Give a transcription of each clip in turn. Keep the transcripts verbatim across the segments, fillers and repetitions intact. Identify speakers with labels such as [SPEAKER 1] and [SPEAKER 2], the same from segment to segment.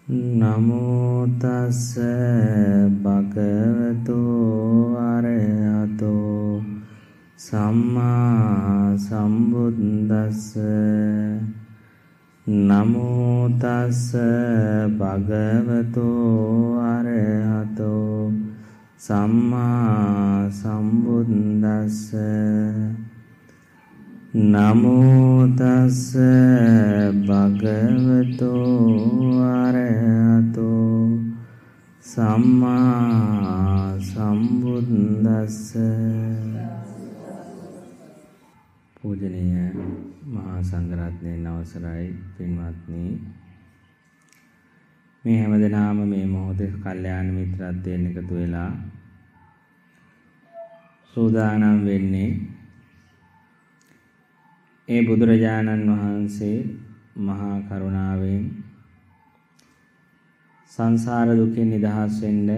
[SPEAKER 1] නමෝ තස්ස භගවතු අරහතෝ සම්මා සම්බුද්දස්ස නමෝ තස්ස භගවතු අරහතෝ සම්මා සම්බුද්දස්ස නමෝ තස්ස භගවතු අරහතෝ සම්මා සම්බුද්දස්ස. පූජනීය මහා සංඝරත්නයන් අවසරයි පින්වත්නි, මේ හැමදෙනාම මේ මොහොතේ කල්යාණ මිත්‍රත්වයෙන් එකතු වෙලා සූදානම් වෙන්නේ ඒ බුදුරජාණන් වහන්සේ මහා කරුණාවෙන් සංසාර දුකින් නිදහස් වෙන්න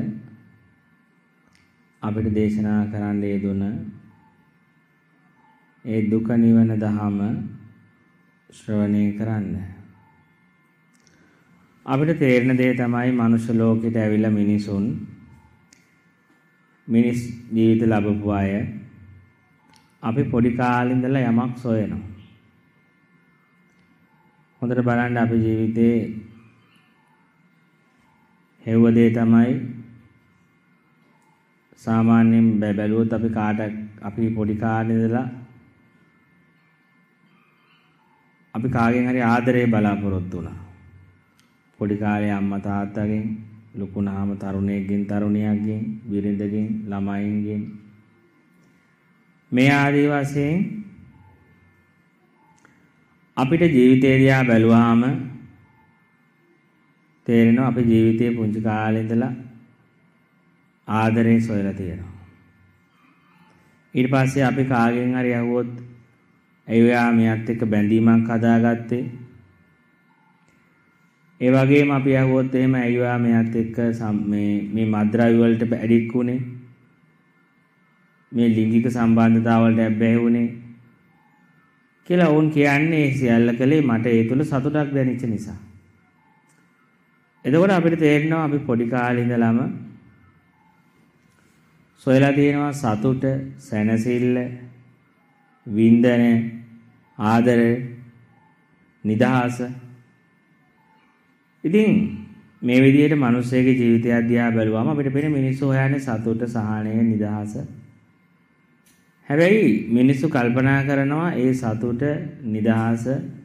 [SPEAKER 1] අපිට දේශනා කරන්න යෙදුන ඒ දුක නිවන දහම ශ්‍රවණය කරන්න. අපිට තේරෙන දේ තමයි මනුෂ්‍ය ලෝකෙට ඇවිල්ලා මිනිසුන් මිනිස් ජීවිත ලැබපු අය අපි පොඩි කාලේ ඉඳලා යමක් සොයනවා. හොඳට බලන්න අපි ජීවිතේ හෙව්ව දේ තමයි සාමාන්‍යයෙන් බැලුවොත් අපි කාට අපි පොඩි කාලේ ඉඳලා අපි කාගෙන් හරි ආදරේ බලාපොරොත්තු වුණා. පොඩි කාලේ අම්මා තාත්තගෙන්, ලොකුනාම තරුණයෙක්ගෙන් තරුණියක්ගෙන්, බිරිඳගෙන්, ළමයින්ගෙන් මේ ආදී වශයෙන් අපිට ජීවිතය දිහා බැලුවාම තේරෙනවා අපි ජීවිතේ පුංචි කාලේ ඉඳලා ආදරේ සොයලා තියෙනවා. ඊට පස්සේ අපි කාගෙන් හරි අහුවොත් ඒ වෙලාව මෙයත් එක්ක බැඳීමක් හදාගත්තේ. ඒ වගේම අපි අහුවොත් එහෙම අයියා මෙයත් එක්ක මේ මේ මද්ද්‍රව්‍ය වලට ඇඩික්ට් වුනේ. මේ ලිංගික සම්බන්ධතාව වලට ඇබ්බැහි වුනේ කියලා වුන් කියන්නේ සියල්ල කලේ මට ඒ තුල සතුටක් දැනෙච්ච නිසා. එතකොට අපිට තේරෙනවා අපි පොඩි කාලේ ඉඳලම සොයලා තියෙනවා සතුට, සැනසෙල්ල, වින්දන, ආදර, නිදහස. ඉතින් මේ විදිහට මිනිස්සෙගේ ජීවිතය දිහා බැලුවම අපිට පේන මිනිස්සු හොයන්නේ සතුට, සහනය, නිදහස. හැබැයි මිනිස්සු කල්පනා කරනවා ඒ සතුට, නිදහස,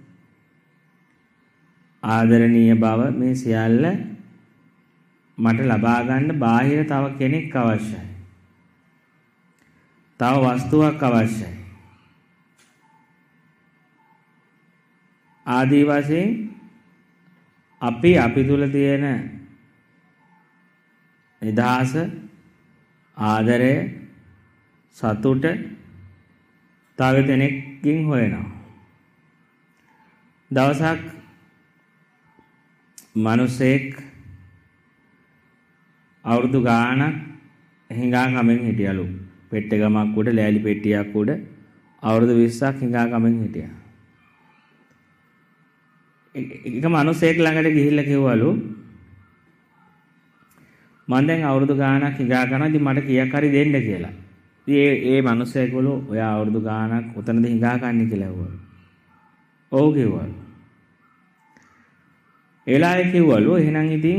[SPEAKER 1] ආදරණීය බව මේ සියල්ල මට ලබා ගන්න බාහිර තව කෙනෙක් අවශ්‍යයි. තව වස්තුවක් අවශ්‍යයි. ආදී වශයෙන් අපි අපි තුල තියෙන නිදහස, ආදරය, සතුට තව කෙනෙක්ගෙන් හොයනවා. දවසක් මිනිසෙක් අවුරුදු ගාණක් හිඟා කමින් හිටියලු. පෙට්ටි ගමක් උඩ, ලෑලි පෙට්ටියක් උඩ අවුරුදු විස්සක් හිඟා කමින් හිටියා. එක මිනිසෙක් ළඟට ගිහිල්ලා කිව්වලු, මම දැන් අවුරුදු ගාණක් හිඟා කරනවා, ඉතින් මට කීයක් හරි දෙන්න කියලා. ඉතින් ඒ ඒ මිනිස්සයා කිව්වලු, ඔයා අවුරුදු ගාණක් උතනද හිඟා කන්නේ කියලා ඇහුවලු. ඔව් කිව්වලු. එලාවේ කිව්වලු, එහෙනම් ඉතින්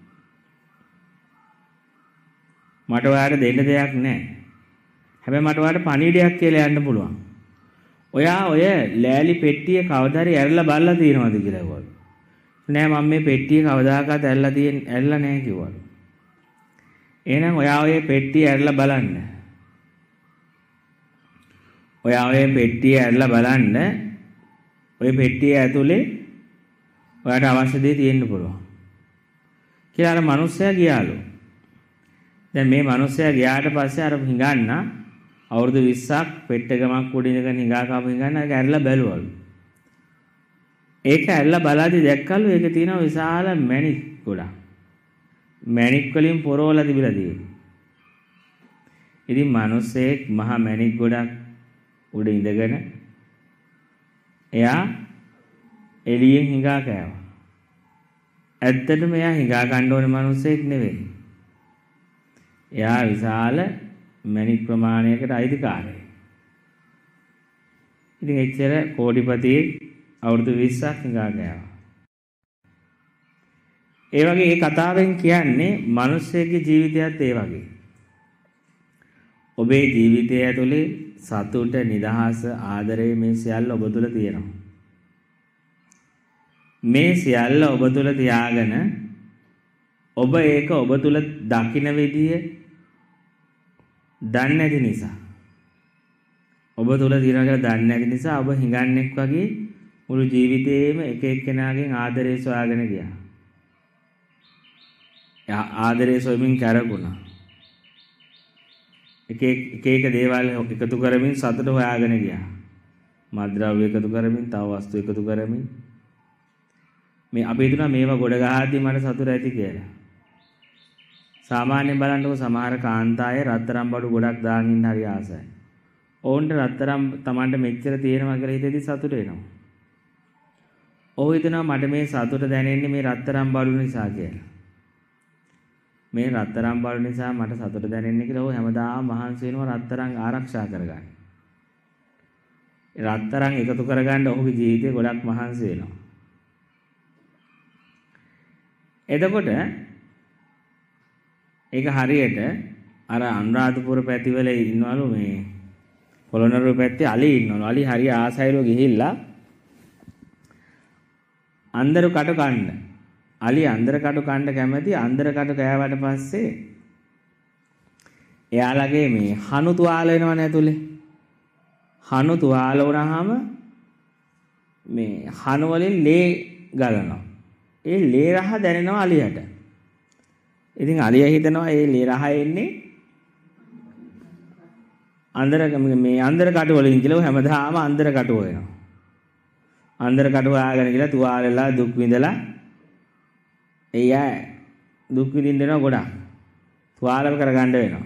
[SPEAKER 1] මට ඔයාලට දෙන්න දෙයක් නැහැ. හැබැයි මට ඔයාලට පණිවිඩයක් කියලා යන්න පුළුවන්. ඔයා ඔය ලෑලි පෙට්ටිය කවදා හරි ඇරලා බලලා තියෙනවද කියලා ඇහුවලු. නෑ මම මේ පෙට්ටිය කවදාකවත් ඇරලා තියෙන ඇරලා නැහැ කිව්වලු. එහෙනම් ඔයා ඔය පෙට්ටිය ඇරලා බලන්න. ඔයා ඔය පෙට්ටිය ඇරලා බලන්න. ඔය පෙට්ටිය ඇතුලේ ඔයාට අවශ්‍ය දේ තියෙන්න පුළුවන් කියලා අර මිනිස්සයා ගියාලු. දැන් මේ මිනිස්සයා ගියාට පස්සේ අර හිඟන්න අවුරුදු විස්සක් පෙට්ටගමක් උඩ ඉඳගෙන හිඟා කාපු හිඟන්න ඒක ඇරලා බැලුවලු. ඒක ඇරලා බලද්දි දැක්කලු ඒකේ තියෙන විශාල මැණික් ගොඩක්. මැණික් වලින් පොරවලා තිබිලා තියෙනවා. ඉතින් මිනිස්සෙක් මහා මැණික් ගොඩක් උඩ ඉඳගෙන එයා එළියෙන් හිඟා කෑවා. ඇත්තටම එයා හිඟා ගන්න ඕනේ මිනිස්සෙක් නෙවෙයි. එයා විශාල මැණික් ප්‍රමාණයකට අයිතිකාරයෙක්. ඉතින් එච්චර කෝටිපතියෙක් අවුරුදු විස්සක් හිඟා ගෑවා. ඒ වගේ මේ කතාවෙන් කියන්නේ මිනිස්සෙගේ ජීවිතයත් ඒ වගේ. ඔබේ ජීවිතය ඇතුලේ සතුට, නිදහස, ආදරය මේ සියල්ල ඔබ තුල තියෙනවා. මේ සියල්ල ඔබ තුල තියාගෙන ඔබ ඒක ඔබ තුල දකින විදිය දන්නේ නැති නිසා, ඔබ තුල තියනවා කියලා දන්නේ නැති නිසා ඔබ හිඟන්නෙක් වගේ මුළු ජීවිතේම එක එක්කෙනාගෙන් ආදරය සොයාගෙන ගියා. ආදරය සොයමින් කරගුණා. එක එක එක දේවල් එකතු කරමින් සතුට හොයාගෙන ගියා. මද්ද්‍රව්‍ය එකතු කරමින්, තව වස්තු එකතු කරමින් මේ අපි හිතනවා මේවා ගොඩ ගහද්දි මට සතුට ඇති කියලා. සාමාන්‍යයෙන් බලන්නකො සමහර කාන්තාය රත්තරන් බඩු ගොඩක් දාගෙන ඉන්න හරි ආසයි. ඕන්ට රත්තරන් Tamanට මෙච්චර තියෙනවා කියලා හිතේදී සතුට එනවා. ඔහු හිතනවා මට මේ සතුට දැනෙන්නේ මේ රත්තරන් බඩු නිසා කියලා. මේ රත්තරන් බඩු නිසා මට සතුට දැනෙන්නේ කියලා ඔහු හැමදාම මහන්සි වෙනවා රත්තරන් ආරක්ෂා කරගන්න. රත්තරන් එකතු කරගන්න ඔහුගේ ජීවිතේ ගොඩක් මහන්සි වෙනවා. එතකොට ඒක හරියට අර අනුරාධපුර පැතිවල ඉන්නවලු මේ පොළොන්නරුව පැත්තේ අලි ඉන්නවලු. අලි හරි ආසයිලෝ ගිහිල්ලා අන්දර කටු කන්න. අලි අන්දර කටු කන්න කැමති. අන්දර කටු කෑවට පස්සේ එයාලගේ මේ හනු තුවාල වෙනවනේ ඇතුලේ. හනු තුවාල වුණාම මේ හනු වලින් ලේ ගලනවා. ඒ ලේ රහ දැනෙනවා අලියට. ඉතින් අලිය හිතනවා මේ ලේ රහ එන්නේ අන්දර මේ අන්දර කටු වලින් කියලා හැමදාම අන්දර කටු වෙනවා. අන්දර කටු ආගෙන කියලා තුවාලෙලා දුක් විඳලා එයා දුක් විඳින්න දෙනවා ගොඩක්. තුවාලව කරගන්න වෙනවා.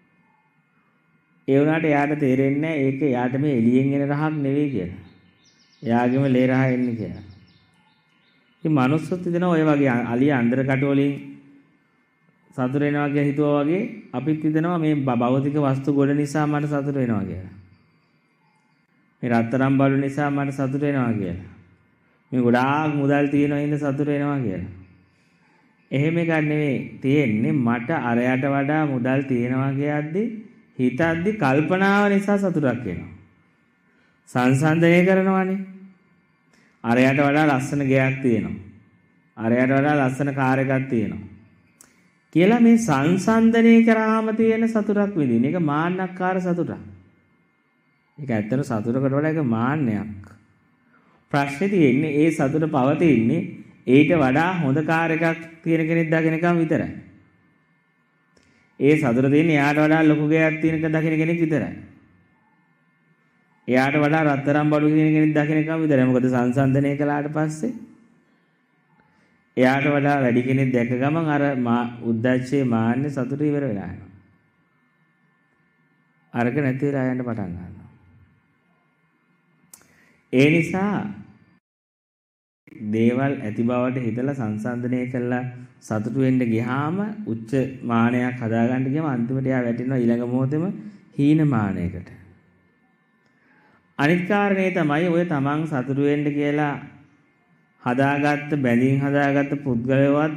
[SPEAKER 1] ඒ වුණාට එයාට තේරෙන්නේ නැහැ ඒක එයාට මේ එළියෙන් එන රහක් නෙවෙයි කියලා. එයාගේම ලේ රහ එන්නේ කියලා. ඉතින් මනුස්සත් හිතනවා ඔය වගේ අලිය අන්දර කටු වලින් සතුට වෙනවා කියලා හිතුවා වගේ අපිත් හිතනවා මේ භෞතික වස්තු ගොඩ නිසා මට සතුට වෙනවා කියලා. මේ රත්තරන් බඩු නිසා මට සතුට වෙනවා කියලා. මේ ගොඩාක් මුදල් තියෙනවා හින්දා සතුට වෙනවා කියලා. එහෙම එකක් නෙවෙයි තියෙන්නේ මට අරයට වඩා මුදල් තියෙනවා කියද්දි හිතද්දි කල්පනාව නිසා සතුටක් එනවා. සංසන්දනය කරනවානේ. අරයට වඩා ලස්සන ගෙයක් තියෙනවා. අරයට වඩා ලස්සන කාර් එකක් තියෙනවා. කියලා මේ සංසන්දනය කරාම තියෙන සතුටක් විඳින එක මාන්නක්කාර සතුටක්. ඒක ඇත්තට සතුටකට වඩා ඒක මාන්නයක්. ප්‍රශ්නේ තියෙන්නේ ඒ සතුට පවතින්නේ ඊට වඩා හොඳ කාර් එකක් තියෙන කෙනෙක් දකින්නකම් විතරයි. ඒ සතුට තියෙන්නේ එයාට වඩා ලොකු ගෙයක් තියෙනක දකින්න කෙනෙක් විතරයි. එයාට වඩා රත්තරන් බඩු තියෙන කෙනෙක් දකින්නකම් විතරයි. මොකද සංසන්දනය කළාට පස්සේ එයාට වඩා වැඩි කෙනෙක් දැක ගමන් අර උද්දච්චයේ මාන්නේ සතුට ඉවර වෙලා යනවා. අරක නැති වෙලා යන්න පටන් ගන්නවා. ඒ නිසා දේවල් ඇති බවට හිතලා සංසන්දනය කළා සතුටු වෙන්න ගියාම උච්ච මානයක් හදාගන්න ගියාම අන්තිමට එයා වැටෙනවා ඊළඟ මොහොතේම හීන මානයකට. අනිත් කාරණේ තමයි ඔය තමන් සතුටු වෙන්න කියලා හදාගත්ත බැඳින් හදාගත්ත පුද්ගලයවත්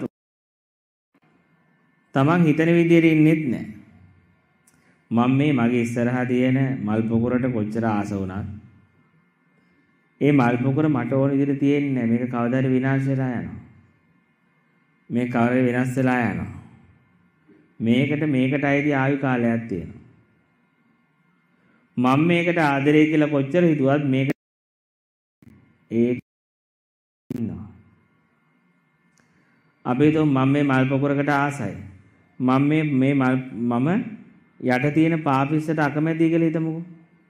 [SPEAKER 1] තමන් හිතන විදිහට ඉන්නෙත් නැහැ. මම මේ මගේ ඉස්සරහා තියෙන මල් පොකුරට කොච්චර ආස වුණත් ඒ මල් පොකුර මට ඕන විදිහට තියෙන්නේ නැහැ. මේක කවදාද විනාශ වෙලා යනවා. මේ කවරේ වෙනස් වෙලා යනවා. මේකට මේකට අයිති ආයු කාලයක් තියෙනවා. මම මේකට ආදරේ කියලා කොච්චර හිතුවත් මේක ඒ ඉන්නවා. අපි તો මම මේ මල් පොකුරකට ආසයි. මම මේ මේ මම යට තියෙන පාපිස්සට අකමැතියි කියලා හිතමුකෝ.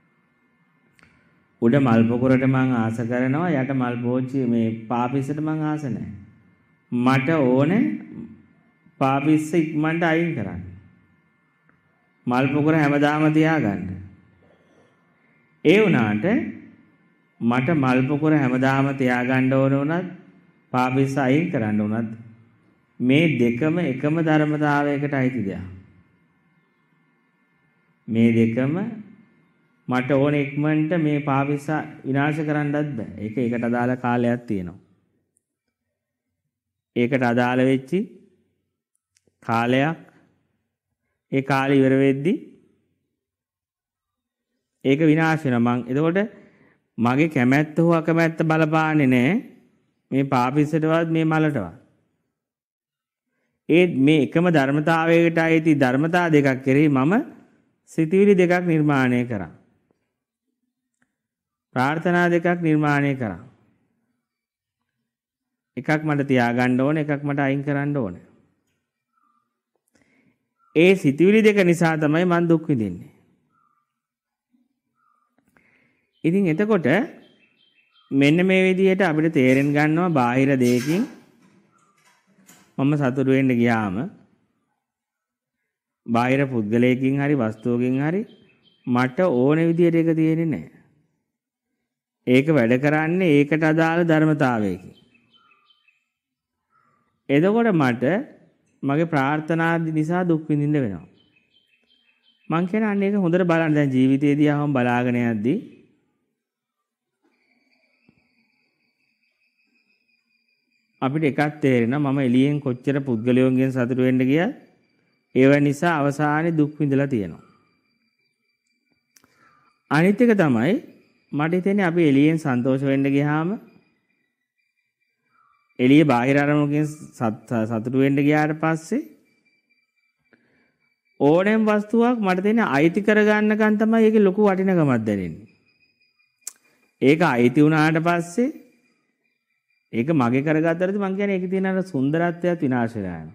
[SPEAKER 1] උඩ මල් පොකුරට මං ආස කරනවා යට මල් පෝච්චි මේ පාපිස්සට මං ආස නැහැ. මට ඕනේ පාපිස්ස ඉක්මනට අයින් කරන්න. මල් පොකුර හැමදාම තියාගන්න. ඒ වුණාට මට මල් පොකුර හැමදාම තියාගන්න ඕන උනත් පාපිස්ස අයින් කරන්න උනත් මේ දෙකම එකම ධර්මතාවයකට අයිති දෙයක්. මේ දෙකම මට ඕන ඉක්මනට මේ පාපිස්ස විනාශ කරන්නත් බෑ. ඒක ඒකට අදාළ කාලයක් තියෙනවා. ඒකට අදාළ වෙච්චි කාලයක් ඒ කාලය ඉවර වෙද්දි ඒක විනාශ වෙනවා. මං එතකොට මගේ කැමැත්ත හෝ අකමැත්ත බලපාන්නේ නැහැ මේ පාපිස්සටවත් මේ මලටවත්. ඒ මේ එකම ධර්මතාවයකට අයිති ධර්මතා දෙකක් කෙරෙහි මම සිතුවිලි දෙකක් නිර්මාණය කරා. ප්‍රාර්ථනා දෙකක් නිර්මාණය කරා. එකක් මට තියාගන්න ඕනේ, එකක් මට අයින් කරන්න ඕනේ. ඒ සිතුවිලි දෙක නිසා තමයි මම දුක් විඳින්නේ. ඉතින් එතකොට මෙන්න මේ විදිහට අපිට තේරෙන්න ගන්නවා බාහිර දෙයකින් මම සතුටු වෙන්න ගියාම බාහිර පුද්ගලයෙකින් හරි වස්තුවකින් හරි මට ඕන විදිහට ඒක තියෙන්නේ නැහැ. ඒක වැඩ කරන්නේ ඒකට අදාළ ධර්මතාවයකින්. එතකොට මට මගේ ප්‍රාර්ථනා නිසා දුක් විඳින්න වෙනවා. මං කියන අන්න ඒක හොඳට බලන්න දැන් ජීවිතේදී ආවම බලාගෙන යද්දී අපිට එකක් තේරෙනවා මම එළියෙන් කොච්චර පුද්ගලයන්ගෙන් සතුටු වෙන්න ගියත් ඒව නිසා අවසානයේ දුක් විඳලා තියෙනවා. අනිත් එක තමයි මට හිතෙන්නේ අපි එළියෙන් සන්තෝෂ වෙන්න ගියාම එළියේ බාහිර අරමුණකින් සතුටු වෙන්න ගියාට පස්සේ ඕනෑම වස්තුවක් මට දෙන්නේ අයිති කරගන්නකන් තමයි ඒකේ ලොකු වටිනකමක් දැනෙන්නේ. ඒක අයිති වුණාට පස්සේ ඒක මගේ කරගත්තට මං කියන්නේ ඒකේ තියෙන අර සුන්දරත්වයත් විනාශ වෙලා යනවා.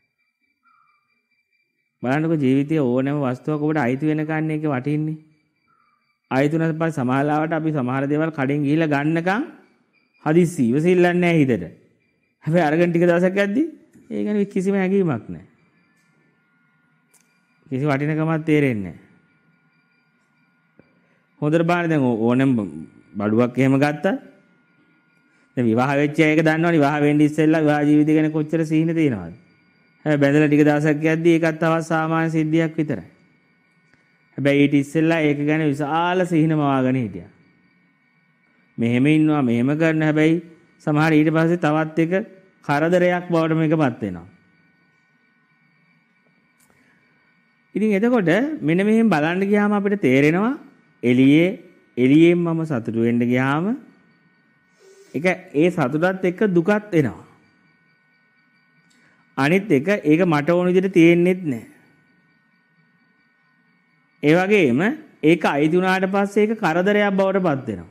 [SPEAKER 1] බලන්නකො ජීවිතයේ ඕනෑම වස්තුවක ඔබට අයිති වෙනකන් ඒකේ වටින්නේ. අයිති වුණාට පස්සේ සමහරවිට අපි සමහර දේවල් කඩෙන් ගිහිල්ලා ගන්නකම් හදිස්සි ඉවසිල්ලන්නේ නැහැ හිතට. හැබැයි අරගෙන ටික දවසක් යද්දී ඒ ගැන කිසිම හැඟීමක් නැහැ. කිසි වටිනකමක් තේරෙන්නේ නැහැ. හොඳට බලන්න දැන් ඕනෑම බඩුවක් එහෙම ගත්තා. දැන් විවාහ වෙච්ච අය ඒක දන්නවනේ විවාහ වෙන්න ඉස්සෙල්ලා විවාහ ජීවිතය ගැන කොච්චර සීන තියෙනවද? හැබැයි බැඳලා ටික දවසක් යද්දී ඒකත් තවත් සාමාන්‍ය සිද්ධියක් විතරයි. හැබැයි ඊට ඉස්සෙල්ලා ඒක ගැන විශාල සිහිනම වාගෙන හිටියා. මෙහෙම ඉන්නවා මෙහෙම කරන හැබැයි සමහර ඊට පස්සේ තවත් එක කරදරයක් බවට මේකපත් වෙනවා. ඉතින් එතකොට මෙන්න මෙහෙම බලන්න ගියාම අපිට තේරෙනවා එළියේ එළියෙන් මම සතුටු වෙන්න ගියාම ඒක ඒ සතුටත් එක්ක දුකත් එනවා. අනිත් එක ඒක මට ඕන විදිහට තියෙන්නේත් නැහැ. ඒ වගේම ඒක අයිති වුණාට පස්සේ ඒක කරදරයක් බවට පත් වෙනවා.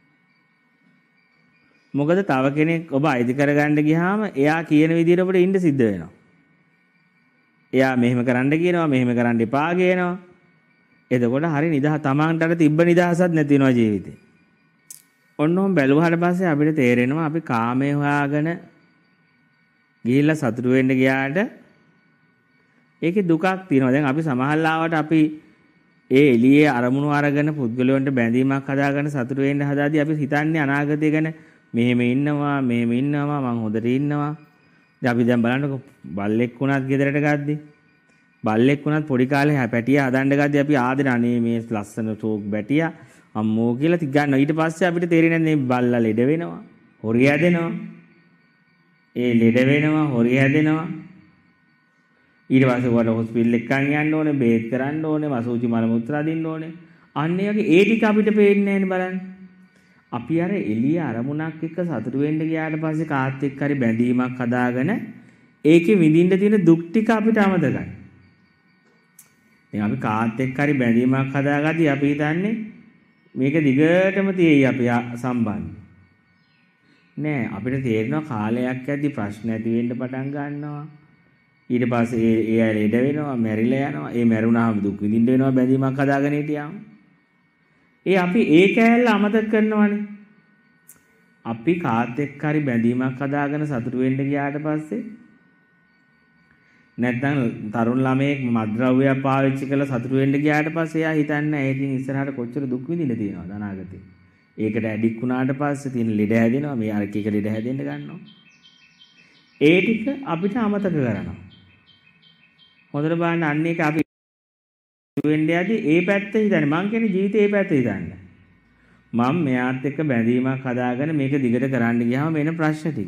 [SPEAKER 1] මොකද තව කෙනෙක් ඔබ අයිති කරගන්න ගියාම එයා කියන විදිහට ඔබට ඉන්න සිද්ධ වෙනවා. එයා මෙහෙම කරන්න කියනවා මෙහෙම කරන්න එපා කියනවා. එතකොට හරි නිදහස තමන්ට අර තිබ්බ නිදහසක් නැති වෙනවා ජීවිතේ. ඔන්නෝම බැලුවාට පස්සේ අපිට තේරෙනවා අපි කාමයේ හොයාගෙන ගිහිල්ලා සතුටු වෙන්න ගියාට ඒකේ දුකක් තියෙනවා. දැන් අපි සමහරවිට අපි ඒ එළියේ අරමුණු අරගෙන පුද්ගලයන්ට බැඳීමක් හදාගෙන සතුටු වෙන්න හදාදී අපි හිතන්නේ අනාගතය ගැන මෙහෙම ඉන්නවා මෙහෙම ඉන්නවා මං හොඳට ඉන්නවා. දැන් අපි දැන් බලන්නකො බල්ලෙක් වුණත් ගෙදරට ගද්දි බල්ලෙක් වුණත් පොඩි කාලේ පැටියා හදන්න ගද්දි අපි ආදෙන අනේ මේ ලස්සන ටෝක් බැටියා අම්මෝ කියලා ටික ගන්නවා. ඊට පස්සේ අපිට තේරෙන්නේ මේ බල්ලා ලෙඩ වෙනවා, හොරිය හැදෙනවා. ඒ ලෙඩ වෙනවා, හොරිය හැදෙනවා. ඊට පස්සේ උඩ හොස්පිටල් එකක් යන්න ඕනේ, බේත් කරන්න ඕනේ, වසූචි මල මුත්‍රා දින්න ඕනේ. අන්න ඒ වගේ ඒ ටික අපිට පේන්නේ නැහැ බලන්න. අපි අර එළිය අරමුණක් එක්ක සතුටු වෙන්න ගියාට පස්සේ කාත් එක්ක හරි බැඳීමක් හදාගෙන ඒකේ විඳින්න තියෙන දුක් ටික අපිට අමතකයි. දැන් අපි කාත් එක්ක හරි බැඳීමක් හදාගදී අපි හිතන්නේ මේක දිගටම තියෙයි අපි සම්බන්ධ. නෑ අපිට තේරෙනවා කාලයක් යද්දි ප්‍රශ්න ඇති වෙන්න පටන් ගන්නවා. ඊට පස්සේ ඒ ඒ අය ලෙඩ වෙනවා, මැරිලා යනවා. ඒ මැරුණාම දුක් විඳින්න වෙනවා බැඳීමක් හදාගෙන හිටියාම. ඒ අපි ඒ කෑල්ල අමතක කරනවානේ. අපි කාත් එක්ක හරි බැඳීමක් හදාගෙන සතුටු වෙන්න ගියාට පස්සේ නැත්නම් තරුණ ළමයෙක් මත්ද්‍රව්‍යයක් පාවිච්චි කරලා සතුටු වෙන්න ගියාට පස්සේ එයා හිතන්නේ ඒකින් ඉස්සරහට කොච්චර දුක් විඳින්න තියෙනවද අනාගතේ. ඒකට ඇඩික් වුණාට පස්සේ තියෙන ලෙඩ හැදෙනවා. මේ අර එක එක ලෙඩ හැදෙන්න ගන්නවා. ඒ ටික අපිට අමතක කරනවා. හොඳට බලන්න අන්න ඒක අපි වෙන්නේ යදී ඒ පැත්ත හිතන්නේ. මං කියන්නේ ජීවිතේ ඒ පැත්ත හිතන්න. මම මෙයාත් එක්ක බැඳීමක් හදාගෙන මේක දිගට කරන්න ගියාම වෙන ප්‍රශ්න ටික.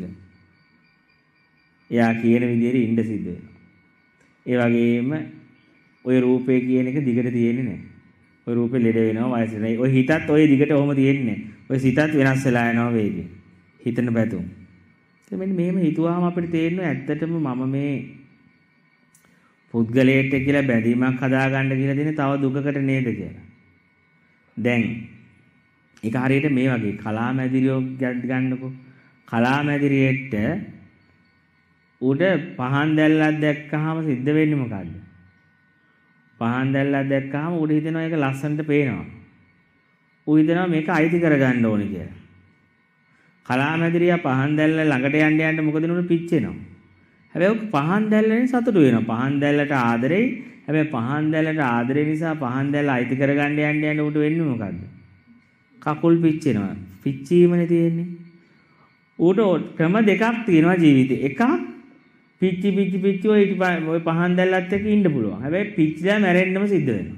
[SPEAKER 1] එයා කියන විදිහට ඉන්න සිද්ධ වෙනවා. ඒ වගේම ওই රූපේ කියන එක දිගට තියෙන්නේ නැහැ. ওই රූපේ ලෙඩ වෙනවා වයස වෙනවා. ওই හිතත් ওই දිගට ඔහොම තියෙන්නේ. ওই සිතත් වෙනස් වෙලා යනවා වේගෙන්. හිතන පැතුම්. ඒ මෙන්න මෙහෙම හිතුවාම අපිට තේරෙනවා ඇත්තටම මම මේ පුද්ගලයෙක් කියලා බැඳීමක් හදාගන්න කියලා දෙන්නේ තව දුකකට නේද කියලා. දැන් ඒක හරියට මේ වගේ කලාමැදිරියෝ ගන්නකො. කලාමැදිරියෙට උඩ පහන් දැල්ලක් දැක්කහම සිද්ධ වෙන්නේ මොකද්ද? පහන් දැල්ලක් දැක්කහම උඩ හිතෙනවා ඒක ලස්සනට පේනවා. ඌ හිතනවා මේක අයිති කරගන්න ඕනේ කියලා. කලාමැදිරියා පහන් දැල්ල ළඟට යන්න යන්න මොකද නුනේ පිච්චෙනවා. හැබැයි පහන් දැල්ලෙන් සතුටු වෙනවා. පහන් දැල්ලට ආදරේ. හැබැයි පහන් දැල්ලට ආදරේ නිසා පහන් දැල්ල අයිති කරගන්න යන්න යන්න උට වෙන්නේ මොකද්ද? කකුල් පිච්චෙනවා. පිච්චීමනේ තියෙන්නේ. ඌට ක්‍රම දෙකක් තියෙනවා ජීවිතේ. එකක් පිච්චි පිච්චි පිච්චි ඔය ඔය පහන් දැල්ලත් එක්ක ඉන්න පුළුවන්. හැබැයි පිච්චිලා මැරෙන්නම සිද්ධ වෙනවා.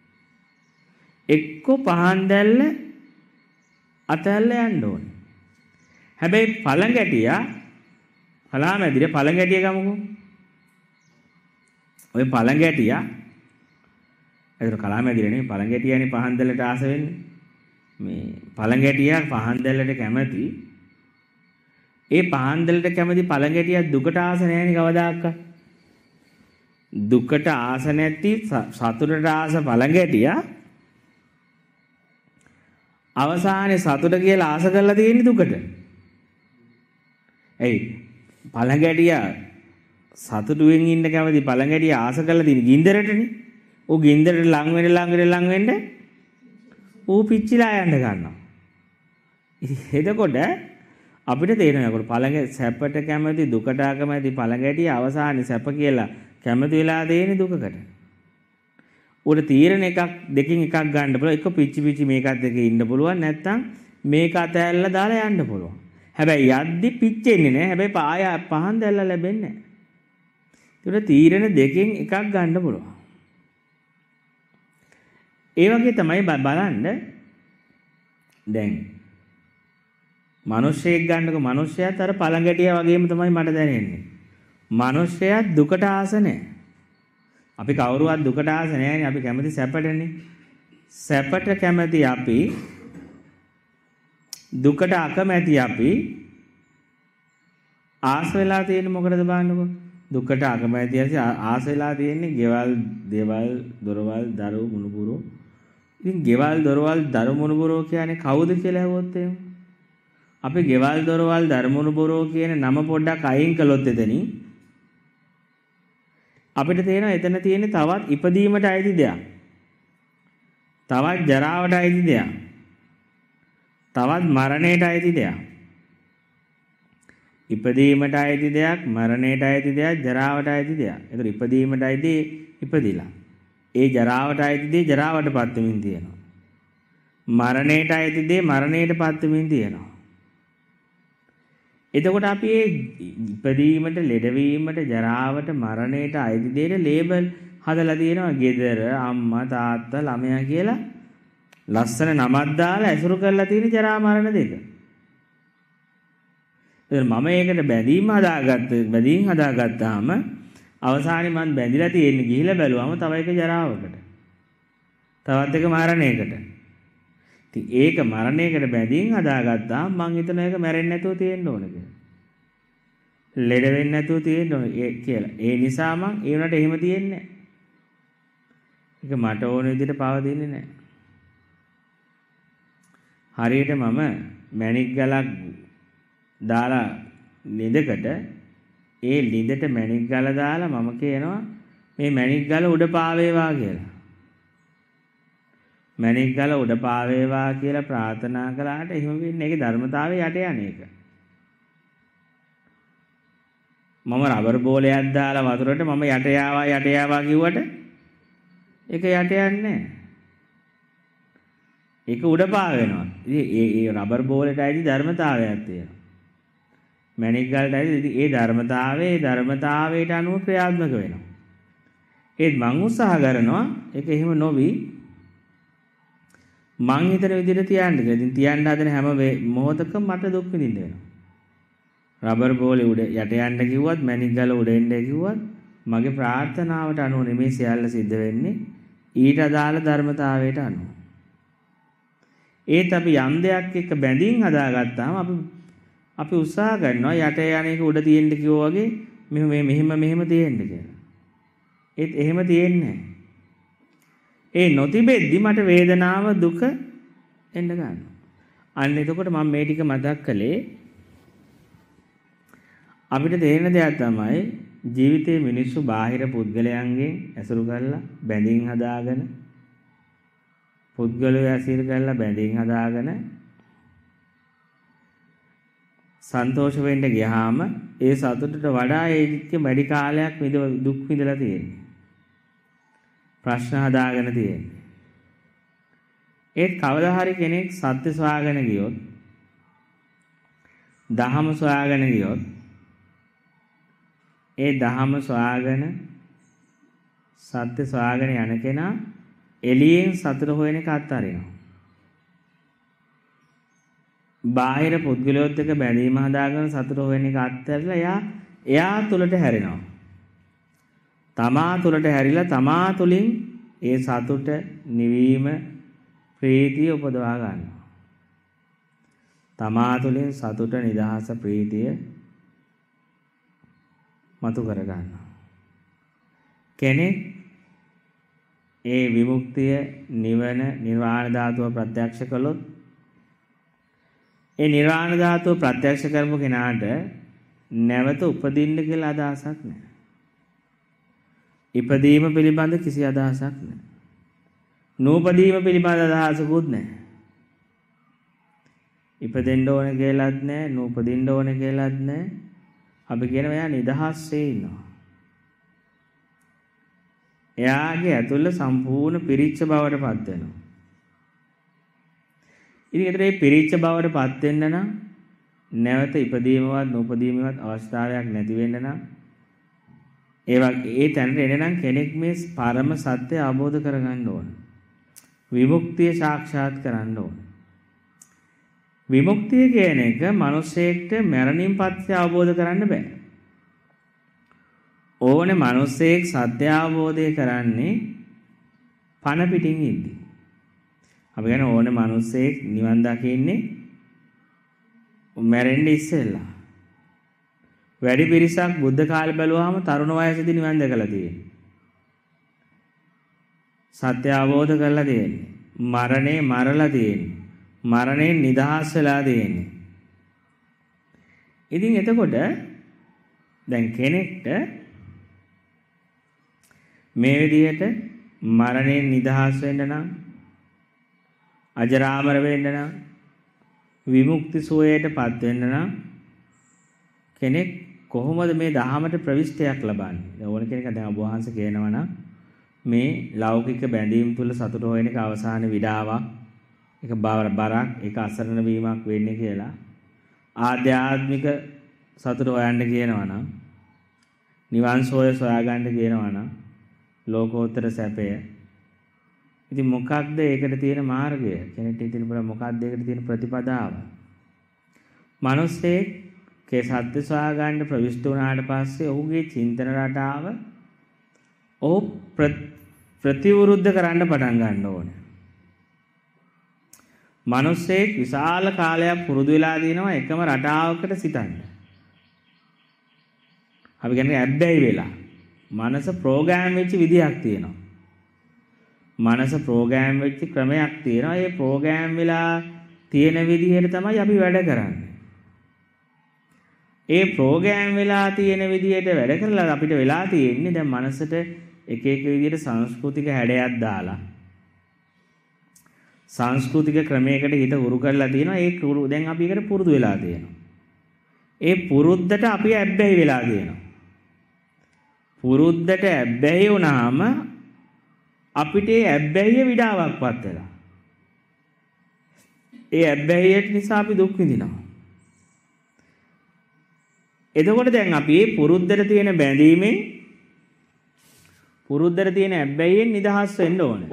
[SPEAKER 1] එක්ක පහන් දැල්ල අතහැරලා යන්න ඕනේ. හැබැයි පළඟැටියා කලාමැදිරිය පළඟැටිය ගමුකෝ. ඔය පළඟැටියා ඒතර කලාමැදිරිය නෙමෙයි පළඟැටියානේ පහන් දැල්ලට ආස වෙන්නේ. මේ පළඟැටියා පහන් දැල්ලට කැමති. ඒ පහන් දැල්ලට කැමති පළඟැටියා දුකට ආස නැහැනේ කවදාකවත්. දුකට ආස නැති සතුටට ආස පළඟැටියා අවසානයේ සතුට කියලා ආස කරලා තියෙන්නේ දුකට. එයි පළඟැටියා සතුටුවෙන් ඉන්න කැමති පළඟැටියා ආස කරලා තියෙන ගින්දරටනේ. ඌ ගින්දරට ලං වෙන්න ලං වෙන්න ලං වෙන්න ඌ පිච්චිලා යන්න ගන්නවා. එතකොට අපිට තේරෙනවා පළඟ සැපට කැමති දුකට කැමති පළඟැටියා අවසානයේ සැප කියලා කැමති වෙලා දෙන්නේ දුකකට. උඩ තීරණ එකක් දෙකකින් එකක් ගන්න පුළුවන්. එක පිච්චි පිච්චි මේකත් එක්ක ඉන්න පුළුවන්. නැත්නම් මේක අතහැරලා දාලා යන්න පුළුවන්. හැබැයි යද්දි පිච්චෙන්නේ නැහැ. හැබැයි පාය පහන් දැල්ල ලැබෙන්නේ නැහැ. ඒකට තීරණ දෙකෙන් එකක් ගන්න පුළුවන්. ඒ වගේ තමයි බලන්න දැන් මිනිස්සෙක් ගන්නකො මිනිස්සයාත් අර පළඟැටියා වගේම තමයි මට දැනෙන්නේ. මිනිස්සයා දුකට ආස නැහැ. අපි කවුරුවත් දුකට ආස නැහැනේ. අපි කැමති සැපටනේ. සැපට කැමති අපි දුකට අකමැති අපි ආස වෙලා තියෙන්නේ මොකටද බලන්නකො. දුකට අකමැති ඇසි ආස වෙලා තියෙන්නේ ගෙවල්, දේවල්, දොරවල්, දරු මුණුබුරු. ඉතින් ගෙවල්, දොරවල්, දරු මුණුබුරු කියන්නේ කවුද කියලා ඇහුවොත් එහෙම. අපි ගෙවල්, දොරවල්, දරු මුණුබුරු කියන නම පොඩ්ඩක් අයින් කළොත් එතනින් අපිට තේරෙනවා එතන තියෙන්නේ තවත් ඉපදීමට අයිති දෙයක්. තවත් ජරාවට අයිති දෙයක්. තවත් මරණයට අයිති දෙයක්. ඉපදීමට අයිති දෙයක්, මරණයට අයිති දෙයක්, ජරාවට අයිති දෙයක්. ඒතර ඉපදීමට අයිති ඉපදිලා. ඒ ජරාවට අයිති දේ ජරාවටපත් වෙමින් තියෙනවා. මරණයට අයිති දේ මරණයටපත් වෙමින් තියෙනවා. එතකොට අපි මේ ඉපදීමට, ලෙඩවීමට, ජරාවට, මරණයට අයිති දෙයට ලේබල් හදලා තියෙනවා. ගෙදර, අම්මා, තාත්තා, ළමයා කියලා ලස්සන නමක් දාලා ඇසුරු කරලා තියෙන ජරා මරණ දෙක. එතන මම ඒකට බැඳීම් හදාගත්ත බැඳීම් හදාගත්තාම අවසානයේ මම බැඳිලා තියෙන්නේ ගිහිලා බැලුවම තව එක ජරාවකට. තවත් එක මරණයකට. ඉතින් ඒක මරණයකට බැඳීම් හදාගත්තාම මං හිතන එක මැරෙන්නේ නැතුව තියෙන්න ඕනේ කියලා. ලෙඩ වෙන්නේ නැතුව තියෙන්න ඕනේ කියලා. ඒ නිසා මං ඒ උනට එහෙම තියෙන්නේ නැහැ. ඒක මට ඕන විදිහට පවතින්නේ නැහැ. හරියට මම මැණික් ගලක් දාලා ලිඳකට ඒ ලිඳට මැණික් ගල දාලා මම කියනවා මේ මැණික් ගල උඩ පාවේවා කියලා. මැණික් ගල උඩ පාවේවා කියලා ප්‍රාර්ථනා කළාට එහෙම වෙන්නේ ඒකේ ධර්මතාවය යට යන එක. මම රබර් බෝලයක් දාලා වතුරට මම යට යාවා යට යාවා කිව්වට ඒක යට යන්නේ නැහැ. ඒක උඩ පාවෙනවා. ඉතින් ඒ ඒ රබර් බෝලෙට ඇයිදි ධර්මතාවයක් තියෙනවා. මැණික් ගලට ඒ ධර්මතාවයේ ධර්මතාවයට අනුව ක්‍රියාත්මක වෙනවා. ඒත් මං උත්සාහ කරනවා ඒක එහෙම නොවි මං හිතන විදිහට තියන්න කියලා. ඉතින් තියන්න හදන හැම මොහොතකම මට දුක් විඳින්න වෙනවා. රබර් බෝලේ උඩ යට යන්න කිව්වත් මැණික් ගල උඩ එන්න කිව්වත් මගේ ප්‍රාර්ථනාවට අනුව නෙමෙයි සියල්ල සිද්ධ වෙන්නේ. ඊට අදාළ ධර්මතාවයට අනුව. ඒත් අපි යම් දෙයක් එක්ක බැඳින් හදාගත්තාම අපි අපි උත්සාහ කරනවා යට යන එක උඩ තියෙන්න කිව්වා වගේ මෙහෙම මෙහෙම මෙහෙම තියෙන්න කියලා. ඒත් එහෙම තියෙන්නේ නැහැ. ඒ නොතිබෙද්දි මට වේදනාව දුක එන්න ගන්නවා. අන්න එතකොට මම මේ ටික මතක් කළේ අපිට තේරෙන දෙයක් තමයි ජීවිතයේ මිනිස්සු බාහිර පුද්ගලයන්ගෙන් ඇසුරු කරලා බැඳින් හදාගෙන පුද්ගලයෝ ඇසුරු කරලා බැඳින් හදාගෙන සන්තෝෂ වෙන්න ගියාම ඒ සතුටට වඩා ඒක වැඩි කාලයක් දුක් විඳලා තියෙනවා. ප්‍රශ්න හදාගෙන තියෙන්නේ. ඒත් කවදා හරි කෙනෙක් සත්‍ය සොයාගෙන ගියොත් දහම සොයාගෙන ගියොත් ඒ දහම සොයාගෙන සත්‍ය සොයාගෙන යන කෙනා එළියෙන් සතුට හොයන එක අත්හරිනවා. බාහිර පුද්ගලයොත් එක්ක බැඳීම හදාගෙන සතුට හොයන එක අත්හැරලා එයා එයා තුලට හැරෙනවා. තමා තුලට හැරිලා තමා තුලින් ඒ සතුට නිවීම ප්‍රීතිය උපදවා ගන්නවා. තමා තුලින් සතුට නිදහස ප්‍රීතිය මතු කර ගන්නවා. කෙනෙක් ඒ විමුක්තිය නිවන නිර්වාණ ධාතුව ප්‍රත්‍යක්ෂ කළොත් ඒ නිර්වාණ ධාතුව ප්‍රත්‍යක්ෂ කරපු කෙනාට නැවත උපදින්න කියලා අදහසක් නැහැ. ඉපදීම පිළිබඳ කිසි අදහසක් නැහැ. නූපදීම පිළිබඳ අදහසකුත් නැහැ. ඉපදෙන්න ඕන කියලාත් නැහැ, නූපදින්න ඕන කියලාත් නැහැ. අපි කියනවා එයා නිදහස්සේ ඉන්නවා. එයාගේ ඇතුළ සම්පූර්ණ පිරිච්ච බවට පත් වෙනවා. ඉතින් ඒතර මේ පිරිච්ච බවට පත් වෙන්න නම් නැවත ඉපදීමවත් නූපදීමවත් අවස්ථාවක් නැති වෙන්න නම් ඒ වගේ ඒ තැනට එන නම් කෙනෙක් මේ පරම සත්‍ය අවබෝධ කරගන්න ඕන. විමුක්තිය සාක්ෂාත් කරන්න ඕන. විමුක්තිය කියන එක මිනිසෙක්ට මරණින් පස්සේ අවබෝධ කරන්න බෑ. ඕනේ මිනිසෙක් සත්‍ය අවබෝධය කරන්නේ පණ පිටින් ඉද්දි. අපි කියන ඕනේ මිනිසෙක් නිවන් දකින්නේ මැරෙන්න ඉස්සෙල්ලා. වැඩි පිරිසක් බුද්ධ කාලේ බැලුවාම තරුණ වයසේදී නිවන් දැකලා තියෙනවා. සත්‍ය අවබෝධ කරලා තියෙන්නේ. මරණේ මරලා තියෙන්නේ. මරණයෙන් නිදහස් වෙලා තියෙන්නේ. ඉතින් එතකොට දැන් කෙනෙක්ට මේ විදිහට මරණයෙන් නිදහස් වෙන්න නම් අජරාමර වෙන්න නම් විමුක්ති සෝයයටපත් වෙන්න නම් කෙනෙක් කොහොමද මේ දහමට ප්‍රවිෂ්ටයක් ලබන්නේ? දැන් ඕන කෙනෙක් දැන් ඔබ වහන්සේ කියනවා නම් මේ ලෞකික බැඳීම් තුල සතුට හොයන එක අවසාන විඩාවක්. ඒක බරක්, ඒක අසරණ වීමක් වෙන්නේ කියලා. ආධ්‍යාත්මික සතුට හොයන්න කියනවා නම් නිවන් සෝය සොයාගන්න කියනවා නම් ලෝකෝත්තර සැපය. ඉතින් මොකක්ද ඒකට තියෙන මාර්ගය? කෙනෙක්ට ඉතින් බල මොකක්ද ඒකට තියෙන ප්‍රතිපදාව? මිනිස්සෙක්ගේ සත්‍ය සොයාගන්න ප්‍රවිෂ්ඨ වුණාට පස්සේ ඔහුගේ චින්තන රටාව ඔහු ප්‍රතිවිරුද්ධ කරන්න පටන් ගන්න ඕනේ. මිනිස්සෙක් විශාල කාලයක් පුරුදු වෙලා දිනවා එකම රටාවකට සිතන්න. අපි කියන්නේ ඇබ්බැහි වෙලා. මනස ප්‍රෝග්‍රෑම් වෙච්ච විදියක් තියෙනවා. මනස ප්‍රෝග්‍රෑම් වෙච්ච ක්‍රමයක් තියෙනවා. ඒ ප්‍රෝග්‍රෑම් වෙලා තියෙන විදිහට තමයි අපි වැඩ කරන්නේ. ඒ ප්‍රෝග්‍රෑම් වෙලා තියෙන විදිහට වැඩ කරලා අපිට වෙලා තියෙන්නේ දැන් මනසට එක එක විදිහට සංස්කෘතික හැඩයක් දාලා සංස්කෘතික ක්‍රමයකට හිත උරු කරලා තියෙනවා. ඒ දැන් අපි ඒකට පුරුදු වෙලා තියෙනවා. ඒ පුරුද්දට අපි ඇබ්බැහි වෙලා තියෙනවා. පුරුද්දට ඇබ්බැහි වුණාම අපිට ඒ ඇබ්බැහිය විඩාවක්පත් වෙලා. ඒ ඇබ්බැහිය නිසා අපි දුක් විඳිනවා. එතකොට දැන් අපි මේ පුරුද්දට තියෙන බැඳීමෙන් පුරුද්දට තියෙන ඇබ්බැහියෙන් නිදහස් වෙන්න ඕනේ.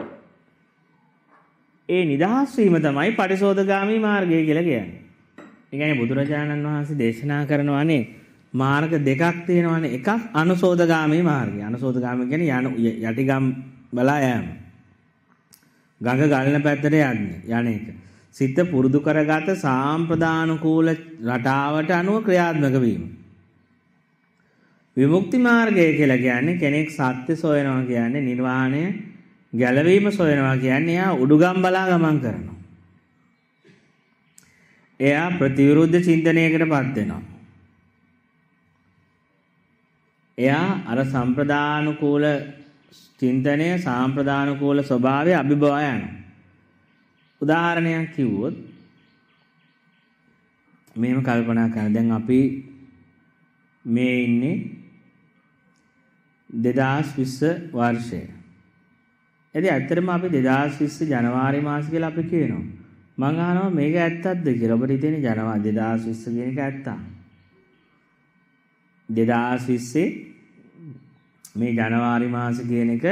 [SPEAKER 1] ඒ නිදහස් වීම තමයි පටිසෝධගාමී මාර්ගය කියලා කියන්නේ. ඒ කියන්නේ බුදුරජාණන් වහන්සේ දේශනා කරනවානේ මාර්ග දෙකක් තියෙනවානේ. එකක් අනුසෝධගාමී මාර්ගය. අනුසෝධගාමී කියන්නේ යන යටිගම් බලා යෑම. ගඟ ගලන පැත්තට යන්නේ යන එක. සිත පුරුදු කරගත සාම්ප්‍රදානුකූල රටාවට අනුව ක්‍රියාත්මක වීම. විමුක්ති මාර්ගය කියලා කියන්නේ කෙනෙක් සත්‍ය සොයනවා කියන්නේ නිර්වාණය ගැලවීම සොයනවා කියන්නේ එයා උඩුගම් බලා ගමන් කරනවා. එයා ප්‍රතිවිරුද්ධ චින්තනයකටපත් වෙනවා. එයා අර සම්ප්‍රදානුකූල චින්තනය සාම්ප්‍රදානුකූල ස්වභාවය අභිභව යනවා. උදාහරණයක් කිව්වොත් මේව කල්පනා කරන්න. දැන් අපි මේ ඉන්නේ දෙදාස් විස්ස වර්ෂය. එදී ඇත්තටම අපි දෙදාස් විස්ස ජනවාරි මාසෙ කියලා අපි කියනවා. මං අහනවා මේක ඇත්තක්ද කියලා. ඔබට හිතෙන්නේ ජනවාරි දෙදාස් විස්ස කියන එක ඇත්තක්. දෙදාස් විස්සේ මේ ජනවාරි මාසෙ කියන එක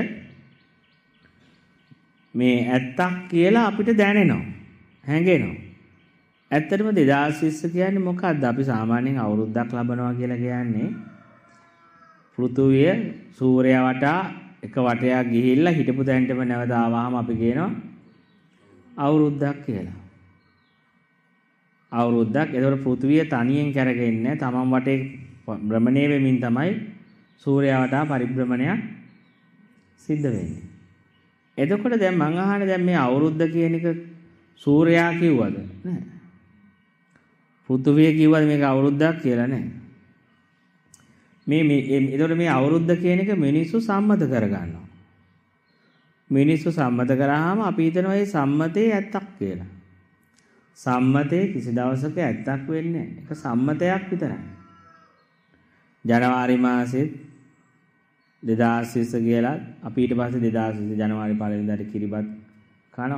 [SPEAKER 1] මේ ඇත්තක් කියලා අපිට දැනෙනවා. හැඟෙනවා. ඇත්තටම දෙදාස් විස්ස කියන්නේ මොකක්ද? අපි සාමාන්‍යයෙන් අවුරුද්දක් ලබනවා කියලා කියන්නේ පෘථුවිය සූර්යයා වටා එක වටයක් ගිහිල්ලා හිටපු තැනටම නැවත ආවහම අපි කියනවා අවුරුද්දක් කියලා. අවුරුද්දක්. ඒතකොට පෘථුවිය තනියෙන් කැරගෙන්නේ තමන් වටේ භ්‍රමණය වෙමින් තමයි සූර්යයා වටා පරිභ්‍රමණයක් සිද්ධ වෙන්නේ. එතකොට දැන් මං අහන්නේ දැන් මේ අවුරුද්ද කියන එක සූර්යයා කිව්වද? නෑ. පෘථුවිය කිව්වද මේක අවුරුද්දක් කියලා? නෑ. මේ මේ එතකොට මේ අවුරුද්ද කියන එක මිනිස්සු සම්මත කරගන්නවා. මිනිස්සු සම්මත කරාම අපි හිතනවා මේ සම්මතේ ඇත්තක් කියලා. සම්මතේ කිසි දවසක ඇත්තක් වෙන්නේ නැහැ. ඒක සම්මතයක් විතරයි. ජනවාරි මාසෙත් දෙදාස් විස්ස කියලා අපි ඊට පස්සේ දෙදාස් විස්ස ජනවාරි පළවෙනිදාට කිරිබත් කනවා.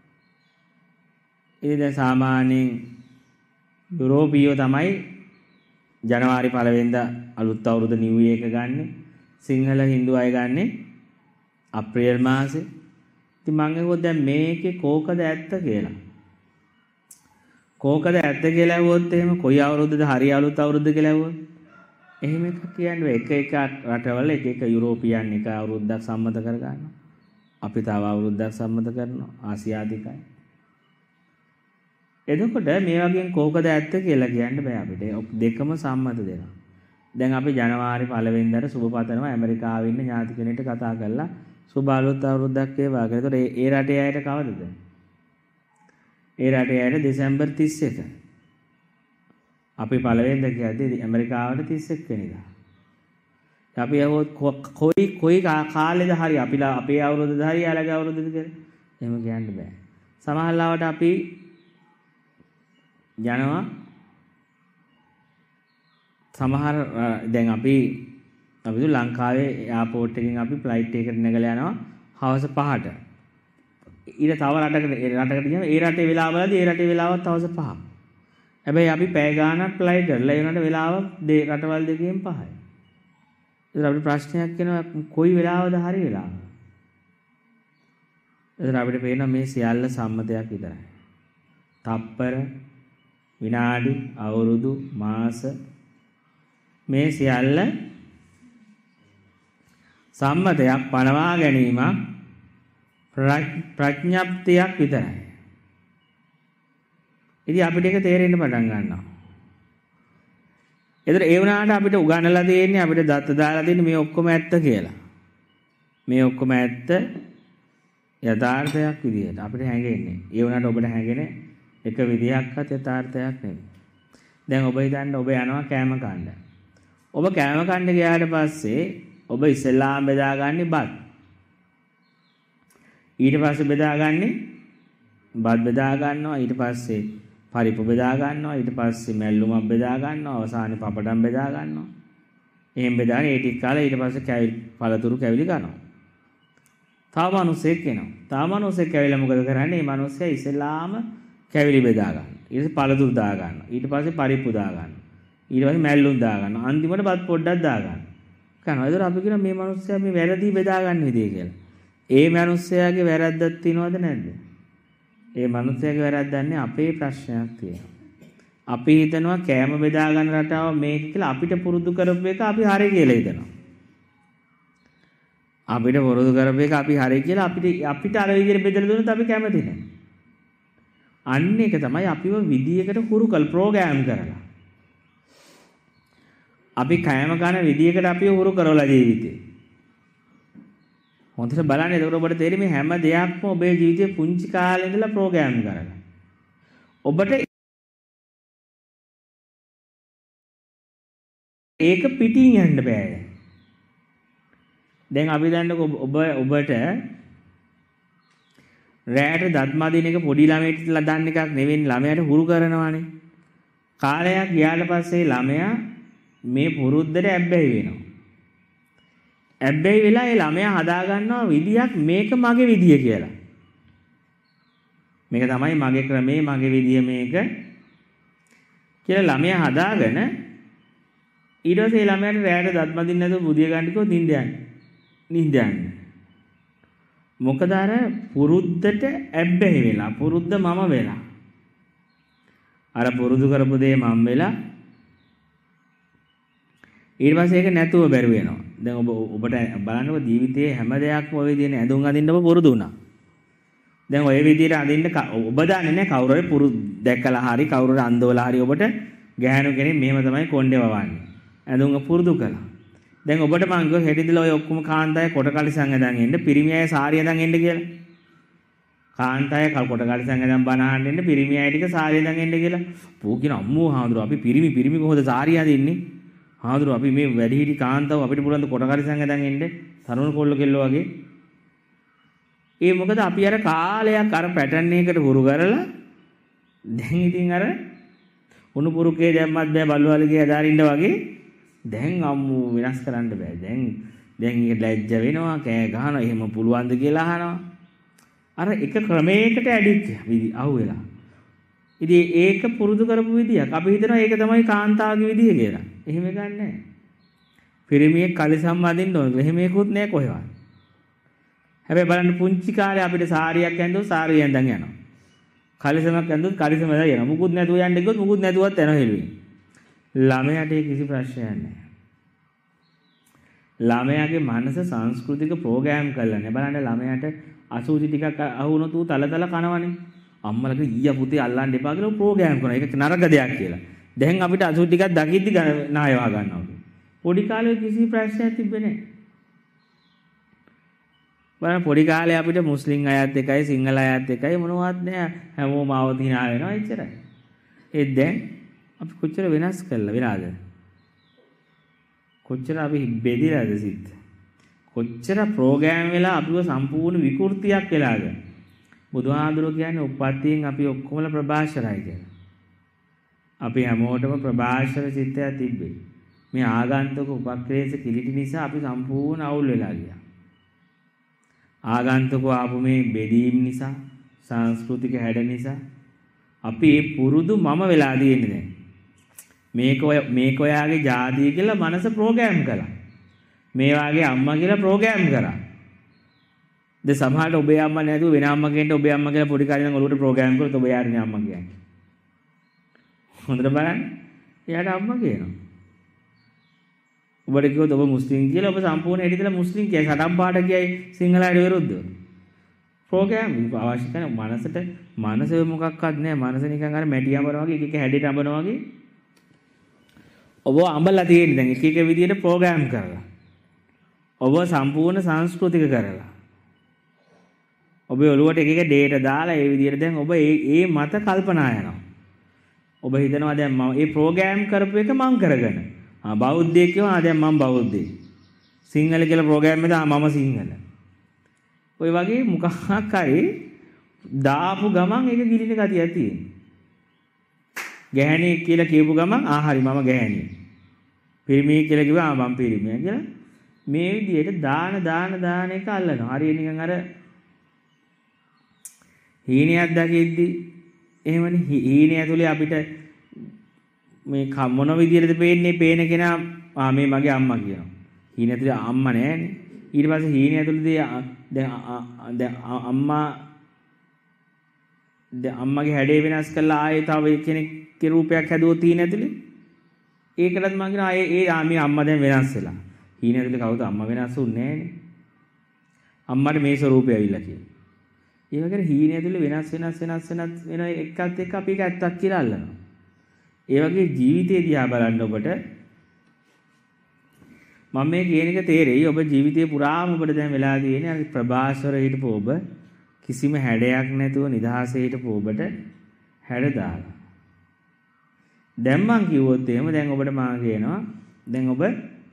[SPEAKER 1] ඉතින් දැන් සාමාන්‍යයෙන් යුරෝපීයෝ තමයි ජනවාරි පළවෙනිදා අලුත් අවුරුද්ද නිව් ඉයර් එක ගන්නෙ. සිංහල හින්දු අය ගන්නෙ අප්‍රේල් මාසේ. ඉතින් මම අහුවොත් දැන් මේකේ කෝකද ඇත්ත කියලා. කෝකද ඇත්ත කියලා ඇහුවොත් එහෙම කොයි අවුරුද්දද හරි අලුත් අවුරුද්ද කියලා ඇහුවොත් එහෙම එකක් කියන්නේ එක එක රටවල එක එක යුරෝපියන් එක අවුරුද්දක් සම්මත කර ගන්නවා. අපි තව අවුරුද්දක් සම්මත කරනවා ආසියාතිකයි. එතකොට මේ වගේ කෝකද ඇත්ත කියලා කියන්න බෑ අපිට. දෙකම සම්මත දෙනවා. දැන් අපි ජනවාරි පළවෙනිදාට සුබ පතනවා ඇමරිකාවේ ඉන්න ඥාති කෙනෙක්ට කතා කරලා සුබ අලුත් අවුරුද්දක් වේවා කියලා. ඒතකොට ඒ රටේ අයට කවදද? ඒ රටේ අයට දෙසැම්බර් තිස් එක. අපි පළවෙනිදා කියද්දී ඇමරිකාවට තිස් එක් වෙනිදා. අපි යවොත් කොයි කොයි කාලෙද හරි අපිලා අපේ අවුරුද්දද හරි යාළගේ අවුරුද්දද කියලා එහෙම කියන්න බෑ. සමහරවිට අපි යනවා සමහර දැන් අපි අපි ලංකාවේ එයාපෝට් එකකින් අපි ෆ්ලයිට් එකකට නැගලා යනවා හවස පහට. ඊට තව රටකට රටකට ගියාම ඒ රටේ වෙලාවවලදී ඒ රටේ වෙලාවත් හවස පහක්. හැබැයි අපි පැය ගාණක් ෆ්ලයිට් කරලා ඒ වුණාට වෙලාව රටවල් දෙකෙන් පහයි. ඒතර අපිට ප්‍රශ්නයක් එනවා කොයි වෙලාවද හරි වෙලාව. ඒතර අපිට පේනවා මේ සියල්ල සම්මතයක් විතරයි. තප්පර විනාඩි අවුරුදු මාස මේ සියල්ල සම්මතයක් පනවා ගැනීමක් ප්‍රඥප්තියක් විතරයි. ඉතින් අපිට ඒක තේරෙන්න පටන් ගන්නවා. ඒතර ඒ වුණාට අපිට උගන්වලා තියෙන්නේ අපිට දත්ත දාලා තියෙන්නේ මේ ඔක්කොම ඇත්ත කියලා. මේ ඔක්කොම ඇත්ත යථාර්ථයක් විදියට අපිට හැඟෙන්නේ. ඒ වුණාට ඔබට හැඟෙන එක විදියක්වත් යථාර්ථයක් නෙමෙයි. දැන් ඔබ හිතන්න ඔබ යනවා කෑම කන්න. ඔබ කෑම කන්න ගියාට පස්සේ ඔබ ඉස්සෙල්ලාම බෙදාගන්නේ බත්. ඊට පස්සේ බෙදාගන්නේ බත් බෙදා ගන්නවා. ඊට පස්සේ පරිප්පු බෙදා ගන්නවා. ඊට පස්සේ මැල්ලුමක් බෙදා ගන්නවා. අවසානයේ පපඩම් බෙදා ගන්නවා. එහෙම බෙදාගෙන ඒ ටික කාලා ඊට පස්සේ කැවි පළතුරු කැවිලි ගන්නවා. තව මිනිස්සෙක් එනවා. තව මිනිස්සෙක් කැවිලා මොකද කරන්නේ? මේ මිනිස්සයා ඉස්සෙල්ලාම කැවිලි බෙදා ගන්නවා. ඊට පස්සේ පළතුරු දා ගන්නවා. ඊට පස්සේ පරිප්පු දා ගන්නවා. ඊට පස්සේ මැල්ලුම් දා ගන්නවා. අන්තිමට බත් පොඩ්ඩක් දා ගන්නවා. කනවා. ඒතර අපි කියන මේ මිනිස්සයා මේ වැරදි බෙදා ගන්න විදිය කියලා. ඒ මිනිස්සයාගේ වැරද්දක් තියනවද නැද්ද? ඒ මිනිස්සයාගේ වැරද්දක් නැහැ අපේ ප්‍රශ්නයක් තියෙනවා. අපි හිතනවා කෑම බෙදා ගන්න රටාව මේක කියලා අපිට පුරුදු කරපු එක අපි හරි කියලා හිතනවා. අපිට පුරුදු කරපු එක අපි හරි කියලා අපිට අපිට අර විදිහට බෙදලා දුන්නොත් අපි කැමති නැහැ. අන්න ඒක තමයි අපිව විදියකට හුරු කල් ප්‍රෝග්‍රෑම් කරලා. අපි කෑම කන විදියකට අපිව හුරු කරවලා ජීවිතේ. හොඳට බලන්න එතකොට ඔබට තේරෙයි මේ හැම දෙයක්ම ඔබේ ජීවිතේ පුංචි කාලේ ඉඳලා ප්‍රෝග්‍රෑම් කරලා. ඔබට ඒක පිටින් යන්න බෑ. දැන් අපි දන්නකො ඔබ ඔබට රැයට දත් මදින එක පොඩි ළමයට දාන්න එකක් නෙවෙයි ළමයාට හුරු කරනවානේ. කාලයක් ගියාට පස්සේ ළමයා මේ පුරුද්දට ඇබ්බැහි වෙනවා. ඇබ්බැහි වෙලා ඒ ළමයා හදා ගන්නවා විදියක් මේක මගේ විදිය කියලා. මේක තමයි මගේ ක්‍රමේ මගේ විදිය මේක කියලා ළමයා හදාගෙන ඊට පස්සේ ළමයාට රැයට දත් මදින්න නැතුව බුදිය ගන්න කිව්වොත් නිින්ද යන්නේ. නිින්ද යන්නේ. මොකද අර පුරුද්දට ඇබ්බැහි වෙලා පුරුද්ද මම වෙලා. අර පුරුදු කරපු දේ මම වෙලා ඊට පස්සේ ඒක නැතුව බැරි වෙනවා. දැන් ඔබ ඔබට බලන්නකො ජීවිතයේ හැම දෙයක්ම ඔය විදිහේ ඇඳුම් අඳින්න ඔබ පුරුදු වුණා. දැන් ඔය විදිහට අඳින්න ඔබ දන්නේ නැහැ කවුරු හරි පුරුදු දැක්කලා හරි කවුරු හරි අන්දවලා හරි ඔබට ගෑනු කෙනෙක් මෙහෙම තමයි කොණ්ඩේ වවන්නේ. ඇඳුම් පුරුදු කළා. දැන් ඔබට මං කිව්වා හෙටිදලා ඔය ඔක්කොම කාන්තාය කොට කලිසම් ඇඳන් එන්න පිරිමි අය සාරිය ඇඳන් එන්න කියලා. කාන්තාය කොට කලිසම් ඇඳන් බණ අහන්න එන්න පිරිමි අය ටික සාරිය ඇඳන් එන්න කියලා. පෝ කියන අම්මෝ හාමුදුරුවෝ අපි පිරිමි පිරිමි කොහොමද සාරිය අඳින්නේ? හාමුදුරුවෝ අපි මේ වැඩිහිටි කාන්තාව අපිට පුළුවන් ද කොට කලිසම් ඇඳන් එන්න තරුණ කොල්ල කෙල්ල වගේ. ඒ මොකද අපි අර කාලයක් අර පැටර්න් එකකට හුරු කරලා දැන් ඉතින් අර උණු පුරුකේ දැම්මත් බෑ බලුවලගේ අදාරින්න වගේ දැන් අම්මු වෙනස් කරන්න බෑ. දැන් දැන් ඒක ලැජ්ජ වෙනවා කෑ ගහනවා එහෙම පුළුවන්ද කියලා අහනවා. අර එක ක්‍රමයකට ඇඩික්ට් විදි අහුවෙලා. ඉතින් ඒක පුරුදු කරපු විදියක්. අපි හිතනවා ඒක තමයි කාන්තාවගේ විදිය කියලා. එහෙම ගන්න නෑ. පිරිමියෙක් කලිසම් අදින්න ඕන. එහෙම එකකුත් නෑ කොහෙවත්. හැබැයි බලන්න පුංචි කාලේ අපිට සාරියක් ඇඳුවොත් සාරිය ඇඳන් යනවා. කලිසමක් ඇඳුවොත් කලිසම ඇඳන් යනවා. මුකුත් නැතුව යන්න ගියොත් මුකුත් නැතුවත් යනවා හෙළුවේ. ළමයාට කිසි ප්‍රශ්නයක් නැහැ. ළමයාගේ මනස සංස්කෘතික ප්‍රෝග්‍රෑම් කරලා නැහැ. බලන්න ළමයාට අසුචි ටිකක් අහුනොත් ඌ තල තල කනවනේ. අම්මලා කිය ඊය පුතේ අල්ලන්න එපා කියලා ප්‍රෝග්‍රෑම් කරනවා. ඒක නරක දෙයක් කියලා. දැන් අපිට අසුචි ටිකක් දකිද්දි නායවා ගන්නවා. පොඩි කාලේ කිසි ප්‍රශ්නයක් තිබ්බේ නැහැ. බලන්න පොඩි කාලේ අපිට මුස්ලිම් අයත් එකයි සිංහල අයත් එකයි මොනවත් නැහැ. හැමෝම ආවොත් hina වෙනවා එච්චරයි. ඒ දැන් අපි කොච්චර වෙනස් කළා වෙලාද? කොච්චර අපි බෙදිලාද සිත්? කොච්චර ප්‍රෝග්‍රෑම් වෙලා අපිව සම්පූර්ණ විකෘතියක් වෙලාද? බුදුහාඳුරෝ කියන්නේ උප්පත්තියෙන් අපි ඔක්කොමලා ප්‍රභාෂරයි කියලා. අපි හැමෝටම ප්‍රභාෂර චිත්තයක් තිබ්බේ. මේ ආගන්තුක උපක්‍රේෂ කිලිටි නිසා අපි සම්පූර්ණ අවුල් වෙලා ගියා. ආගන්තුක ආපු මේ බෙදීම් නිසා සංස්කෘතික හැඩ නිසා අපි ඒ පුරුදු මම වෙලා තියෙන්නේ දැන්. මේක ඔය මේක ඔයාගේ ජාතිය කියලා මනස ප්‍රෝග්‍රෑම් කළා. මේ වාගේ අම්මා කියලා ප්‍රෝග්‍රෑම් කරා. ද සමහරට ඔබේ අම්මා නැතුව වෙන අම්මා කෙනෙක්ට ඔබේ අම්මා කියලා පොඩි කාලේ ඉඳන් ඔලුවට ප්‍රෝග්‍රෑම් කරලා ඔබ යාරනේ අම්මා කියන්නේ. හොඳට බලන්න. එයාට අම්මා කියනවා. ඔබට කිව්වොත් ඔබ මුස්ලිම් කියලා ඔබ සම්පූර්ණ හැටිදලා මුස්ලිම් කියයි. සටන් පාට කියයි සිංහලයට විරුද්ධව. ප්‍රෝග්‍රෑම් අවශ්‍ය කරන මනසට මනස මොකක්වත් නැහැ. මනස නිකන් අර මැටි අඹරනවා වගේ එක එක හැඩයට අඹරනවා වගේ. ඔබ අඹලා තියෙන්නේ දැන් එක එක විදියට ප්‍රෝග්‍රෑම් කරලා. ඔබ සම්පූර්ණ සංස්කෘතික කරලා. ඔබේ ඔළුවට එක එක ඩේටා දාලා ඒ විදියට දැන් ඔබ ඒ ඒ මත කල්පනා යනවා. ඔබ හිතනවා දැන් මම මේ ප්‍රෝග්‍රෑම් කරපු එක මම කරගෙන. ආ බෞද්ධයෙක් කියනවා දැන් මම බෞද්ධයෙක්. සිංහල කියලා ප්‍රෝග්‍රෑම් එකද ආ මම සිංහල. ඔය වගේ මොකක් හරි දාපු ගමන් ඒක ගිලින ගතියක් තියෙනවා. ගැහණියෙක් කියලා කියපු ගමන් ආ හරි මම ගැහණියෙක්. පිරිමියෙක් කියලා කිව්වා ආ මම පිරිමියා කියලා. මේ විදිහට දාන දාන දාන එක අල්ලනවා. හරිය නිකන් අර හීනයක් දකිද්දි එහෙමනේ හීනය ඇතුලේ අපිට මේ මොන විදියටද පේන්නේ? පේන කෙනා ආ මේ මගේ අම්මා කියනවා. හීන ඇතුලේ අම්මා නෑනේ. ඊට පස්සේ හීන ඇතුලේදී දැන් දැන් අම්මා දැන් අම්මගේ හැඩය වෙනස් කරලා ආයේ තව කෙනෙක්ගේ රූපයක් හැදුවොත් හීන ඇතුලේ ඒකටත් මම කියනවා ඒ ඒ ආමි අම්මා දැන් වෙනස් වෙලා. හීන ඇතුලේ කවුද අම්මා වෙනස් වුන්නේ නෑනේ. අම්මට මේ ස්වරූපය ඇවිල්ලා කියලා. ඒ වගේ හීන ඇතුලේ වෙනස් වෙනස් වෙනස් වෙනස් වෙන එකත් එක්ක අපි ඒක ඇත්තක් කියලා අල්ලනවා. ඒ වගේ ජීවිතේ දිහා බලන්න ඔබට මම මේ කියන එක තේරෙයි. ඔබ ජීවිතේ පුරාම ඔබට දැන් වෙලා තියෙන්නේ අර ප්‍රභාස්වර හිටපු ඔබ කිසිම හැඩයක් නැතුව නිදහසේ හිටපු ඔබට හැඩ දාලා. දැන් මං කිව්වොත් එහෙම දැන් ඔබට මම කියනවා දැන් ඔබ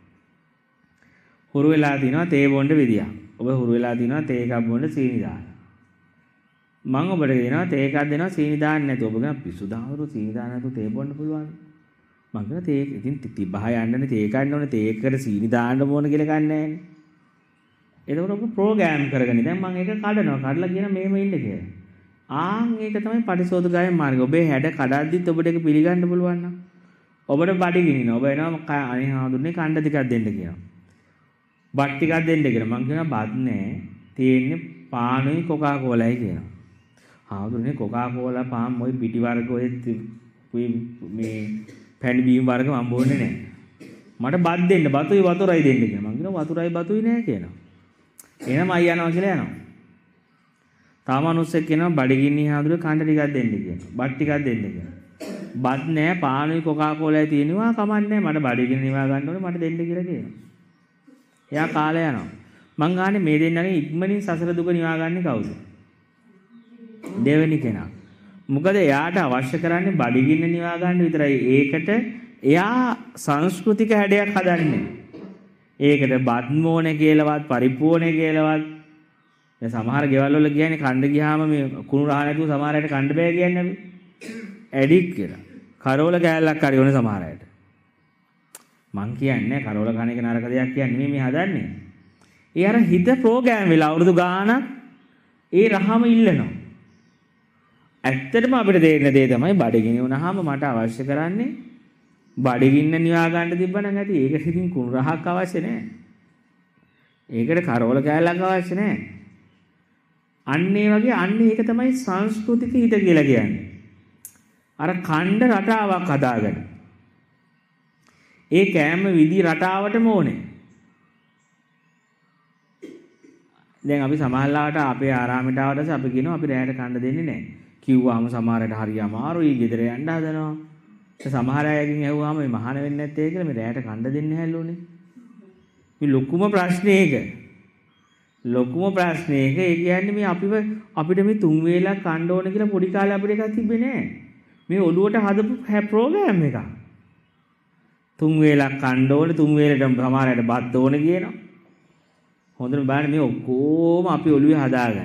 [SPEAKER 1] හුරු වෙලා තිනවා තේ බොන්න විදියක්. ඔබ හුරු වෙලා තිනවා තේ එකක් බොන්න සීනි දාන්න. මම ඔබට කියනවා තේ එකක් දෙනවා සීනි දාන්න නැතුව. ඔබ කියන පිස්සු දාවරු සීනි දාන්න නැතුව තේ බොන්න පුළුවන්. මම කියන තේ ඉතින් තිබ්බහ යන්නනේ තේ ගන්න ඕනේ තේ එකකට සීනි දාන්න ඕන කියලා ගන්න නැහැනේ. එතකොට ඔබ ප්‍රෝග්‍රෑම් කරගෙන දැන් මම ඒක කඩනවා. කඩලා කියන මේම ඉන්න කියලා. ආන් ඒක තමයි පටිසෝධගාමී මාර්ගය. ඔබේ හැඩ කඩද්දිත් ඔබට ඒක පිළිගන්න පුළුවන් නම් ඔබට බඩ ගිනිනවා. ඔබ එනවා අනේ හාමුදුරනේ කණ්ඩ ටිකක් දෙන්න කියනවා. බත් ටිකක් දෙන්න කියලා. මම කියනවා බත් නෑ. තියෙන්නේ පානුයි කොකා කෝලායි කියනවා. හාමුදුරනේ කොකා කෝලා පාන් මොයි පිටි වර්ග ඔය මේ පැණි බීම් වර්ග මම බොන්නේ නෑ. මට බත් දෙන්න බතුයි වතුරයි දෙන්න කියනවා. මම කියනවා වතුරයි බතුයි නෑ කියනවා. එහෙනම් අය යනවා කියලා යනවා. තාම අනුස්සෙක් කියනවා බඩගින්නි හාමුදුරේ කණ්ඩ ටිකක් දෙන්න කියනවා. බත් ටිකක් දෙන්න කියනවා. බත් නෑ පානුයි කොකා කෝලායි තියෙනවා කමන්නේ මට බඩගින්න නිවා ගන්න ඕනේ මට දෙන්න කියලා කියනවා. එයා කාලය යනවා. මං ගානේ මේ දෙන්නගේ ඉක්මනින් සසර දුක නිවා ගන්නේ කවුද? දෙවෙනි කෙනා. මොකද එයාට අවශ්‍ය කරන්නේ බඩගින්න නිවා ගන්න විතරයි. ඒකට එයා සංස්කෘතික හැඩයක් හදන්නේ. ඒකට බත් මොනේ කියලාවත් පරිප්පුවනේ කියලාවත් දැන් සමහර ගෙවල් වල කියන්නේ කණ්ඩ ගියාම මේ කුණු රහ නැතුව සමහර අයට කණ්ඩ බෑ කියන්නේ අපි. ඇඩික් කියලා. කරෝල කෑල්ලක් හරි ඕනේ සමහර අයට. මං කියන්නේ කරෝල කණ එක නරක දෙයක් කියන්නේ නෙමෙයි මේ හදන්නේ. ඒ අර හිත ප්‍රෝග්‍රෑම් වෙලා අවුරුදු ගාණක් ඒ රහම ඉල්ලනවා. ඇත්තටම අපිට තේරෙන දේ තමයි බඩගිනි වුණාම මට අවශ්‍ය කරන්නේ බඩගින්න නිවා ගන්න තිබ්බනම් ඇති. ඒක ඉතින් කුණු රහක් අවශ්‍ය නැහැ. ඒකට කරෝල කෑල්ලක් අවශ්‍ය නැහැ. අන්න ඒ වගේ අන්න ඒක තමයි සංස්කෘතික හිත කියලා කියන්නේ. අර ඛණ්ඩ රටාවක් හදාගන්න. ඒ කෑම විදි රටාවටම ඕනේ. දැන් අපි සමහරලාට අපේ ආරාමයට ආවට අපි කියනවා අපි රැයට කන්න දෙන්නේ නැහැ. කිව්වම සමහරට හරි අමාරුයි ගෙදර යන්න හදනවා. ඒ සමහර අයගෙන් ඇහුවාම මේ මහාන වෙන්නේ නැත්තේ කියලා මේ රැයට කන්න දෙන්නේ නැහැලුනේ. මේ ලොකුම ප්‍රශ්නේ ඒක. ලොකුම ප්‍රශ්නේ ඒක. ඒ කියන්නේ මේ අපිව අපිට මේ තුන් වේලක් කන්න ඕන කියලා පොඩි කාලේ අපිට එකක් තිබ්බේ නැහැ. මේ ඔළුවට හදපු ප්‍රෝග්‍රෑම් එකක්. තුන් වේලක් කන්න ඕනේ තුන් වේලටම සමහරයට බත් ඕනේ කියනවා. හොඳට බලන්න මේ ඔක්කොම අපි ඔළුවේ හදාගන්න.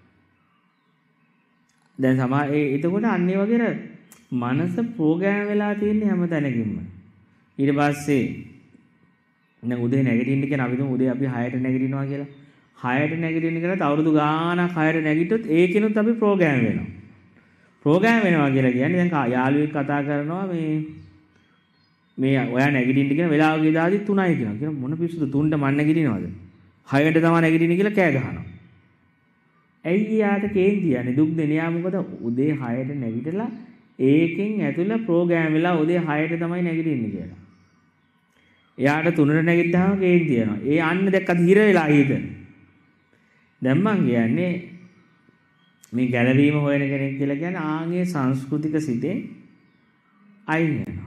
[SPEAKER 1] දැන් සමහර ඒ එතකොට අන්න ඒ වගේ මනස ප්‍රෝග්‍රෑම් වෙලා තියෙන්නේ හැම තැනකින්ම. ඊට පස්සේ දැන් උදේ නැගිටින්න කියන අපි තුමු උදේ අපි හයට නැගිටිනවා කියලා. හයට නැගිටින්න කියලා අවුරුදු ගාණක් හයට නැගිට්ටොත් ඒකිනුත් අපි ප්‍රෝග්‍රෑම් වෙනවා. ප්‍රෝග්‍රෑම් වෙනවා කියලා කියන්නේ දැන් යාළුවෙක් කතා කරනවා මේ මේ ඔයා නැගිටින්න කියන වෙලාව ගියදාදි තුනයි කියනවා. කියන මොන පිස්සුද තුනට මන් නැගිටිනවද? හයට තමයි නැගිටින්න කියලා කෑ ගහනවා. ඇයි යාට කේන්ති යන්නේ දුක් දෙන යා මොකද උදේ හයට නැගිටලා ඒකෙන් ඇතුළේ ප්‍රෝග්‍රෑම් වෙලා උදේ හයට තමයි නැගිටින්නේ කියලා. එයාට තුනට නැගිට්ටාම කේන්ති යනවා. ඒ අන්න දැක්කද හිර වෙලා හිත. දැන් මං කියන්නේ මේ ගැළවීම හොයන කෙනෙක් කියලා කියන්නේ ආන්ගේ සංස්කෘතික සිතේ අයින් වෙනවා.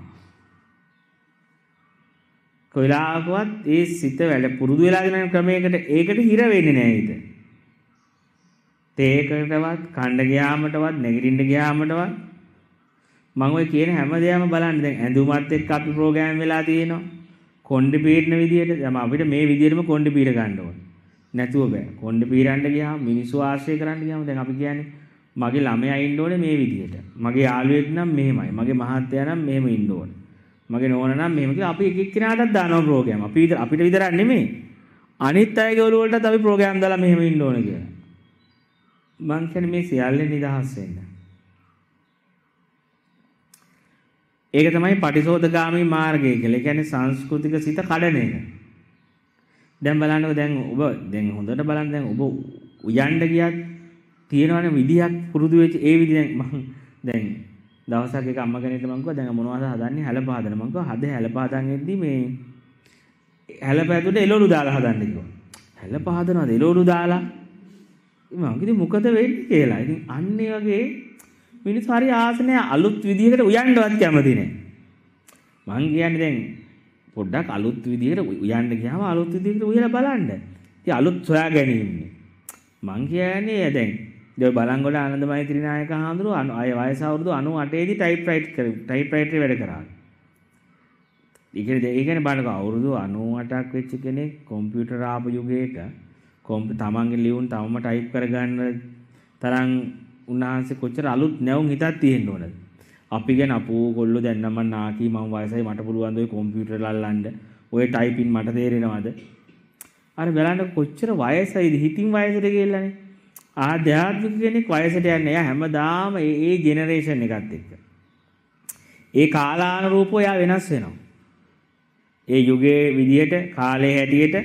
[SPEAKER 1] කොයිලාකවත් ඒ සිත වැඩ පුරුදු වෙලා යන ක්‍රමයකට ඒකට හිර වෙන්නේ නැහැ හිත. තේකටවත් කණ්ඩ ගියාමටවත් නැගිටින්න ගියාමටවත් මම ඔය කියන හැමදේම බලන්න දැන් ඇඳුමත් එක්ක අපි ප්‍රෝග්‍රෑම් වෙලා තියෙනවා. කොණ්ඩේ පීරන විදියට දැන් අපිට මේ විදියටම කොණ්ඩේ පීර ගන්න ඕනේ. නැතුව බෑ. කොණ්ඩේ පීරන්න ගියාම මිනිස්සු ආශ්‍රය කරන්න ගියාම දැන් අපි කියන්නේ මගේ ළමයා ඉන්න ඕනේ මේ විදියට. මගේ යාළුවෙක් නම් මෙහෙමයි. මගේ මහත්තයා නම් මෙහෙම ඉන්න ඕනේ. මගේ නෝනා නම් මෙහෙම කියලා අපි එක එක්කිනාටත් දානවා ප්‍රෝග්‍රෑම්. අපි විතර අපිට විතරක් නෙමෙයි. අනිත් අයගේ ඔළුව වලටත් අපි ප්‍රෝග්‍රෑම් දාලා මෙහෙම ඉන්න ඕනේ කියලා. මං කියන්නේ මේ සියල්ලෙන් නිදහස් වෙන්න. ඒක තමයි පටිසෝතගාමී මාර්ගය කියලා. ඒ කියන්නේ සංස්කෘතික සිත කඩන එක. දැන් බලන්නකො දැන් ඔබ දැන් හොඳට බලන්න දැන් ඔබ උයන්ඩ ගියත් තියෙනවනේ විදියක් පුරුදු වෙච්ච ඒ විදිහ දැන් මම දැන් දවසක් එක අම්ම කෙනෙක්ට මම කිව්වා දැන් මොනවද හදන්නේ හැලප හදන මම කිව්වා හද හැලප හදන් එද්දි මේ හැලප ඇතුලේ එළවලු දාලා හදන්න කිව්වා. හැලප හදනවද එළවලු දාලා? මම කිව්වා මොකද වෙන්නේ කියලා. ඉතින් අන්න ඒ වගේ මිනිස්සු හරි ආසනේ අලුත් විදිහකට උයන්ඩවත් කැමති නැහැ. මං කියන්නේ දැන් පොඩ්ඩක් අලුත් විදිහකට උයන්ඩ ගියාම අලුත් විදිහකට උයලා බලන්න. ඉතින් අලුත් සොයා ගැනීමනේ. මං කියන්නේ දැන් දැන් බලංගොඩ ආනන්ද මෛත්‍රී නායක හඳුරු අය වයස අවුරුදු අනූඅට දී ටයිප් රයිට් කර ටයිප් රයිටරේ වැඩ කරා. ඒ කියන්නේ ඒ කියන්නේ බලන්න අවුරුදු අනූඅටක් වෙච්ච කෙනෙක් කම්පියුටර් ආපු යුගයක කොම්පි තමන්ගේ ලියුම් තමම ටයිප් කරගන්න තරම් උන්වහන්සේ කොච්චර අලුත් නැවුම් හිතක් තියෙන්න ඕනද? අපි ගැන අපෝ කොල්ලෝ දැන් නම් මම නාකි මම වයසයි මට පුළුවන් ද ඔය කම්පියුටර් ලල්ලන්න ඔය ටයිපින් මට තේරෙනවද? අර බලන්න කොච්චර වයසයිද හිතින් වයසට ගියලානේ. ආධ්‍යාත්මික කෙනෙක් වයසට යන්නේ එයා හැමදාම ඒ ඒ ජෙනරේෂන් එකත් එක්ක. ඒ කාලානුරූපව එයා වෙනස් වෙනවා. ඒ යුගයේ විදියට කාලේ හැටියට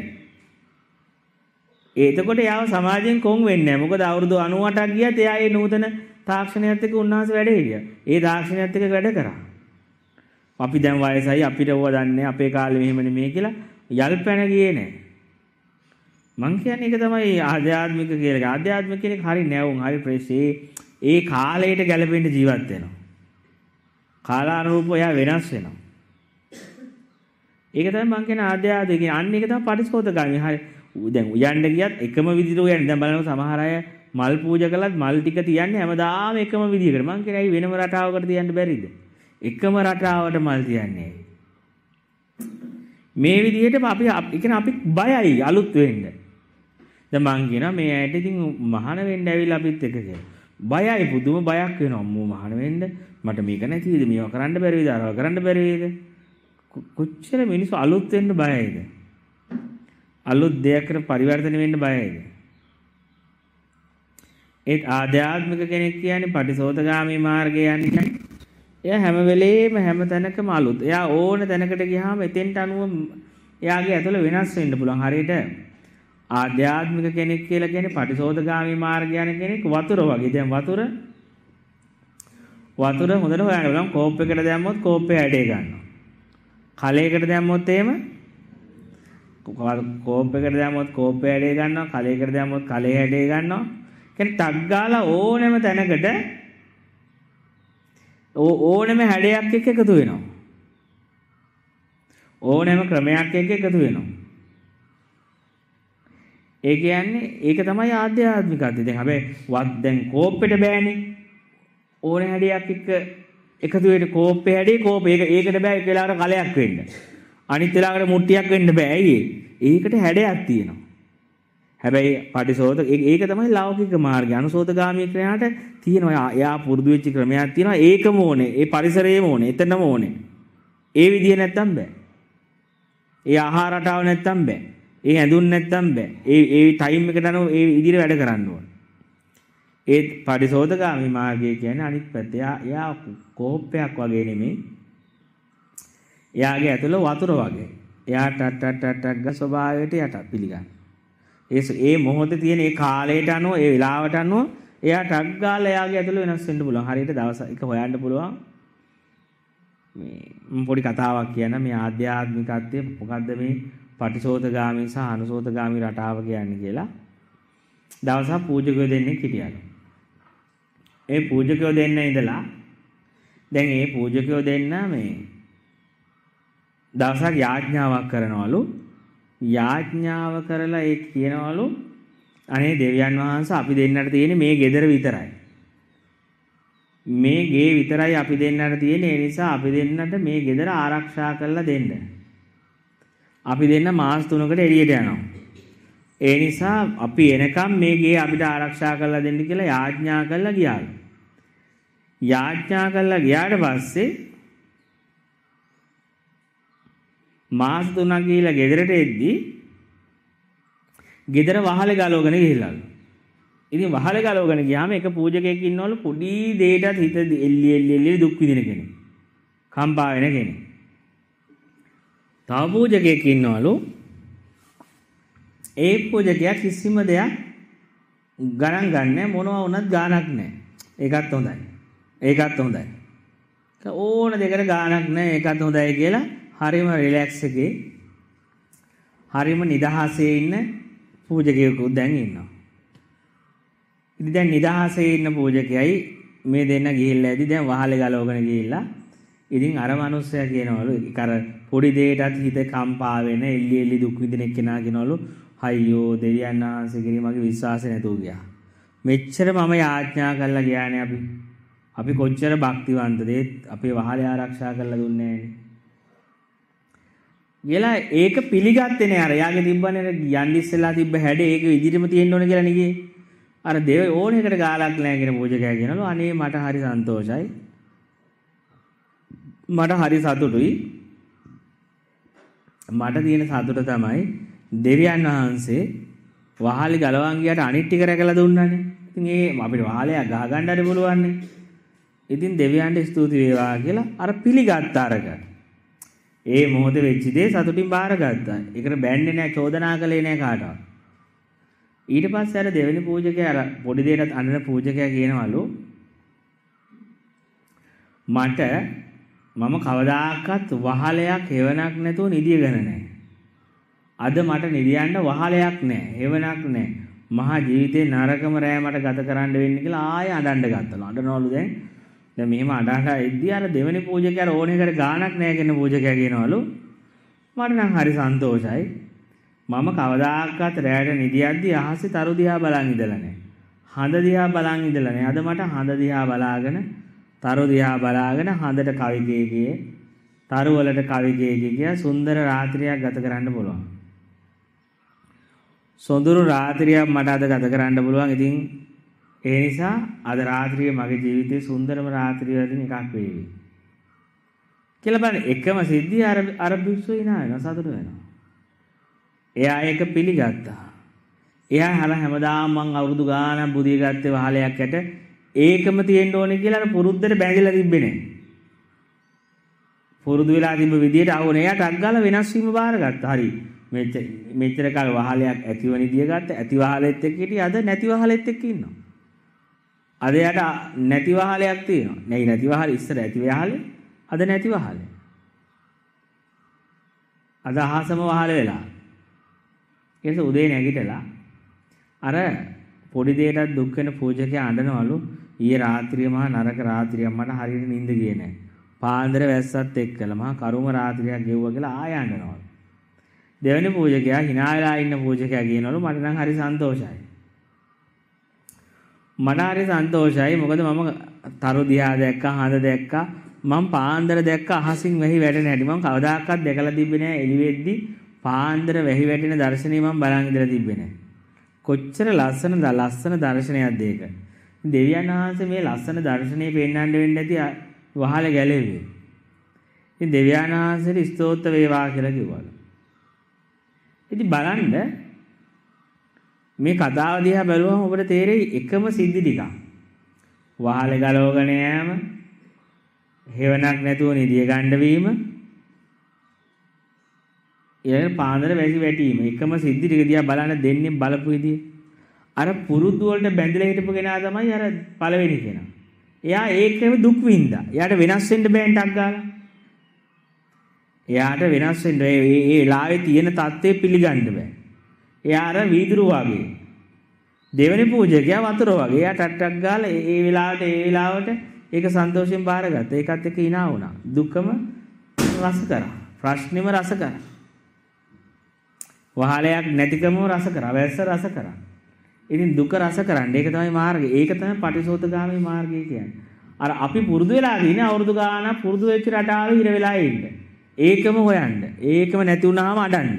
[SPEAKER 1] එතකොට යාව සමාජයෙන් කොන් වෙන්නේ නැහැ. මොකද අවුරුදු අනූඅටක් ගියත් එයා ඒ නූතන තාක්ෂණයත් එක්ක උන්වහන්සේ වැඩ හිටියා. ඒ තාක්ෂණයත් එක්ක වැඩ කරා. අපි දැන් වයසයි අපිට ඕවා දන්නේ අපේ කාලේ මෙහෙම නෙමෙයි කියලා යල්පැන ගියේ නැහැ. මං කියන්නේ ඒක තමයි ආධ්‍යාත්මික කියලා. ආධ්‍යාත්මික කෙනෙක් හරි නැවුම් හරි ප්‍රේසේ ඒ කාලයට ගැලපෙන්න ජීවත් වෙනවා. කාලානුරූපව එයා වෙනස් වෙනවා. ඒක තමයි මං කියන ආධ්‍යාත්මික. අන්න ඒක තමයි පටිච්චසමුප්පාදගාමී. හරි දැන් උයන්ඩ ගියත් එකම විදිහට උයන්නේ. දැන් බලන්න සමහර අය මල් පූජා කළත් මල් ටික තියන්නේ හැමදාම එකම විදිහකට. මං කියන්නේ ඇයි වෙනම රටාවකට තියන්න බැරිද? එකම රටාවට මල් තියන්නේ. මේ විදිහට අපි ඒ කියන්නේ අපි බයයි අලුත් වෙන්න. දැන් මං කියනවා මේ ඇයිට ඉතින් මහාන වෙන්න ඇවිල්ලා අපිත් එක කියලා. බයයි පුදුම බයක් වෙනවා. අම්මෝ මහාන වෙන්න මට මේක නැතිද? මේවා කරන්න බැරි වේද? අරවා කරන්න බැරි වේද? කොච්චර මිනිස්සු අලුත් වෙන්න බයයිද? අලුත් දෙයකට පරිවර්තන වෙන්න බයයිද? ඒ ආධ්‍යාත්මික කෙනෙක් කියන්නේ පටිසෝතගාමී මාර්ගය යන්නේ. එයා හැම වෙලේම හැම තැනකම අලුත්. එයා ඕන තැනකට ගියාම එතෙන්ට අනුව එයාගේ ඇතුළ වෙනස් වෙන්න පුළුවන්. හරියට ආධ්‍යාත්මික කෙනෙක් කියලා කියන්නේ පටිසෝතගාමී මාර්ගය යන කෙනෙක් වතුර වගේ. දැන් වතුර වතුර හොඳට හොයන්න බලන්න කෝප් එකකට දැම්මොත් කෝප්පේ හැඩය ගන්නවා. කලයකට දැම්මොත් එහෙම කෝප් එකට දැම්මොත් කෝප්පේ හැඩය ගන්නවා. කලයකට දැම්මොත් කලේ හැඩය ගන්නවා. කියන්නේ ටක් ගාලා ඕනෑම තැනකට ඕනෑම හැඩයක් එක්ක එකතු වෙනවා. ඕනෑම ක්‍රමයක් එක්ක එකතු වෙනවා. ඒ කියන්නේ ඒක තමයි ආධ්‍යාත්මිකත්වය. දැන් හැබැයි වත් දැන් කෝප්පෙට බෑනේ. ඕන හැඩයක් එක්ක එකතු වෙන්න කෝප්පේ හැඩේ කෝප ඒක ඒකට බෑ ඒක වෙලාවට කලයක් වෙන්න. අනිත් වෙලාවකට මුට්ටියක් වෙන්න බෑ. ඇයි ඒකට හැඩයක් තියෙනවා. හැබැයි පටිසෝත ඒක තමයි ලෞකික මාර්ගය. අනුසෝතගාමී ක්‍රමයට තියෙනවා. එයා පුරුදු වෙච්ච ක්‍රමයක් තියෙනවා. ඒකම ඕනේ. ඒ පරිසරයේම ඕනේ. එතනම ඕනේ. ඒ විදිය නැත්තම් බෑ. ඒ ආහාර රටාව නැත්තම් බෑ. ඒ ඇඳුම් නැත්තම් බෑ. ඒ ඒ ටයිම් එකට අනුව ඒ විදිහට වැඩ කරන්න ඕනේ. ඒ පටිසෝතගාමී මාර්ගය කියන්නේ අනිත් පැත්ත. එයා එයා කෝප්පයක් වගේ නෙමෙයි. එයාගේ ඇතුළ වතුර වගේ. එයා ටට් ටට් ටට් ග ස්වභාවයට යට පිළිගන්න. ඒ ඒ මොහොතේ තියෙන ඒ කාලයට අනුව ඒ වෙලාවට අනුව එයා ටක් ගාලා එයාගේ ඇතුළ වෙනස් වෙන්න පුළුවන්. හරියට දවස් එක හොයන්න පුළුවන්. මේ පොඩි කතාවක් කියන මේ ආධ්‍යාත්මිකත්වයේ මොකද්ද මේ පටිසෝතගාමී සහ අනුසෝතගාමී රටාව කියන්නේ කියලා. දවසක් පූජකයෝ දෙන්නෙක් හිටියලු. ඒ පූජකයෝ දෙන්න ඉඳලා දැන් ඒ පූජකයෝ දෙන්න මේ දවසක් යාඥාවක් කරනවලු. යාඥාව කරලා ඒ කියනවලු අනේ දෙවියන් වහන්සේ අපි දෙන්නට තියෙන්නේ මේ ගෙදර විතරයි. මේ ගේ විතරයි අපි දෙන්නට තියෙන්නේ. ඒ නිසා අපි දෙන්නට මේ ගෙදර ආරක්ෂා කරලා දෙන්න. අපි දෙන්න මාස තුනකට එළියට යනවා. ඒ නිසා අපි එනකම් මේ ගේ අපිට ආරක්ෂා කරලා දෙන්න කියලා යාඥා කරලා ගියාලු. යාඥා කරලා ගියාට පස්සේ මාස තුනක් ගිහිලා ගෙදරට එද්දි ගෙදර වහලේ ගලවගෙන ගිහිල්ලාලු. ඉතින් වහලේ ගලවගෙන ගියාම එක පූජකයෙක් ඉන්නවලු පොඩි දෙයකට හිත එල්ලි එල්ලි එල්ලි දුක් විඳින කෙනෙක්. කම්පා වෙන කෙනෙක්. තව පූජකයෙක් ඉන්නවලු. ඒ පූජකයා කිසිම දෙයක් ගණන් ගන්නෑ, මොනවා වුණත් ගාණක් නැහැ. ඒකත් හොඳයි. ඒකත් හොඳයි. ඕන දෙකට ගාණක් නැහැ, ඒකත් හොඳයි කියලා හරිම රිලැක්ස් එකේ හරිම නිදහසේ ඉන්න පූජකයෙකුත් දැන් ඉන්නවා. ඉතින් දැන් නිදහසේ ඉන්න පූජකයයි මේ දෙන්න ගිහිල්ලා ඇති දැන් වහලේ ගලවගෙන ගිහිල්ලා. ඉතින් අර මිනිස්සයා කියනවලු අර පොඩි දෙයකටත් හිත කම්පා වෙන එල්ලි එල්ලි දුක් විඳින එක්කෙනා කියනවලු අයියෝ දෙවියන් වහන්සේ කෙරෙහි මගේ විශ්වාසය නැතුව ගියා. මෙච්චර මම යාඥා කරලා ගියානේ අපි. අපි කොච්චර භක්තිවන්තද අපේ වහලේ ආරක්ෂා කරලා දුන්නේ නැහැනේ. ගිහලා ඒක පිළිගත්තේ නෑ. අර යාගේ තිබ්බනේ යන්න ඉස්සෙල්ලා තිබ්බ හැඩ ඒක ඉදිරියම තියෙන්න ඕන කියලා නේ. අර දෙව ඕන එකට ගාලක් නැහැ කියන පූජකයා කියනවලු අනේ මට හරි සන්තෝෂයි. මට හරි සතුටුයි. මට තියෙන සතුට තමයි දෙවියන් වහන්සේ වහලි ගලවන් ගියට අනිත් ටික රැකලා දුන්නානේ. ඉතින් ඒ අපිට වහලයක් ගහ ගන්න හරි පුළුවන් නේ. ඉතින් දෙවියන්ට ස්තුති වේවා කියලා අර පිළිගත්ත අරක. ඒ මොහොතේ වෙච්ච දේ සතුටින් බාරගත්තා. ඒකට බැන්නේ නැහැ, චෝදනා කළේ නැහැ කාටවත්. ඊට පස්සේ අර දෙවෙනි පූජකයා අර පොඩි දෙයකට අඬන පූජකයා කියනවලු මට මම කවදාකවත් වහලයක් හේවණක් නැතුව නිදියගෙන නැහැ. අද මට නිදියන්න වහලයක් නැහැ, හේවණක් නැහැ. මහා ජීවිතේ නරකම රෑ මට ගත කරන්න වෙන්නේ කියලා ආයෙ අඬන්න ගත්තලු. අඬනවලු දැන්. දැන් මෙහෙම අඬහා ඉද්දී අර දෙවෙනි පූජකයා අර ඕනේ කර ගාණක් නැහැ කියන පූජකයා කියනවලු මට නම් හරි සන්තෝෂයි. මම කවදාකවත් රැයට නිදියද්දී අහසේ තරු දිහා බලන් ඉඳලා නැහැ. හඳ දිහා බලන් ඉඳලා නැහැ. අද මට හඳ දිහා බලාගෙන තරු දිහා බලාගෙන හඳට කවි කිය කිය තරු වලට කවි කිය කිය සුන්දර රාත්‍රියක් ගත කරන්න පුළුවන්. සොඳුරු රාත්‍රියක් මට අද ගත කරන්න පුළුවන්. ඉතින් ඒ නිසා අද රාත්‍රිය මගේ ජීවිතේ සුන්දරම රාත්‍රිය වලින් එකක් වේවි. කියලා බලන්න එකම සිද්ධිය අර අර භික්ෂුව ඉනා වෙනවා, සතුට වෙනවා. එයා ඒක පිළිගත්තා. එයා හර හැමදාම මං අවුරුදු ගාණක් බුදිය ගත්තේ වහලයක් යට ඒකම තියෙන්න ඕනේ කියලා අර පුරුද්දට බැඳිලා තිබ්බේ නැහැ. පුරුදු වෙලා තිබ්බ විදියට ආවනේ එයා ටක් ගාලා වෙනස් වීම බාරගත්තා. හරි. මෙච්චර මෙච්චර කාල වහලයක් ඇතිව නිදිය ගත්ත ඇති වහලෙත් එක්ක හිටිය අද නැති වහලෙත් එක්ක ඉන්නවා. අද යට නැති වහලයක් තියෙනවා. නැයි නැති වහල ඉස්සර ඇති වහලේ අද නැති වහලේ. අද අහසම වහල වෙලා. ඒස උදේ නැගිටලා අර පොඩි දෙයකට දුක් වෙන පූජකයා අඬනවලු ඊයේ රාත්‍රිය මහා නරක රාත්‍රියක් මට හරියට නිින්ද ගියේ නැහැ. පාන්දර වැස්සත් එක්කලා මහා කරුම රාත්‍රියක් ගෙවුවා කියලා ආය අඬනවලු. දෙවෙනි පූජකයා hina වෙලා ඉන්න පූජකයා කියනවලු මට නම් හරි සන්තෝෂයි. මට හරි සන්තෝෂයි මොකද මම තරු දිහා දැක්කා, හඳ දැක්කා, මම පාන්දර දැක්කා අහසින් වැහි වැටෙන හැටි. මම කවදාකවත් දැකලා තිබ්බේ නැහැ එළි වෙද්දි පාන්දර වැහි වැටෙන දර්ශනේ මම බලන් ඉඳලා තිබ්බේ නැහැ. කොච්චර ලස්සනද ලස්සන දර්ශනයක්ද ඒක. දෙවියන් වහන්සේ මේ ලස්සන දර්ශනේ පෙන්වන්න වෙන්න ඇති වහල ගැලෙන්නේ. ඉතින් දෙවියන් වහන්සේට ස්තෝත්‍ර වේවා කියලා කිව්වලු. ඉතින් බලන්න මේ කතාව දිහා බැලුවම ඔබට තේරෙයි එකම සිද්ධි ටිකක්. වහල ගලවගෙන යෑම, හේවණක් නැතුව නිදිය ගන්න වීම, ඊළඟ පාන්දර වැසි වැටීම. එකම සිද්ධි ටික දිහා බලන්න දෙන්නේ බලපු විදිය. අර පුරුදු වලට බැඳලා හිටපු කෙනා තමයි අර පළවෙනි කෙනා. එයා ඒකෙම දුක් විඳා. එයාට වෙනස් වෙන්න බෑන් ටක් ගාලා. එයාට වෙනස් වෙන්න ඒ ඒ වෙලාවේ තියෙන தත්ත්වය පිළිගන්න බෑ. එයා අර වීදුරු වගේ. දෙවෙනි පූජකයා වතුර වගේ. එයා ටක් ටක් ගාලා ඒ වෙලාවට ඒ වෙලාවට ඒක සන්තෝෂයෙන් බාරගත්තා. ඒකත් එක්ක hina වුණා. දුකම රස කරා. ප්‍රශ්නෙම රස කරා. වහලයක් නැතිකම රස කරා. වැස්ස රස කරා. ඉතින් දුක රස කරන්න. ඒක තමයි මාර්ගය. ඒක තමයි පටිසෝතගාමී මාර්ගය කියන්නේ. අර අපි පුරුදු වෙලා දිනේ අවුරුදු ගානක් පුරුදු වෙච්ච රටාවේ ඉර වෙලා ඉන්න. ඒකම හොයන්න. ඒකම නැති වුණාම අඩන්න.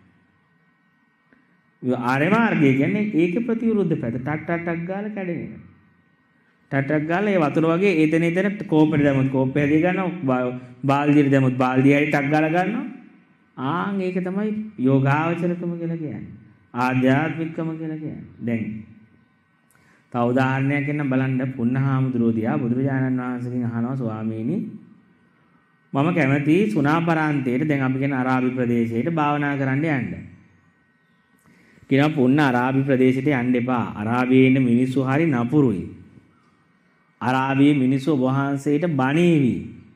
[SPEAKER 1] ආර්ය මාර්ගය කියන්නේ ඒක ප්‍රතිවිරුද්ධ පැත්ත. ටක් ටක් ටක් ගාලා කැඩෙන එක. ටක් ටක් ගාලා ඒ වතුර වගේ එතන එතන කෝපෙට දැමුත් කෝපය හදි ගන්නවා. බාල්දියට දැමුත් බාල්දිය හරි ටක් ගාලා ගන්නවා. ආන් ඒක තමයි යෝගාවචරකම කියලා කියන්නේ. ආධ්‍යාත්මිකකම කියලා කියන්නේ. දැන් තව උදාහරණයක් ගන්න බලන්න පුන්නහාමුදුරුවෝ දිහා බුදුරජාණන් වහන්සේගෙන් අහනවා ස්වාමීනි මම කැමති සුණාපරාන්තයට දැන් අපි කියන අරාබි ප්‍රදේශයට භාවනා කරන්න යන්න. කියනවා පුන්න අරාබි ප්‍රදේශයට යන්න එපා. අරාබියේ ඉන්න මිනිස්සු හරි නපුරුයි. අරාබියේ මිනිස්සු වහන්සේට බණේවි.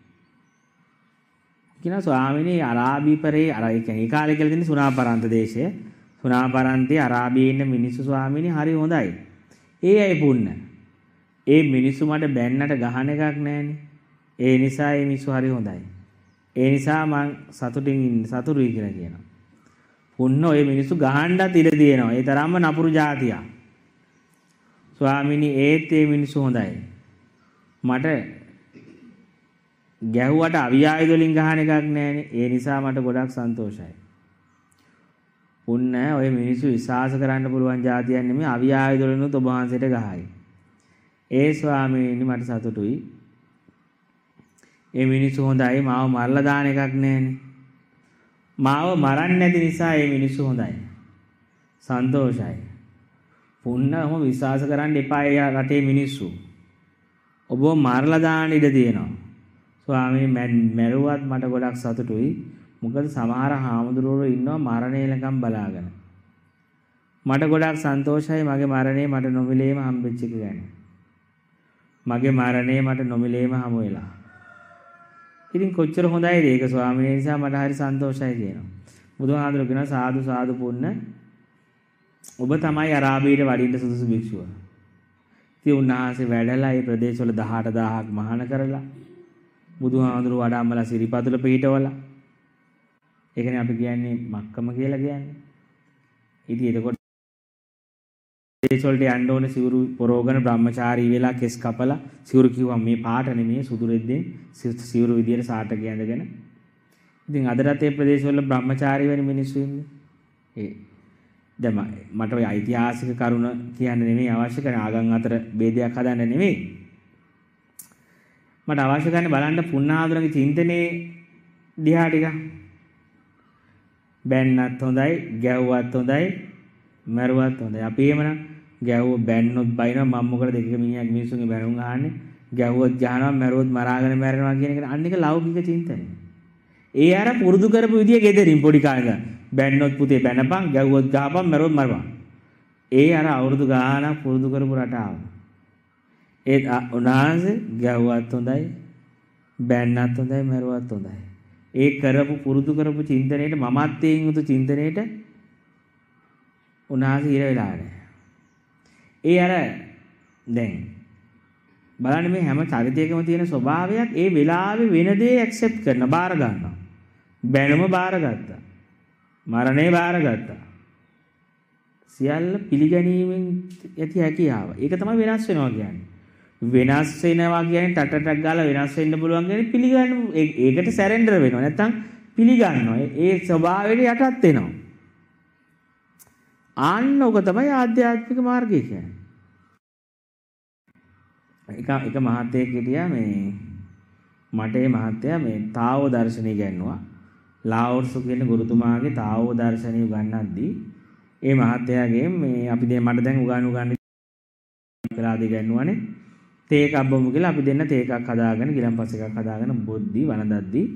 [SPEAKER 1] කියනවා ස්වාමීනි අරාබි පරේ අර ඒ කියන්නේ ඒ කාලේ කියලා තියෙන සුණාපරාන්ත දේශය. සුණාපරාන්තේ අරාබියේ ඉන්න මිනිස්සු ස්වාමීනි හරි හොඳයි. ඒ අය පුන්න. ඒ මිනිස්සු මට බැන්නට ගහන එකක් නැහැනේ. ඒ නිසා මේ මිනිස්සු හරි හොඳයි. ඒ නිසා මං සතුටින් ඉන්න සතුටුයි කියලා කියනවා. පුන්න ඔය මිනිස්සු ගහන්නත් ඉඩ තියෙනවා. ඒ තරම්ම නපුරු జాතියක්. ස්වාමීනි ඒත් මේ මිනිස්සු හොඳයි. මට ගැහුවට අවියායද වලින් ගහන එකක් නැහැනේ. ඒ නිසා මට ගොඩක් සන්තෝෂයි. පුන්න ඔය මිනිස්සු විශ්වාස කරන්න පුළුවන් జాතියක් නෙමෙයි අවියායද වලිනුත් ඔබ වහන්සේට ගහයි. ඒ ස්වාමීනි මට සතුටුයි. ඒ මිනිස්සු හොඳයි මාව මරලා දාන එකක් නැහැනේ. මාව මරන්නේ නැති නිසා මේ මිනිස්සු හොඳයි. සන්තෝෂයි. පුන්නම විශ්වාස කරන්න එපා ඒ රටේ මිනිස්සු. ඔබව මරලා දාන්න ඉඩ තියෙනවා. ස්වාමීනි මැරුවත් මට ගොඩක් සතුටුයි. මොකද සමහර හාමුදුරුවෝ ඉන්නවා මරණේලකම් බලාගෙන. මට ගොඩක් සන්තෝෂයි මගේ මරණය මට නොමිලේම හම්බෙච්ච එක ගැන. මගේ මරණය මට නොමිලේම හමු වෙලා. ඉතින් කොච්චර හොඳයිද ඒක ස්වාමීන් වහන්සේ නිසා මට හරි සන්තෝෂයි කියනවා. බුදුහාඳුර කියනවා සාදු සාදු පුන්න ඔබ තමයි අරාබියට වඩින්න සුදුසු භික්ෂුව. ඉතින් උන්වහන්සේ වැඩලා මේ ප්‍රදේශවල දහඅට දහසක් මහාන කරලා බුදුහාඳුර වඩාමලා සිරිපතුල පිහිටවලා ඒකනේ අපි කියන්නේ මක්කම කියලා කියන්නේ. ඉතින් එතකොට දේශවලට යන්න ඕනේ සිවුරු පොරෝගන බ්‍රහ්මචාරී වෙලා කෙස් කපලා සිවුරු කිව්වා මේ පාට නෙමෙයි සුදු රෙද්දෙන් සිවුරු විදියට සාටක ඇඳගෙන. ඉතින් අදටත් මේ ප්‍රදේශවල බ්‍රහ්මචාරී වෙන මිනිස්සු ඉන්නේ. ඒ දැන් මට ඔය ඓතිහාසික කරුණ කියන්න නෙමෙයි අවශ්‍ය කරන්නේ ආගම් අතර ભેදයක් හදන්න නෙමෙයි. මට අවශ්‍ය කරන්නේ බලන්න පුණ්ණාදුරගේ චින්තනයේ දිහා ටික. බැන්නත් හොඳයි, ගැව්වත් හොඳයි, මරුවත් හොඳයි. අපි එහෙමනම් ගැව්ව බැන්නොත් බයිනවා මම මොකටද දෙක මිනිහක් මිනිස්සුන්ගේ බැනුම් අහන්නේ. ගැව්වොත් ගහනවා, මරුවොත් මරාගෙන මැරෙනවා කියන එක අන්න එක ලෞකික චින්තනය. ඒ අර පුරුදු කරපු විදිය ගෙදරින් පොඩි කාලේ බැන්නොත් පුතේ බැනපන්, ගැව්වොත් ගහපන්, මරුවොත් මරපන්. ඒ අර අවුරුදු ගානක් පුරුදු කරපු රටාව. ඒ උනාසේ ගැව්වත් හොඳයි, බැන්නත් හොඳයි, මරුවත් හොඳයි. ඒ කරපු පුරුදු කරපු චින්තනයේට මමත්වයෙන් යුතු චින්තනයේට උනාසේ ඉර වෙලා නැහැ. ඒ අර දැන් බලන්න මේ හැම චරිතයකම තියෙන ස්වභාවයක් ඒ වෙලාවේ වෙන දේ ඇක්සෙප්ට් කරන බාර ගන්නවා. බැනම බාරගත්තා. මරණය බාරගත්තා. සියල්ල පිළිගැනීමෙන් ඇති හැකියාව. ඒක තමයි වෙනස් වෙනවා කියන්නේ. වෙනස් වෙනවා කියන්නේ ටටටක් ගාලා වෙනස් වෙන්න පුළුවන් කියන්නේ පිළිගන්න ඒකට සැරෙන්ඩර් වෙනවා. නැත්තම් පිළිගන්නවා. ඒ ස්වභාවයට යටත් වෙනවා. ආන්න ඔක තමයි ආධ්‍යාත්මික මාර්ගය කියන්නේ. එක එක මහත්තයෙක් හිටියා මේ මට ඒ මහත්තයා මේ තාවෝ දර්ශනය ගන්නවා. ලාවෝර්සු කියන ගුරුතුමාගේ තාවෝ දර්ශනය උගන්වද්දී ඒ මහත්තයාගේ මේ අපි දැන් මට දැන් උගන් උගන් කියලා දී ගන්නවනේ. තේ එකක් බොමු කියලා අපි දෙන්න තේ එකක් හදාගෙන ගිලන්පස් එකක් හදාගෙන බොද්දි වනදද්දී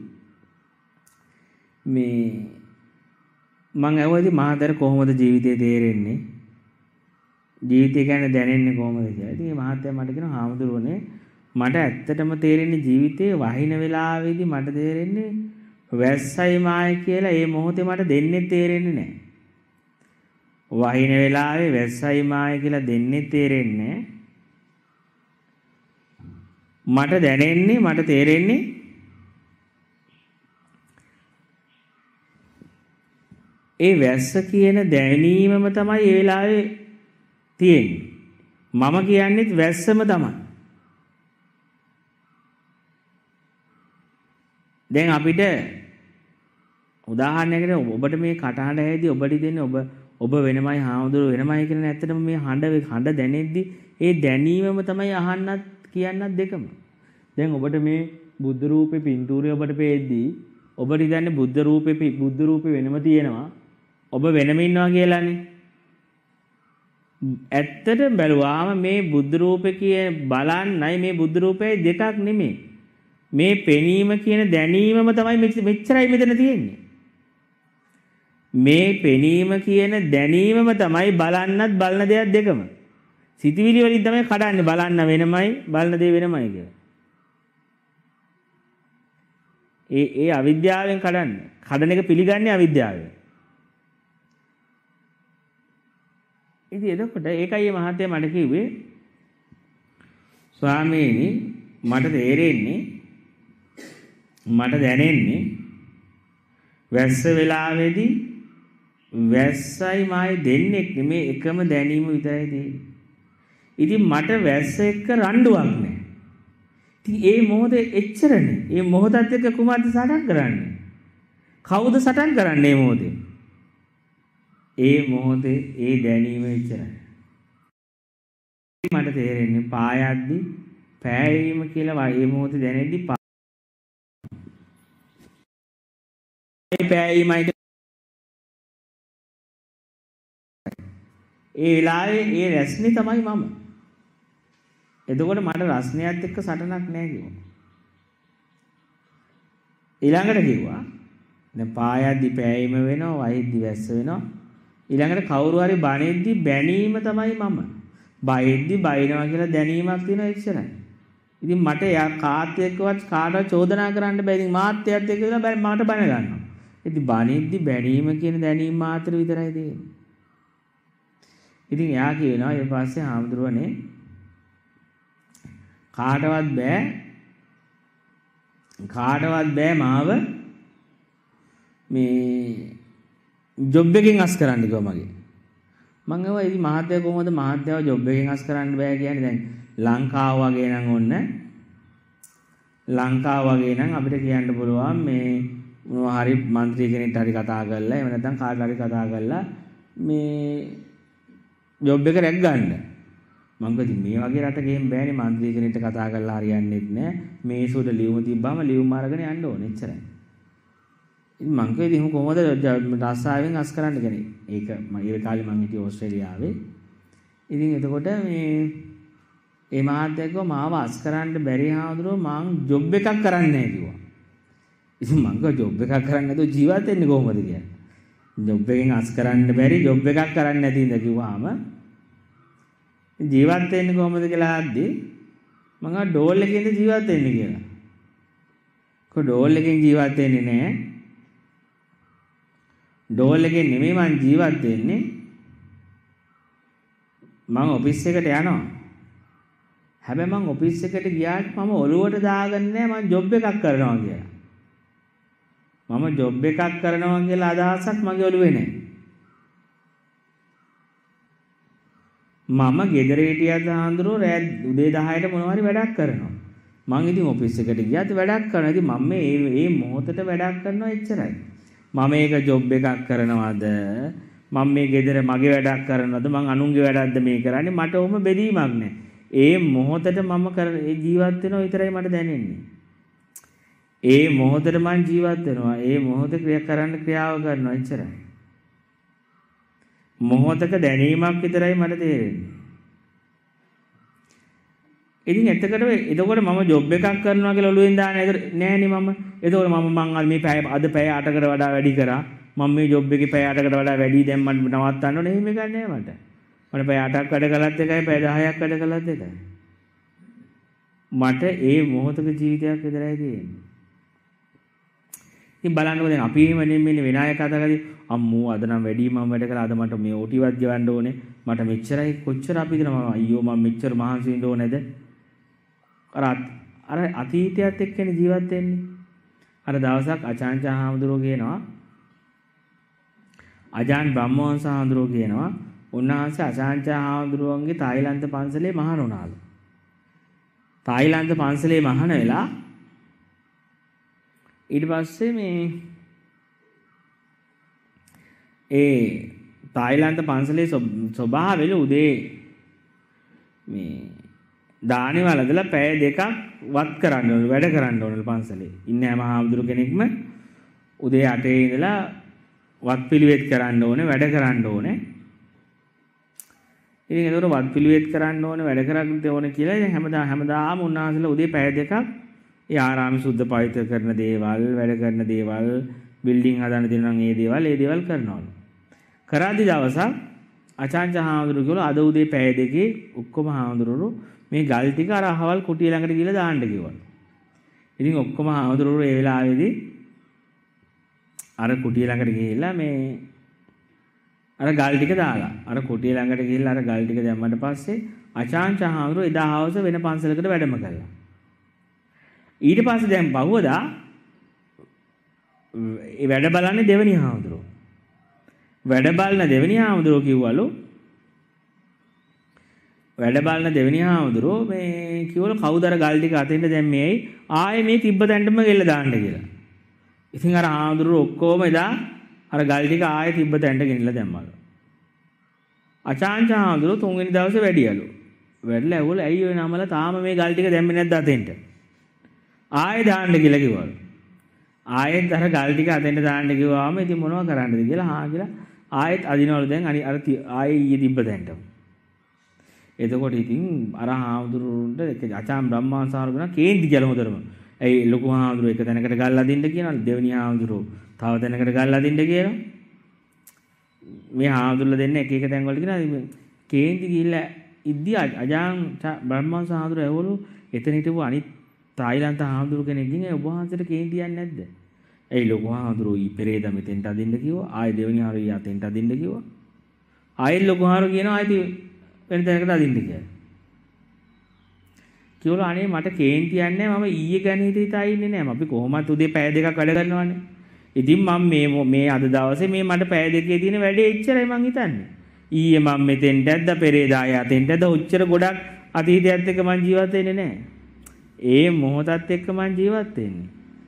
[SPEAKER 1] මේ මං ඇහුවාදී මහතර කොහොමද ජීවිතේ තේරෙන්නේ? ජීවිතය ගැන දැනෙන්නේ කොහොමද කියලා. ඉතින් මේ මහත්තයා මට කියනවා හාමුදුරුවනේ මට ඇත්තටම තේරෙන්නේ ජීවිතේ වහින වෙලාවේදී මට තේරෙන්නේ වැස්සයි මායි කියලා ඒ මොහොතේ මට දෙන්නේ තේරෙන්නේ නැහැ. වහින වෙලාවේ වැස්සයි මායි කියලා දෙන්නේ තේරෙන්නේ මට දැනෙන්නේ මට තේරෙන්නේ ඒ වැස්ස කියන දැනීමම තමයි ඒ වෙලාවේ තියෙන්නේ. මම කියන්නේත් වැස්සම තමයි. දැන් අපිට උදාහරණයකට ඔබට මේ කටහඬ ඇහිදී ඔබට දෙන්නේ ඔබ ඔබ වෙනමයි හාමුදුරුවෝ වෙනමයි කියන ඇත්තටම මේ හඬ හඬ දැනෙද්දි ඒ දැනීමම තමයි අහන්නත් කියන්නත් දෙකම. දැන් ඔබට මේ බුද්ධ රූපේ පින්තූරය ඔබට පෙද්දී ඔබට ඉතින් බුද්ධ රූපේ බුද්ධ රූපේ වෙනම තියෙනවා. ඔබ වෙනම ඉන්නවා කියලානේ. ඇත්තට බැලුවාම මේ බුද්ධ රූපේ කිය බලන්නයි මේ බුද්ධ රූපේ දෙකක් නෙමෙයි. මේ පෙනීම කියන දැනීමම තමයි මෙච්චරයි මෙතන තියෙන්නේ. මේ පෙනීම කියන දැනීමම තමයි බලන්නත් බලන දෙයක් දෙකම. සිතවිලි වලින් තමයි කඩන්නේ බලන්න වෙනමයි බලන දේ වෙනමයි කියලා. ඒ ඒ අවිද්‍යාවෙන් කඩන්නේ. කඩන එක පිළිගන්නේ අවිද්‍යාවෙන්. ඉතින් එතකොට ඒකයි මේ මහත්තයා මට කිව්වේ ස්වාමීනි මට තේරෙන්නේ මට දැනෙන්නේ වැස්ස වෙලාවේදී වැස්සයි මායි දෙන්නෙක් නෙමේ එකම දැනීම විතරයි තියෙන්නේ. ඉතින් මට වැස්ස එක්ක රණ්ඩුවක් නැහැ. ඉතින් ඒ මොහොතේ එච්චරනේ. ඒ මොහොතත් එක්ක කුමක්ද සටන් කරන්නේ? කවුද සටන් කරන්නේ මේ මොහොතේ? ඒ මොහොතේ ඒ දැනීම එච්චරයි. මට තේරෙන්නේ පායද්දි පෑයීම කියලා මේ මොහොතේ දැනෙද්දි පෑයීමයි ඒ වෙලාවේ ඒ රැස්නේ තමයි මම. එතකොට මට රස්නයත් එක්ක සටනක් නැහැ කිව්වා. ඊළඟට කිව්වා දැන් පායද්දි පෑයීම වෙනවා, වහිද්දි වැස්ස වෙනවා. ඊළඟට කවුරු හරි බණෙද්දි බැනීම තමයි මම. බයෙද්දි බයිනවා කියලා දැනීමක් තියෙනවා එච්චරයි. ඉතින් මට යා කාත් එක්කවත් කාටවත් චෝදනා කරන්න බෑ. ඉතින් මාත්‍යයත් එක්ක ඉඳලා මට බණ ගන්නවා. ඉතින් බණෙද්දි බැනීම කියන දැනීම මාත්‍ර විතරයි තියෙන්නේ. ඉතින් එයා කියනවා ඊට පස්සේ හාමුදුරුවනේ කාටවත් බෑ කාටවත් බෑ මාව මේ ජොබ් එකෙන් අස් කරන්න කිව්වා මගේ. මම ඒවා ඉතින් මහත්තයා කොහොමද මහත්තයාව ජොබ් එකෙන් අස් කරන්න බෑ කියන්නේ දැන් ලංකාව වගේ නම් ඔන්න ලංකාව වගේ නම් අපිට කියන්න පුළුවන් මේ මොනවා හරි മന്ത്രി කෙනෙක්ට හරි කතා කරලා එහෙම නැත්නම් කාට හරි කතා කරලා මේ ජොබ් එක රැක් ගන්න. මම කිව්වා මේ වගේ රටකෙන් බෑනේ മന്ത്രി කෙනෙක්ට කතා කරලා හරියන්නේත් නෑ. මේ සුඩ ලියුම තිබ්බම ලියුම අරගෙන යන්න ඕනේ එච්චරයි. ඉතින් මං කිව්වා ඉතින් කොහොමද රස්සාවෙන් අස් කරන්න කියන්නේ. ඒක මම ඒ කාලේ මං හිටියේ ඕස්ට්‍රේලියාවේ. ඉතින් එතකොට මේ ඒ මහත්තයා කිව්වා මාව අස් කරන්න බැරි හාමුදුරුවෝ මං ජොබ් එකක් කරන්නේ නැහැ කිව්වා. ඉතින් මං කිව්වා ජොබ් එකක් කරන්නේ නැතුව ජීවත් වෙන්නේ කොහොමද කියලා. ජොබ් එකෙන් අස් කරන්න බැරි ජොබ් එකක් කරන්නේ නැති ඉඳ කිව්වාම ජීවත් වෙන්නේ කොහොමද කියලා අහද්දී මං ආ ඩෝල් එකෙන්ද ජීවත් වෙන්නේ කියලා. කො ඩෝල් එකෙන් ජීවත් වෙන්නේ නැහැ. ඩෝල් එකෙන් නෙමෙයි මං ජීවත් වෙන්නේ. මං ඔෆිස් එකට යනවා. හැබැයි මං ඔෆිස් එකට ගියාට මම ඔළුවට දාගන්නේ නැහැ මං ජොබ් එකක් කරනවා කියලා. මම ජොබ් එකක් කරනවා කියලා අදහසක් මගේ ඔළුවේ නැහැ. මම ගෙදර හිටියත් හාමුදුරුවෝ රෑ උදේ දහයට මොනවා හරි වැඩක් කරනවා. මං ඉතින් ඔෆිස් එකට ගියාත් වැඩක් කරනවා. ඉතින් මම මේ මේ මොහොතට වැඩක් කරනවා එච්චරයි. මම මේක ජොබ් එකක් කරනවද? මම මේ ගෙදර මගේ වැඩක් කරනවද? මං අනුන්ගේ වැඩක්ද මේ කරන්නේ? මට ඔහොම බෙදීමක් නැහැ. ඒ මොහොතට මම කර ඒ ජීවත් වෙනවා විතරයි මට දැනෙන්නේ. ඒ මොහොතට මං ජීවත් වෙනවා. ඒ මොහොත ක්‍රියා කරන්න ක්‍රියාව කරනවා එච්චරයි. මොහොතක දැනීමක් විතරයි මට තේරෙන්නේ. ඉතින් එතකොට එතකොට මම ජොබ් එකක් කරනවා කියලා ඔළුවෙන් දාන නෑනේ මම. එතකොට මම මං මේ පැය අද පැය අටකට වඩා වැඩි කරා. මම මේ ජොබ් එකේ පැය අටකට වඩා වැඩි දැන් මම නවත්තන්න ඕනේ. එහෙම එකක් නෑ මට. මට පැය අටක් වැඩ කළත් එකයි පැය දහයක් වැඩ කළත් එකයි. මට ඒ මොහොතක ජීවිතයක් විතරයි තියෙන්නේ. ඉතින් බලන්නකෝ දැන් අපි එහෙම නෙමෙයි විනායක කතාවකදී අම්මෝ අද නම් වැඩි මම වැඩ කළා අද මට මේ ඕටිවත් ගෙවන්න ඕනේ. මට මෙච්චරයි කොච්චර අපිද මම අයියෝ මම මෙච්චර මහන්සි වෙන්න ඕනේද? අර අර අතීතයත් එක්කනේ ජීවත් වෙන්නේ. අර දවසක් අචාන්චා හාමුදුරුවෝ කියනවා අජාන් බ්‍රහ්මවංශ හාමුදුරුවෝ කියනවා උන්වහන්සේ අචාන්චා හාමුදුරුවන්ගේ තායිලන්ත පන්සලේ මහාන වුණාලු. තායිලන්ත පන්සලේ මහාන වෙලා ඊට පස්සේ මේ ඒ තායිලන්ත පන්සලේ ස්වභාවය උදේ මේ දානි වලදලා පැය දෙකක් වත් කරන්න ඕන වැඩ කරන්න ඕන පන්සලේ. ඉන්නේ හැම හාමුදුරු කෙනෙක්ම උදේ අටේ ඉඳලා වත් පිළිවෙත් කරන්න ඕනේ වැඩ කරන්න ඕනේ. ඉතින් ඒකට වත් පිළිවෙත් කරන්න ඕනේ වැඩ කරන්න ඕනේ කියලා ඉතින් හැමදා හැමදාම උන්වහන්සේලා උදේ පැය දෙකක් ඒ ආරාම සුද්ධ පවිත්‍ර කරන දේවල්, වැඩ කරන දේවල්, බිල්ඩින් හදන්න දෙනවා නම් ඒ දේවල්, ඒ දේවල් කරනවලු. කරාදි දවසක් අචාන්ච හාමුදුරුවෝ කිව්වලු අද උදේ පැය දෙකේ ඔක්කොම හාමුදුරුවෝ මේ ගල් ටික අර අහවල් කුටිය ළඟට ගිහලා දාන්න කිව්වලු. ඉතින් ඔක්කොම හාමුදුරුවෝ ඒ වෙලාවේදී අර කුටිය ළඟට ගිහිල්ලා මේ අර ගල් ටික දාලා අර කුටිය ළඟට ගිහිල්ලා අර ගල් ටික දැම්මට පස්සේ අචාන්ච හාමුදුරුවෝ එදා හවස වෙන පන්සලකට වැඩම කළා. ඊට පස්සේ දැන් බහුවදා ඒ වැඩ බලන්නේ දෙවෙනි හාමුදුරුවෝ. වැඩ බලන දෙවෙනි හාමුදුරුවෝ කිව්වලු වැඩ බලන දෙවෙනි හාමුදුරුවෝ මේ කිව්වලු කවුද අර ගල් ටික අතෙන්ට දැම්මේ ආයේ මේ තිබ්බ තැනටම ගෙල්ල දාන්න කියලා. ඉතින් අර හාමුදුරුවෝ ඔක්කොම එදා අර ගල් ටික ආයේ තිබ්බ තැනට ගෙනilla දැම්මලු. අචාන්ච හාමුදුරුවෝ තුන්වෙනි දවසේ වැඩියලු. වැඩලා ඇහුවලු ඇයි ඔය නමල තාම මේ ගල් ටික දැම්මේ නැද්ද අතෙන්ට? ආයේ දාන්න කියලා කිව්වලු. ආයෙත් අර ගල් ටික අතෙන්ට දාන්න කිව්වාම ඉතින් මොනව කරන්නද කියලා හා කියලා ආයෙත් අදිනවලු දැන් අනි අර ආයේ ඊයේ තිබ්බ තැනට. එතකොට ඉතින් අර හාමුදුරුවන්ට අචාන් බ්‍රහ්මවංශාරුගණ කේන්ති කියලා හොදරම. ඇයි ලොකු හාමුදුරුවෝ එක තැනකට ගල් අදින්න කියනවා දෙවෙනි හාමුදුරුවෝ තව තැනකට ගල් අදින්න කියනවා. මේ හාමුදුරුවෝ දෙන්න එක එක තැන් වලට කියනවා කේන්ති ගිහිල්ලා ඉද්දි අජාන් බ්‍රහ්මවංශාරුගණ ඇහුවලු එතන හිටපු අනිත් තායිලන්ත හාමුදුරු කෙනෙක්ගෙන් ඒ ඔබ වහන්සේට කේන්ති යන්නේ නැද්ද? ඇයි ලොකු හාමුදුරුවෝ ඊ පෙරේද මෙතෙන්ට අදින්න කිව්වා. ආයෙ දෙවෙනි හාමුදුරුවෝ යතෙන්ට අදින්න කිව්වා. ආයෙ ලොකු හාමුදුරුවෝ කියනවා ආයෙ වෙන තැනකට අදින්න කියලා. කිව්වලු අනේ මට කේන්ති යන්නේ නැහැ. මම ඊයේ ගැන හිත හිතා ඉන්නේ නැහැ. අපි කොහොමත් උදේ පැය දෙකක් වැඩ කරනවානේ. ඉතින් මම මේ මේ අද දවසේ මේ මට පැය දෙකේ තියෙන වැඩේ එච්චරයි මං හිතන්නේ. ඊයේ මම මෙතෙන්ට ඇද්දා පෙරේද ආයෙ අතෙන්ට ඇද්දා ඔච්චර ගොඩක් අතීතයත් එක්ක මං ජීවත් වෙන්නේ නැහැ. ඒ මොහොතත් එක්ක මං ජීවත් වෙන්නේ.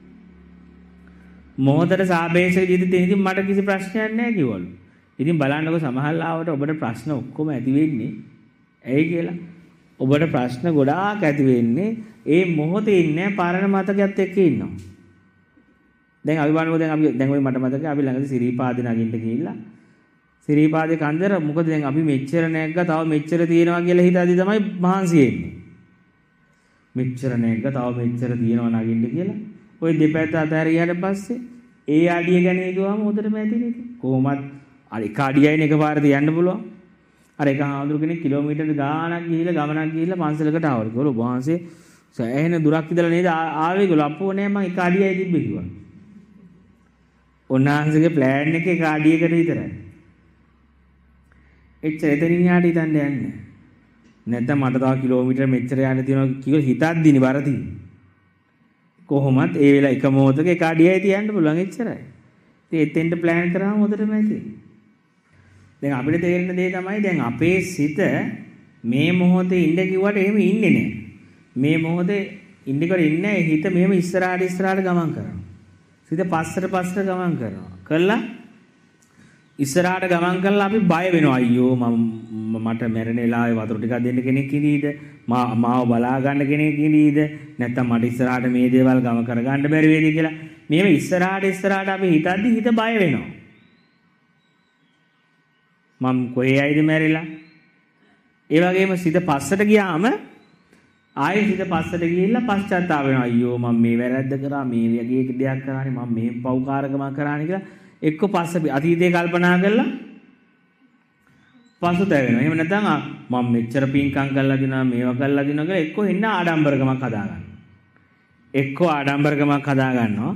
[SPEAKER 1] මොහොතට සාපේක්ෂව ජීවිතේ ඉතින් මට කිසි ප්‍රශ්නයක් නැහැ කිව්වලු. ඉතින් බලන්නකො සමහරවිට ඔබට ප්‍රශ්න ඔක්කොම ඇති වෙන්නේ ඇයි කියලා. ඔබට ප්‍රශ්න ගොඩාක් ඇති වෙන්නේ ඒ මොහොතේ ඉන්නේ පරණ මතකයත් එක්ක ඉන්නවා. දැන් අපි බලමු දැන් අපි දැන් ওই මට මතකයි අපි ළඟදී සිරිපාදේ නගින්න ගිහිල්ලා සිරිපාදේ කන්දර මොකද දැන් අපි මෙච්චර නැග්ගා තව මෙච්චර තියෙනවා කියලා හිතාදී තමයි මහන්සි වෙන්නේ. මෙච්චර නැග්ග තව මෙච්චර තියෙනවා නගින්න කියලා. ওই දෙපැත්ත අතහැරියාට පස්සේ ඒ අඩිය ගැන හිතුවාම උදේටම ඇතිනේ. කොහොමත් අර එක අඩියයින් එකපාරට යන්න පුළුවන්. අර එක හාමුදුරු කෙනෙක් කිලෝමීටර් ගාණක් ගිහිල්ලා ගමනක් ගිහිල්ලා පන්සලකට ආවලු. ඒගොල්ලෝ වහන්සේ සෑහෙන දුරක් ඉඳලා නේද ආවේ ඒගොල්ලෝ. අපෝ නෑ මං එක අඩියයි තිබ්බේ කිව්වා. උන්වහන්සේගේ ප්ලෑන් එකේ එක අඩියකට විතරයි. එච්චර එතනින් යාට හිතන්න යන්නේ. නැත්නම් මට තව කිලෝමීටර් මෙච්චර යන්න තියෙනවා කියලා හිතද්දිනේ බරදී. කොහොමත් ඒ වෙලාව එක මොහොතක එක අඩියයි තියන්න පුළුවන් එච්චරයි. ඉතින් එතෙන්ට ප්ලෑන් කරාම හොදටම ඇති. දැන් අපිට තේරෙන දේ තමයි දැන් අපේ සිත මේ මොහොතේ ඉන්න කිව්වට එහෙම ඉන්නේ නැහැ. මේ මොහොතේ ඉන්නකොට ඉන්නේ හිත මෙහෙම ඉස්සරහට ඉස්සරහට ගමන් කරනවා. සිත පස්සට පස්සට ගමන් කරනවා. කළා ඉස්සරහට ගමන් කළා අපි බය වෙනවා. අයියෝ මම මට මැරෙන වෙලාවේ වතුර ටිකක් දෙන්න කෙනෙක් ඉඳීද? මා මාව බලා ගන්න කෙනෙක් ඉඳීද? නැත්නම් මට ඉස්සරහට මේ දේවල් ගම කර ගන්න බැරි වේද කියලා. මේව ඉස්සරහට ඉස්සරහට අපි හිතද්දි හිත බය වෙනවා. මම කොහේ යයිද මැරිලා? ඒ වගේම සිත පස්සට ගියාම ආයෙ හිත පස්සට ගිහිල්ලා පශ්චාත්තාප වෙනවා. අයියෝ මම මේ වැරද්ද කරා මේ වගේ දෙයක් කරානේ මම මේ පව්කාරකමක් කරානේ කියලා එක්ක පස්ස අතීතේ කල්පනා කරලා පසුතැවෙනවා. එහෙම නැත්නම් මම මෙච්චර පින්කම් කරලා දිනවා මේවා කරලා දිනවා කියලා එක්ක එන්න ආඩම්බරකමක් හදා ගන්නවා. එක්ක ආඩම්බරකමක් හදා ගන්නවා.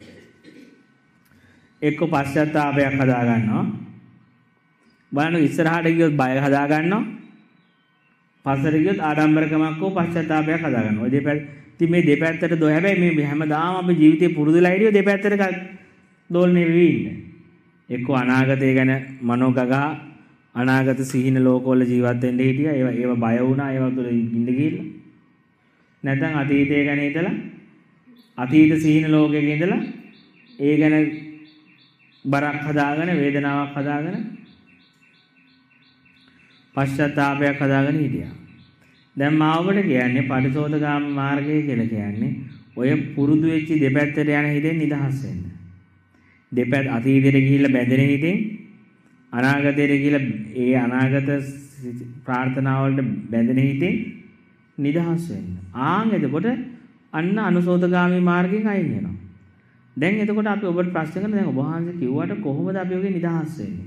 [SPEAKER 1] එක්ක පශ්චාත්තාපයක් හදා ගන්නවා. බලන්න ඉස්සරහට ගියොත් බය හදා ගන්නවා. පස්සට ගියොත් ආඩම්බරකමක් හෝ පශ්චාත්තාපයක් හදා ගන්නවා. ඔය දෙපැත්ත ඉතින් මේ දෙපැත්තට දෝ හැබැයි මේ හැමදාම අපි ජීවිතේ පුරුදුලා හිටියෝ දෙපැත්තට දෝලණය වෙවි ඉන්නේ. එක්ක අනාගතය ගැන මනෝගගා අනාගත සිහින ලෝකවල ජීවත් වෙන්න හිටියා. ඒව ඒව බය වුණා. ඒව තුළ ඉඳ ගිහිල්ලා. නැත්නම් අතීතය ගැන හිතලා අතීත සිහින ලෝකයක ඉඳලා ඒ ගැන බරක් හදාගෙන වේදනාවක් හදාගෙන පශ්චාත්තාපයක් හදාගෙන හිටියා. දැන් මාවකට කියන්නේ පටිසෝතගාම මාර්ගය කියලා කියන්නේ ඔය පුරුදු වෙච්ච දෙපැත්තට යන හිතෙන් නිදහස් වෙන්න. දෙපැත්ත අතීතයට ගිහිල්ලා බැඳෙන හිතෙන් අනාගතයට ගිහිල්ලා ඒ අනාගත ප්‍රාර්ථනා වලට බැඳෙන හිතෙන් නිදහස් වෙන්න. ආන් එතකොට අන්න අනුසෝතගාමී මාර්ගයෙන් අයින් වෙනවා. දැන් එතකොට අපි ඔබට ප්‍රශ්න කරන දැන් ඔබ වහන්සේ කිව්වට කොහොමද අපි ඔගේ නිදහස් වෙන්නේ?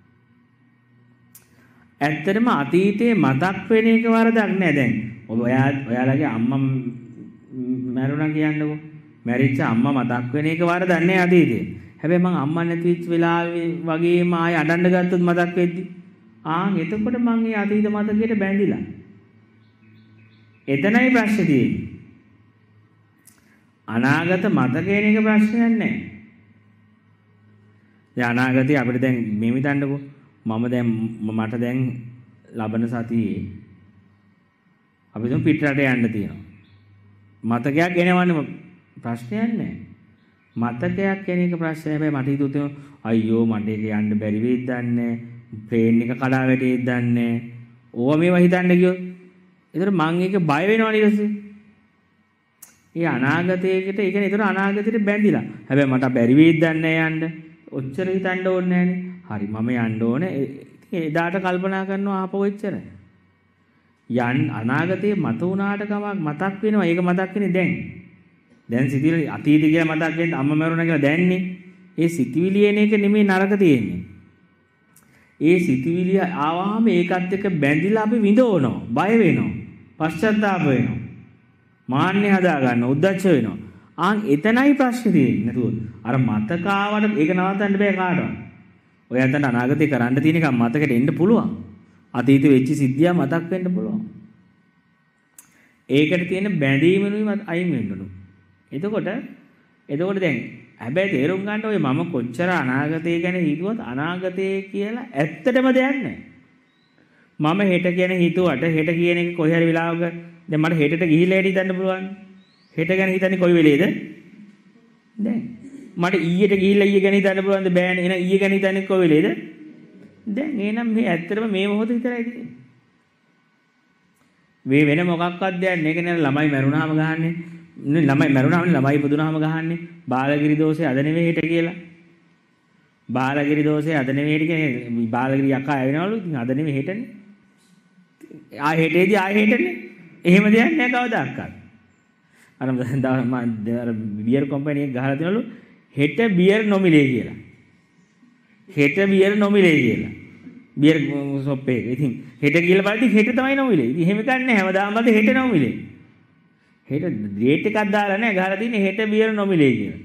[SPEAKER 1] ඇත්තටම අතීතයේ මතක් වෙන එක වරදක් නෑ. දැන් ඔබ ඔයා ඔයාලගේ අම්මා මැරුණා කියන්නකෝ. මැරිච්ච අම්මා මතක් වෙන එක වරදක් නෑ අතීතයේ. හැබැයි මං අම්මා නැති වෙච්ච වෙලාවේ වගේම ආයෙ අඬන්න ගත්තොත් මතක් වෙද්දි ආන් එතකොට මං ඒ අතීත මතකයට බැඳිලා. එතනයි ප්‍රශ්නේ තියෙන්නේ. අනාගත මතකේන එක ප්‍රශ්නයක් නෑ. දැන් අනාගතේ අපිට දැන් මේ හිතන්නකෝ මම දැන් මට දැන් ලබන සතියේ අපි දුම් පිටරට යන්න තියෙනවා. මතකයක් එනවන්නේ ප්‍රශ්නයක් නෑ. මතකයක් කෙන එක ප්‍රශ්නය. හැබැයි මට හිතුවේ අයියෝ මට ඒක යන්න බැරි වෙයිද දන්නේ. ප්ලේන් එක කඩා වැටෙයිද දන්නේ. ඕවා මේවා හිතන්න ගියොත් ඒතර මං ඒක බය වෙනවා ඊට පස්සේ. ඒ අනාගතයකට ඒ කියන්නේ ඒතර අනාගතයට බැඳිලා. හැබැයි මට බැරි වෙයිද දන්නේ යන්න. ඔච්චර හිතන්න ඕනේ නෑනේ. හරි මම යන්න ඕනේ. ඉතින් එදාට කල්පනා කරනවා ආපහු එච්චරයි. යන් අනාගතේ මත උනාට කමක් මතක් වෙනවා. ඒක මතක් වෙන්නේ දැන්. දැන් සිතිවිලි අතීතය කියලා මතක් වෙන්න අම්මා මරුණා කියලා දැන්නේ. ඒ සිතිවිලි එන එක නෙමෙයි නරක තියෙන්නේ. ඒ සිතිවිලි ආවම ඒකත් එක්ක බැඳිලා අපි විඳවනවා, බය වෙනවා, පශ්චාත්තාප වෙනවා. මාන්නේ හදා ගන්න, උද්දච්ච වෙනවා. ආන් එතනයි ප්‍රශ්නේ තියෙන්නේ. නේද? අර මතකාවට ඒක නවත්තන්න බෑ කාටවත්. ඔය අතන අනාගතේ කරන්න තියෙන එක මතකෙට එන්න පුළුවන්. අතීතේ වෙච්ච සිද්ධිය මතක් වෙන්න පුළුවන්. ඒකට තියෙන බැඳීමනුයි අයින් වෙන්න ඕන. එතකොට එතකොට දැන් හැබැයි තේරුම් ගන්න ඔය මම කොච්චර අනාගතය ගැන හිතුවත් අනාගතය කියලා ඇත්තටම දෙයක් නැහැ. මම හෙට කියන හිතුවට හෙට කියන එක කොයි හරි වෙලාවක දැන් මට හෙටට ගිහිල්ලා හෙට හිතන්න පුළුවන්. හෙට ගැන හිතන්නේ කොයි වෙලේද? දැන් මට ඊයට ගිහිල්ලා ඊය ගැන හිතන්න පුළුවන්ද? බෑනේ. එහෙනම් ඊය ගැන හිතන්නේ කොයි වෙලේද? දැන් එහෙනම් මේ ඇත්තටම මේ මොහොත විතරයි තියෙන්නේ. මේ වෙන මොකක්වත් දෙයක් නෑ. ඒක නේ ළමයි මැරුණාම ගහන්නේ. නේ ළමයි මැරුණාම ළමයි පුදුනාම ගහන්නේ. බාලගිරි දෝෂේ අද නෙවෙයි හෙට කියලා. බාලගිරි දෝෂේ අද නෙවෙයි හෙට කියන්නේ බාලගිරි යකා ඇවිනවලු. ඉතින් අද නෙවෙයි හෙටනේ. ආ හෙටේදී ආ හෙටනේ. එහෙම දෙයක් නෑ කවදාවත්. අර මම අර බියර් කම්පැනි එක ගහලා තියනලු හෙට බියර් නොමිලේ කියලා. හෙට බියර් නොමිලේ කියලා. බියර් ෂොප් එක. ඉතින් හෙට කියලා බලද්දි හෙට තමයි නොමිලේ. ඉතින් එහෙම කන්නේ හැමදාම බලද්දි හෙට නොමිලේ. හෙට ඩේට් එකක් දාලා නැහැ ගහලා තියෙන්නේ හෙට බියර් නොමිලේ කියලා.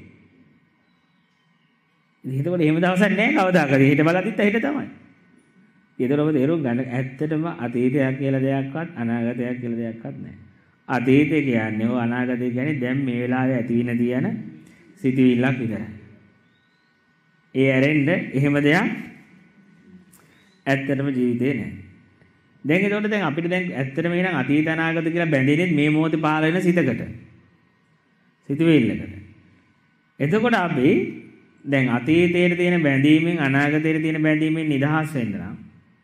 [SPEAKER 1] ඉතින් ඒකවල එහෙම දවසක් නැහැ කවදාකද. හෙට බලද්දිත් හෙට තමයි. ඒතර ඔබ තේරුම් ගන්න ඇත්තටම අතීතයක් කියලා දෙයක්වත් අනාගතයක් කියලා දෙයක්වත් නැහැ. අතීතය කියන්නේ හෝ අනාගතය කියන්නේ දැන් මේ වෙලාවේ ඇති වෙන දියන සිතුවිල්ලක් විතරයි. ඒ ඇරෙන්න එහෙම දෙයක් ඇත්තටම ජීවිතේ නැහැ. දැන් ඒකට දැන් අපිට දැන් ඇත්තටම කියනනම් අතීත අනාගත කියලා බැඳෙන්නේ මේ මොහොතේ පහළ වෙන සිතකට. සිතුවිල්ලකට. එතකොට අපි දැන් අතීතයේ තියෙන බැඳීමෙන් අනාගතයේ තියෙන බැඳීමෙන් නිදහස් වෙන්න නම්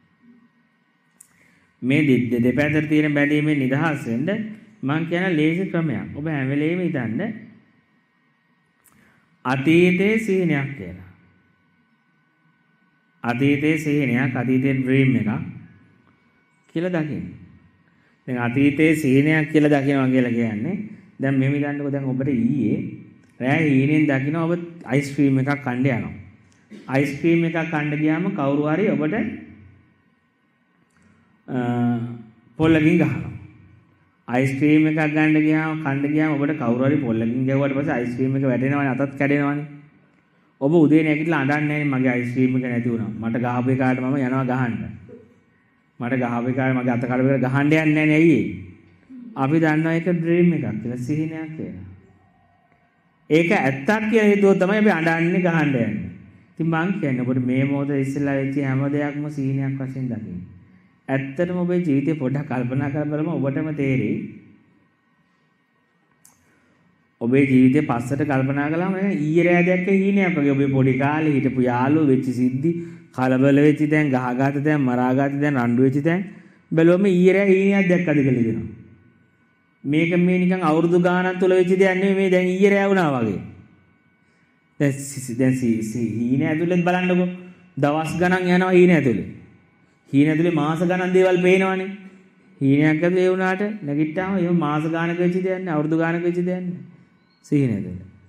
[SPEAKER 1] මේ දෙපැත්තට තියෙන බැඳීමෙන් නිදහස් වෙන්න මම කියන ලේසි ක්‍රමයක්. ඔබ හැම වෙලේම හිතන්න අතීතයේ සිහිනයක් කියලා. අතීතයේ සිහිනයක් අතීතයේ ඩ්‍රීම් එකක් කියලා දකින්න. දැන් අතීතයේ සිහිනයක් කියලා දකිනවා කියලා කියන්නේ දැන් මෙහෙම හිතන්නකෝ දැන් ඔබට ඊයේ රෑ හීනෙන් දකින්න ඔබ අයිස්ක්‍රීම් එකක් කන්න යනවා. අයිස්ක්‍රීම් එකක් කන්න ගියාම කවුරු හරි ඔබට පොල්ලකින් ගහනවා. අයිස්ක්‍රීම් එකක් ගන්න ගියාම කන්න ගියාම ඔබට කවුරු හරි පොල්ලකින් ගැහුවාට පස්සේ අයිස්ක්‍රීම් එක වැටෙනවනේ අතත් කැඩෙනවනේ. ඔබ උදේ නැගිටලා අඬන්නේ නැහැ මගේ අයිස්ක්‍රීම් එක නැති වුණා. මට ගහපු එකාට මම යනවා ගහන්න. මට ගහපු එකාට මගේ අත කඩපු එකට ගහන්න යන්නේ නැහැ ඇයි? අපි දන්නවා ඒක ඩ්‍රීම් එකක් කියලා සිහිනයක් කියලා. ඒක ඇත්තක් කියලා හිතුවොත් තමයි අපි අඬන්නේ ගහන්න යන්නේ. ඉතින් මං කියන්නේ ඔබට මේ මොහොතේ ඉස්සෙල්ලා වෙච්ච හැම දෙයක්ම සිහිනයක් වශයෙන් දකින්න. ඇත්තටම ඔබේ ජීවිතේ පොඩ්ඩක් කල්පනා කරලා බලමු ඔබටම තේරෙයි. ඔබේ ජීවිතේ පස්සට කල්පනා කළාම ඊයේ රෑ දැක්ක හීනයක් වගේ ඔබේ පොඩි කාලේ හිටපු යාළුවෝ වෙච්ච සිද්ධි කලබල වෙච්ච දැන් ගහගත දැන් මරාගත දැන් රණ්ඩු වෙච්ච දැන් බැලුවම ඊයේ රෑ හීනයක් දැක්කද කියලා දෙනවා. මේක මේ නිකන් අවුරුදු ගානක් තුල වෙච්ච දෙයක් නෙමෙයි මේ දැන් ඊයේ රෑ වුණා වගේ. දැන් දැන් හීන ඇතුළෙත් බලන්නකෝ දවස් ගණන් යනවා හීන ඇතුළේ. හීන ඇතුලේ මාස ගණන් දේවල් පේනවනේ. හීනයක් ඇතුලේ වුණාට නැගිට්ටාම එහෙම මාස ගානක වෙච්ච දෙයක් නෑ, අවුරුදු ගානක වෙච්ච දෙයක් නෑ. සීනේද?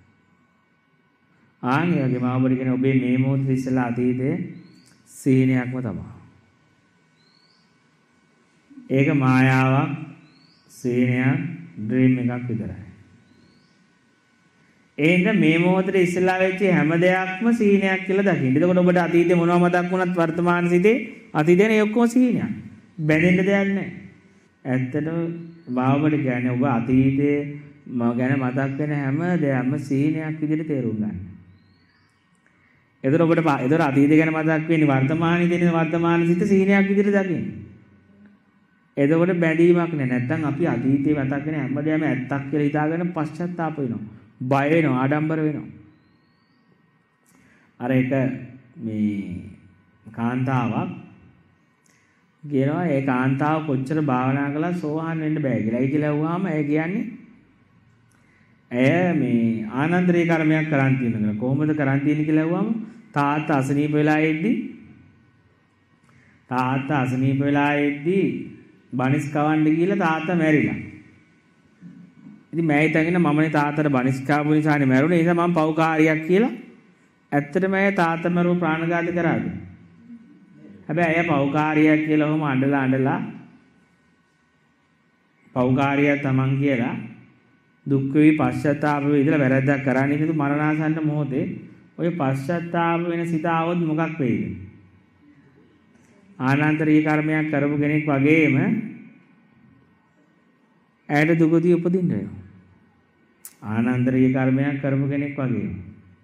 [SPEAKER 1] ආන්නේ වගේ මම ඔබට කියන ඔබේ මේ මොහොතේ ඉස්සලා අතීතයේ සීනයක්ම තමයි. ඒක මායාවක්, සීනයක්, ඩ්‍රීම් එකක් විතරයි. එහෙනම් මේ මොහොතේ ඉස්සලා වෙච්ච හැම දෙයක්ම සීනයක් කියලා දකින්න. එතකොට ඔබට අතීතේ මොනව මතක් වුණත් වර්තමාන සිතේ අතීතේනේ ඔක්කොම සීනයක්. බැඳෙන්න දෙයක් නැහැ. ඇත්තටම භාවවට කියන්නේ ඔබ අතීතයේ මම ගැන මතක් වෙන හැම දෙයක්ම සීනයක් විදිහට තේරුම් ගන්න. එතකොට ඔබට එතකොට අතීතය ගැන මතක් වෙන්නේ වර්තමානයේ දෙන වර්තමාන සිත සීනයක් විදිහට දකින්න. එතකොට බැඳීමක් නෑ. නැත්තම් අපි අතීතේ මතක් වෙන හැම දෙයක්ම ඇත්තක් කියලා හිතාගෙන පශ්චාත්තාප වෙනවා. බය වෙනවා, ආඩම්බර වෙනවා. අර එක මේ කාන්තාවක් කියනවා ඒ කාන්තාව කොච්චර භාවනා කළා සෝහන් වෙන්න බෑ කියලා. ඒ කියලා වුවාම ඒ කියන්නේ ඇය මේ ආනන්දරේ කර්මයක් කරන් තියෙනවා. කොහොමද කරන් තියෙන්නේ කියලා වුවාම තාත්තා අසනීප වෙලා ඉද්දි තාත්තා අසනීප වෙලා ඉද්දි බනිස් කවන්න ගිහලා තාත්තා මැරිලා. ඉතින් මම හිතගෙන මමනේ තාත්තට බනිස් කාපු නිසානේ මැරුණේ. ඒ නිසා මම පව්කාරියක් කියලා ඇත්තටම ඇය තාත්තා මරුව ප්‍රාණඝාත කරාද? හැබැයි ඇය පව්කාරියක් කියලා ඔහොම අඬලා අඬලා පව්කාරිය තමන් කියලා දුක් වෙවි පශ්චාත්තාප වෙවි ඉඳලා වැරද්දක් කරන්නේ කිතු මරණාසන්න මොහොතේ ඔය පශ්චාත්තාප වෙන සිත ආවොත් මොකක් වෙයිද? ආනන්තරීය කර්මයක් කරපු කෙනෙක් වගේම ඇයට දුකදී උපදින්න වෙනවා. ආනන්තරීය කර්මයක් කරපු කෙනෙක් වගේම.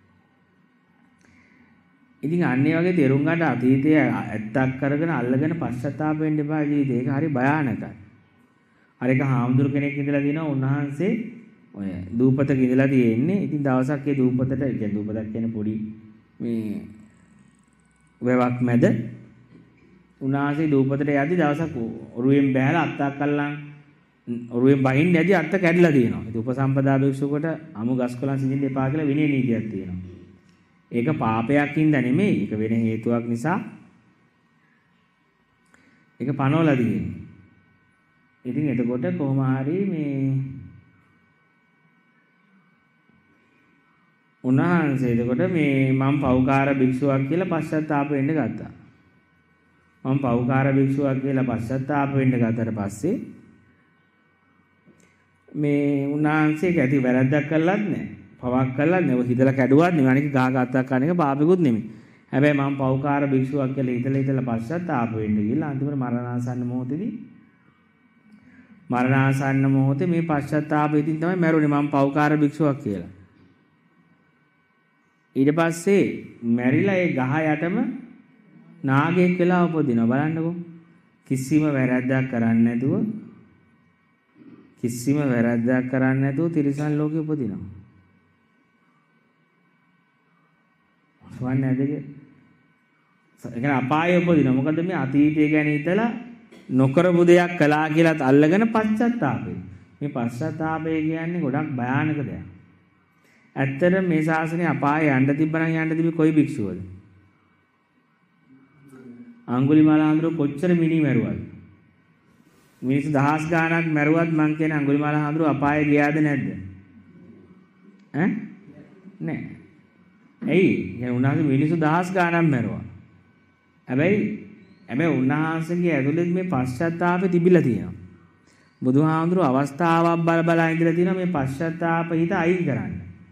[SPEAKER 1] ඉතින් අන්නේ වගේ තේරුම් ගන්න අතීතයේ ඇත්තක් කරගෙන අල්ලගෙන පශ්චාත්තාප වෙන්න එපා ජීවිතේ. ඒක හරි භයානකයි. අර එක හාමුදුරු කෙනෙක් ඉඳලා දිනවා උන්වහන්සේ ඔය දූපතක ඉඳලා තියෙන්නේ. ඉතින් දවසක් ඒ දූපතට කියන්නේ දූපතක් කියන්නේ පොඩි මේ වැවක් මැද උන්වහන්සේ දූපතට යද්දි දවසක් ඔරුවෙන් බැහැලා අත්තක් අල්ලන් ඔරුවෙන් බහින්න යද්දි අත්ත කැඩලා තියෙනවා. ඉතින් උපසම්පදා භික්ෂුවකට අමු ගස්කොලන් සිඳින්න එපා කියලා විනය නීතියක් තියෙනවා. ඒක පාපයක්ින්ද නෙමෙයි. ඒක වෙන හේතුවක් නිසා ඒක පනවලා තියෙන්නේ. ඉතින් එතකොට කොහොම හරි මේ උන්වහන්සේ එතකොට මේ මම පෞකාර භික්ෂුවක් කියලා පශ්චාත්තාප වෙන්න ගත්තා. මම පෞකාර භික්ෂුවක් කියලා පශ්චාත්තාප වෙන්න ගත්තට පස්සේ මේ උන්වහන්සේ ඇති වැරද්දක් කළාත් නැහැ. පවක් කළාත් නෙව හිතලා කැඩුවත් නෙවෙයි අනික ගහ ගත්තා කන එක පාපෙකුත් නෙමෙයි. හැබැයි මම පෞකාර භික්ෂුවක් කියලා හිතලා හිතලා පශ්චාත්තාප වෙන්න ගිහලා අන්තිමට මරණාසන්න මොහොතේදී මරණාසන්න මොහොතේ මේ පශ්චාත්තාපයෙන් තමයි මැරුණේ මම පෞකාර භික්ෂුවක් කියලා. ඊට පස්සේ මැරිලා ඒ ගහ යටම නාගයෙක් වෙලා උපදිනවා. බලන්නකෝ. කිසිම වැරද්දක් කරන්නේ නැතුව කිසිම වැරද්දක් කරන්නේ නැතුව තිරිසන් ලෝකෙ උපදිනවා. සවන්නේ නැදේ. ඒ කියන්නේ අපායේ උපදිනවා. මොකද මේ අතීතය ගැන හිතලා නොකරපු දෙයක් කළා කියලාත් අල්ලගෙන පශ්චාත්තාපය. මේ පශ්චාත්තාපය කියන්නේ ගොඩක් භයානක දෙයක්. ඇත්තට මේ ශාසනය අපායේ යන්න තිබ්බනම් යන්න තිබි කොයි භික්ෂුවද? අඟුලිමාල හඳුර කොච්චර මිනි මැරුවද? මිනිස්සු දහස් ගාණක් මැරුවත් මං කියන්නේ අඟුලිමාල හඳුර අපායේ ගියාද නැද්ද? ඈ? නෑ. ඇයි? يعني උන්වහන්සේ මිනිස්සු දහස් ගාණක් මැරුවා. හැබැයි හැබැයි උන්වහන්සේගේ ඇතුළේ මේ පශ්චාත්තාපය තිබිලා තියෙනවා. බුදුහාමුදුරුව අවස්ථාවක් බල බල ඉඳලා තියෙනවා මේ පශ්චාත්තාප හිත අයින් කරන්න.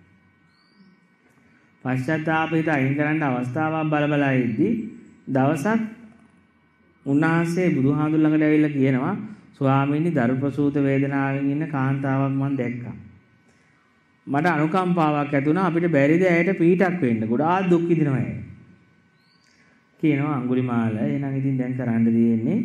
[SPEAKER 1] පශ්චාත්තාප හිත අයින් කරන්න අවස්ථාවක් බල බල ඉද්දි දවසක් උන්වහන්සේ බුදුහාමුදුර ළඟට ඇවිල්ලා කියනවා ස්වාමීනි දරුප්‍රසූත වේදනාවෙන් ඉන්න කාන්තාවක් මම දැක්කා. මට අනුකම්පාවක් ඇති වුණා අපිට බැරිද ඇයට පීඩක් වෙන්න. ගොඩාක් දුක් විඳිනවා ඇය. කියනවා අඟුලිමාල එහෙනම් ඉතින් දැන් කරන්න දෙන්නේ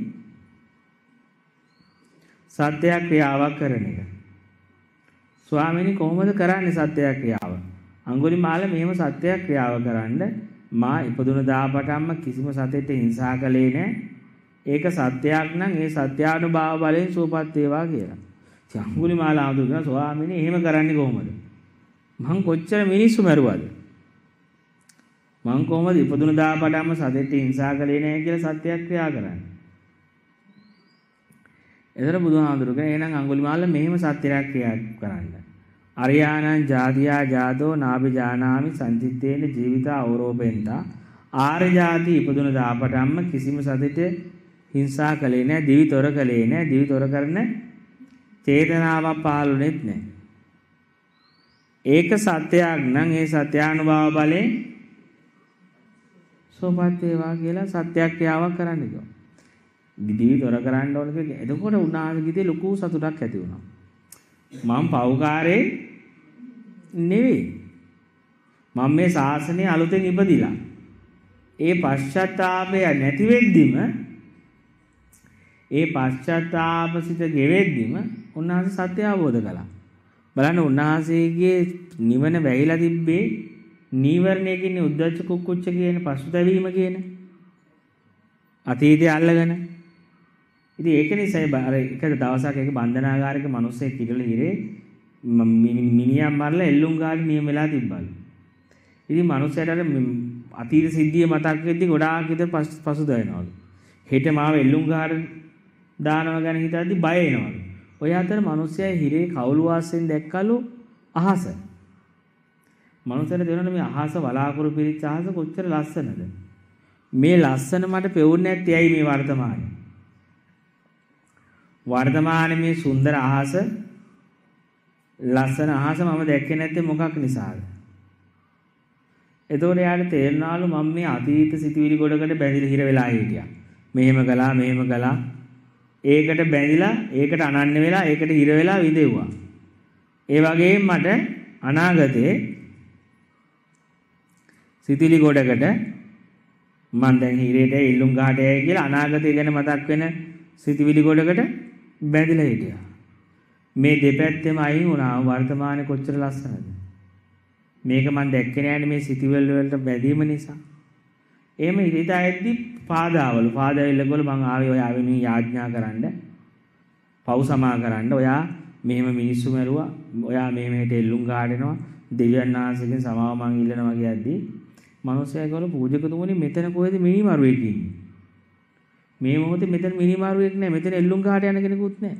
[SPEAKER 1] සත්‍යක්‍රියාවක් කරන එක. ස්වාමීනි කොහොමද කරන්නේ සත්‍යක්‍රියාව? අඟුලිමාල මෙහෙම සත්‍යක්‍රියාව කරන්න මා ඉපදුන දාපටන්ම කිසිම සතෙට හිංසා කළේ නැහැ. ඒක සත්‍යයක් නම් ඒ සත්‍යානුභාව බලයෙන් සුවපත් වේවා කියලා. ඉතින් අඟුලිමාල ආදුනා ස්වාමීනි එහෙම කරන්නේ කොහොමද? මං කොච්චර මිනිස්සු මැරුවද? මං කොහොමද ඉපදුන දාපටන්ම සතෙට හිංසා කළේ නැහැ කියලා සත්‍යක්‍රියා කරන්නේ? එතන බුදුහාමුදුරුවෝ කියන එහෙනම් අඟුලිමාල මෙහෙම සත්‍යයක් කරන්න. අරියානං ජාතියා ජාතෝ නාභි ජානාමි සංචිත්තේන ජීවිතා අවරෝපෙන්තා ආර්ය ජාති ඉපදුන දාපටම්ම කිසිම සතෙට හිංසා කළේ නැහැ, දිවිතොර කළේ නැහැ, දිවිතොර කරන චේතනාවක් පහළුනේත් නැහැ. ඒක සත්‍යයක් නම් ඒ සත්‍යානුභව බලයෙන් සෝපත් වේවා කියලා සත්‍යක්‍රියාවක් කරන්න කිව්වා. දිවිතොර කරන්න ඕන කියලා. එතකොට උන්වහන්සේගේ ලොකු සතුටක් ඇති වුණා. මම පව්කාරේ නෙවෙයි. මම මේ ශාසනය අලුතෙන් ඉපදිලා. ඒ පශ්චාත්තාපය නැති වෙද්දිම ඒ පශ්චාත්තාපසිත ගෙවෙද්දිම උන්වහන්සේ සත්‍ය අවබෝධ කළා. බලන්න උන්වහන්සේගේ නිවන වැහිලා තිබ්බේ නීවරණයකින් උද්දච්ච කුක්කුච්ච කියන පසුතැවීම කියන අතීතය අල්ලගෙන. ඉතින් ඒක නිසා අර එක දවසක් එක බන්ධනාගාරික මිනිස්සෙක් ඉඳලා ඉරේ මිනිහා මරලා එල්ලුම් ගාලේ නියම වෙලා තිබ්බලු. ඉතින් මිනිස්සයාට අර අතීත සිද්ධිය මතක් වෙද්දි ගොඩාක් විතර පසුතැවෙනවලු. හෙට මාව එල්ලුම් ගාලේ දානවා ගැන හිතද්දි බය එනවලු. ඔය අතර මිනිස්සයා හිරේ කවුළු වාසයෙන් දැක්කලු අහස. මිනිස්සුන්ට තේරෙනවා මේ අහස වලාකුළු පිරිච්ච අහස කොච්චර ලස්සනද. මේ ලස්සන මට පෙවුන්නේ නැත්තේ ඇයි මේ වර්තමානයේ? වර්තමානයේ මේ සුන්දර අහස ලස්සන අහස මම දැක්කේ නැත්තේ මොකක් නිසාද? එතකොට යාට තේරෙනවලු මම මේ අතීත සිතුවිලි ගොඩකට බැඳිලා හිර වෙලා හිටියා. මෙහෙම කළා මෙහෙම කළා. ඒකට බැඳිලා ඒකට අනන්‍ය වෙලා ඒකට හිර වෙලා විදෙව්වා. ඒ වගේම මට අනාගතේ සිතුවිලි ගොඩකට මම දැන් හිරේට ඉල්ලුම් ගහට යයි කියලා අනාගතය ගැන මතක් වෙන සිතුවිලි ගොඩකට බැඳිලා හිටියා. මේ දෙපැත්තෙම අයින් වුණා වර්තමානයේ කොච්චර ලස්සනද. මේක මම දැක්කේ නෑනේ මේ සිතුවිලි වලට බැඳීම නිසා. එහෙම ඉරිට ඇද්දි පාදාවලු පාදාවිල්ලකවල මං ආවේ ඔය ආවෙනුයි යාඥා කරන්න. පව් සමා කරන්න. ඔයා මෙහෙම මිනිස්සු මරුවා. ඔයා මෙහෙම හිට එල්ලුම් ගහනවා. දෙවියන් වහන්සේගෙන් සමාව මං ඉල්ලනවා කියද්දි මනුස්සයා කවල පූජකතුමනි මෙතන කොහෙද මිනිමාරුවෙක් ඉන්නේ? මේ මොහොතේ මෙතන මිනිමාරුවෙක් නෑ. මෙතන එල්ලුම් ගහට යන කෙනෙකුත් නෑ.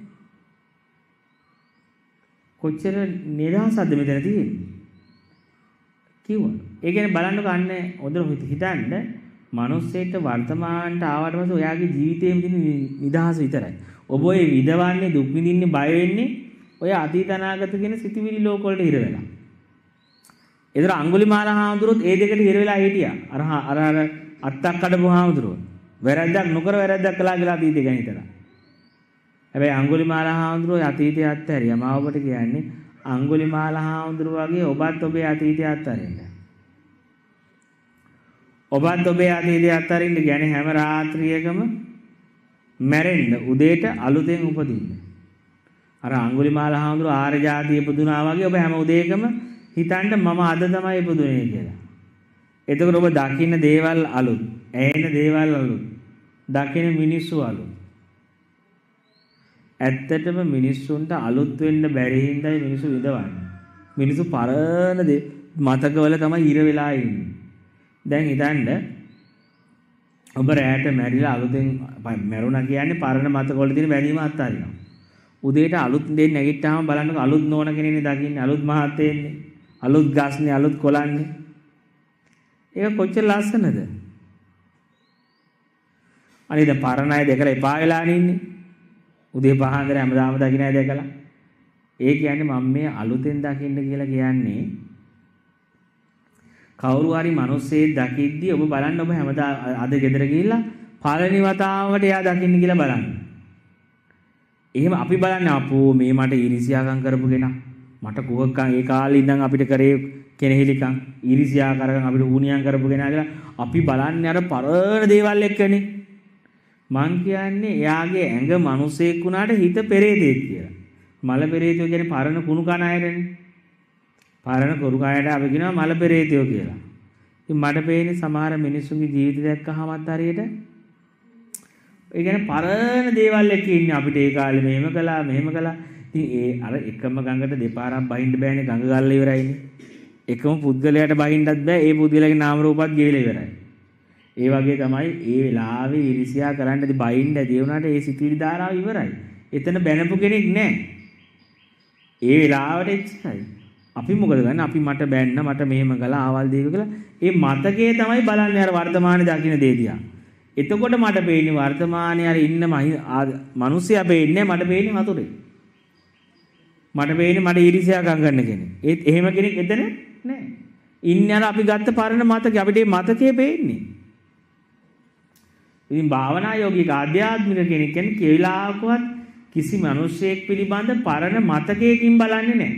[SPEAKER 1] කොච්චර නිදහසක්ද මෙතන තියෙන්නේ? කිව්වා. ඒ කියන්නේ බලන්නකො අන්නේ හොඳට හිතන්න මිනිස්සෙක්ට වර්තමානට ආවට පස්සේ ඔයාගේ ජීවිතේම තියෙන නිදහස විතරයි. ඔබ ඔය විඳවන්නේ දුක් විඳින්නේ බය වෙන්නේ ඔය අතීත අනාගත කියන සිතුවිලි ලෝක වලට හිර වෙලා. ඒතර අඟුලිමාල හාමුදුරුවෝත් ඒ දෙකට හිර වෙලා හිටියා. අර අර අර අත්තක් කඩපු හාමුදුරුවෝ. වැරද්දක් නොකර වැරද්දක් කළා කියලා අතීතේ ගැන හිතලා. හැබැයි අඟුලිමාල හාමුදුරුවෝ අතීතය අත්හැරියා. මම ඔබට කියන්නේ අඟුලිමාල හාමුදුරුවෝ වගේ ඔබත් ඔබේ අතීතය අත්හරින්න. ඔබත් ඔබේ අතීතය අත්හරින්න කියන්නේ හැම රාත්‍රියකම මැරෙන්න උදේට අලුතෙන් උපදින්න. අර අඟුලිමාල හාමුදුරුවෝ ආර්ය ජාතිය ඉපදුනා වගේ ඔබ හැම උදේකම හිතන්න මම අද තමයි ඉපදුනේ කියලා. එතකොට ඔබ දකින්න දේවල් අලුත්, ඇහෙන දේවල් අලුත්, දකින්න මිනිස්සු අලුත්. ඇත්තටම මිනිස්සුන්ට අලුත් වෙන්න බැරි හින්දායි මිනිස්සු විඳවන්නේ. මිනිස්සු පරණ දේ මතකවල තමයි ඉර වෙලා ඉන්නේ. දැන් හිතන්න ඔබ රැයට මැරිලා අලුතෙන් මැරුණා කියන්නේ පරණ මතකවල තියෙන බැඳීම අත්හරිනවා. උදේට අලුත් දෙයක් නැගිට්ටාම බලන්නකො අලුත් නෝන කෙනෙක්නේ දකින්නේ, අලුත් මහත්තයෙන්නේ, අලුත් ගස්නේ, අලුත් කොළන්නේ. ඒක කොච්චර ලස්සනද? අනේ දැන් පරණ අය දැකලා එපා වෙලා ඉන්නේ. උදේ පහන්දර හැමදාම දකින්න අය දැකලා. ඒ කියන්නේ මම මේ අලුතෙන් දකින්න කියලා කියන්නේ කවුරු හරි මිනිස්සෙක් දකිද්දි ඔබ බලන්න ඔබ හැමදා අද ගෙදර ගිහිල්ලා පළවෙනි වතාවට එයා දකින්න කියලා බලන්න. එහෙම අපි බලන්නේ අපෝ මේ මට ඊර්ෂ්‍යාකම් කරපු කෙනා. මට කුහකම් ඒ කාලේ ඉඳන් අපිට කරේ කෙනෙහිලිකම් ඊර්ෂ්‍යා කරගෙන අපිට ඌනියම් කරපු කෙනා කියලා අපි බලන්නේ අර පරණ දේවල් එක්කනේ. මං කියන්නේ එයාගේ ඇඟ මිනිසෙක් වුණාට හිත පෙරේතෙක් කියලා. මල පෙරේතයෝ කියන්නේ පරණ කුණු කන අයනේ. පරණ කුරු කයයට අපි කියනවා මල පෙරේතයෝ කියලා. ඉතින් මට පේන්නේ සමහර මිනිස්සුන්ගේ ජීවිත දැක්කහමත් හරියට ඒ කියන්නේ පරණ දේවල් එක්ක ඉන්නේ අපිට ඒ කාලේ මෙහෙම කළා මෙහෙම කළා. ඉතින් ඒ අර එකම ගඟට දෙපාරක් බහින්න බෑනේ ගඟ ගල්ලා ඉවරයිනේ. එකම පුද්ගලයාට බහින්නත් බෑ ඒ පුද්ගලයාගේ නාම රූපත් ගෙවිලා ඉවරයි. ඒ වගේ තමයි ඒ වෙලාවේ ඊර්ෂ්‍යා කරන්න දී බයින්න ඇති වුණාට ඒ සිතුවිලි ධාරාව ඉවරයි. එතන බැනපු කෙනෙක් නැහැ. ඒ වෙලාවට එච්චරයි. අපි මොකද ගන්න? අපි මට බැන්න මට මෙහෙම කළා ආවල් දේව කියලා. ඒ මතකයේ තමයි බලන්නේ අර වර්තමානයේ දකින්න දේ දිහා. එතකොට මට පේන්නේ වර්තමානයේ අර ඉන්න මිනිස්සයා පේන්නේ මට පේන්නේ වතුරේ. මට පේන්නේ මට ඊර්ෂ්‍යා ගන්න කෙනෙක්. ඒත් එහෙම කෙනෙක් එතන නැහැ. ඉන්නේ අර අපි ගත්ත පරණ මතකේ අපිට මේ මතකයේ පේන්නේ. ඉතින් භාවනා යෝගික ආධ්‍යාත්මික කෙනෙක් කියන්නේ කේලාවකවත් කිසි මිනිසෙක් පිළිබඳ පරණ මතකයකින් බලන්නේ නැහැ.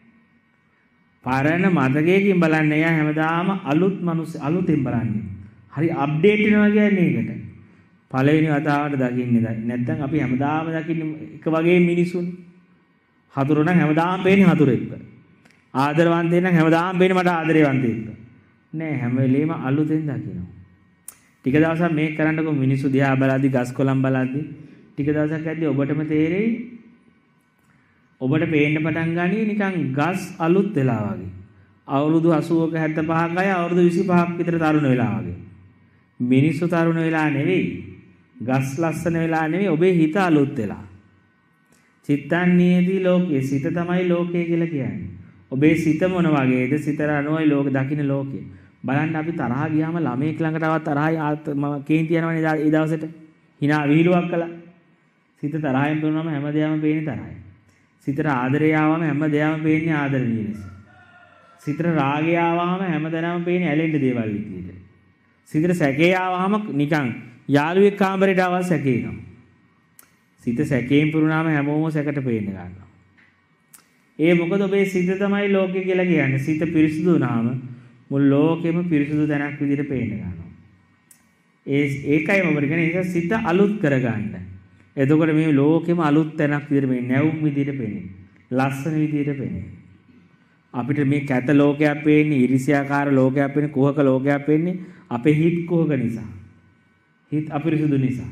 [SPEAKER 1] පරණ මතකයකින් බලන්නේ යා හැමදාම අලුත් මිනිස් අලුතෙන් බලන්නේ. හරි අප්ඩේට් වෙනවා කියන්නේ ඒකට. පළවෙනි වතාවට දකින්නේ නැත්නම් අපි හැමදාම දකින්නේ එක වගේ මිනිසුන්. හතුරු නම් හැමදාම පේන්නේ හතුරෙක්. ආදරවන්තයෙක් නම් හැමදාම පේන්නේ මට ආදරේවන්තයෙක්. නෑ හැම වෙලේම අලුතෙන් දකිනවා. ටික දවසක් මේක කරන්නකො මිනිස්සු දිහා බලද්දි ගස් කොළන් බලද්දි ටික දවසක් ඇද්දි ඔබටම තේරෙයි ඔබට පේන්න පටන් ගන්නේ නිකන් ගස් අලුත් වෙලා වගේ. අවුරුදු අසූවක හැත්තෑපහක අය අවුරුදු විසිපහක් විතර තරුණ වෙලා වගේ. මිනිස්සු තරුණ වෙලා නෙවෙයි. ගස් ලස්සන වෙලා නෙවෙයි ඔබේ හිත අලුත් වෙලා. චිත්තන්නේදී ලෝකේ සිත තමයි ලෝකය කියලා කියන්නේ. ඔබේ සිත මොන වගේද? සිතට අනුවයි ලෝක දකින්න ලෝකේ. බලන්න අපි තරහ ගියාම ළමෙක් ළඟට ආවත් තරහයි මම කේන්ති යනවනේ ඒ දවසට. hina විහිළුවක් කළා. සිත තරහෙන් දුන්නාම හැමදේම පේන්නේ තරහයි. සිතට ආදරය ආවම හැමදේම පේන්නේ ආදරණීය ලෙස. සිතට රාගය ආවම හැමදේම පේන්නේ ඇලෙන්න දේවල් විදියට. සිතට සැකේ ආවම නිකන් යාළුවෙක් කාමරේට ආවම සැකේනවා. සිත සැකයෙන් පුරුනාම හැමෝම සැකට පේන්න ගන්නවා. ඒ මොකද ඔබේ සිත තමයි ලෝකය කියලා කියන්නේ. සිත පිරිසුදු වුණාම මුළු ලෝකෙම පිරිසුදු තැනක් විදිහට පේන්න ගන්නවා. ඒ ඒකයි මම කියන්නේ ඒක සිත අලුත් කරගන්න. එතකොට මේ ලෝකෙම අලුත් තැනක් විදිහට පේන්නේ නැවුම් විදිහට පේන්නේ. ලස්සන විදිහට පේන්නේ. අපිට මේ කැත ලෝකයක් පේන්නේ, ඊර්ෂ්‍යාකාර ලෝකයක් පේන්නේ, කුහක ලෝකයක් පේන්නේ අපේ හිත් කුහක නිසා. හිත් අපිරිසුදු නිසා.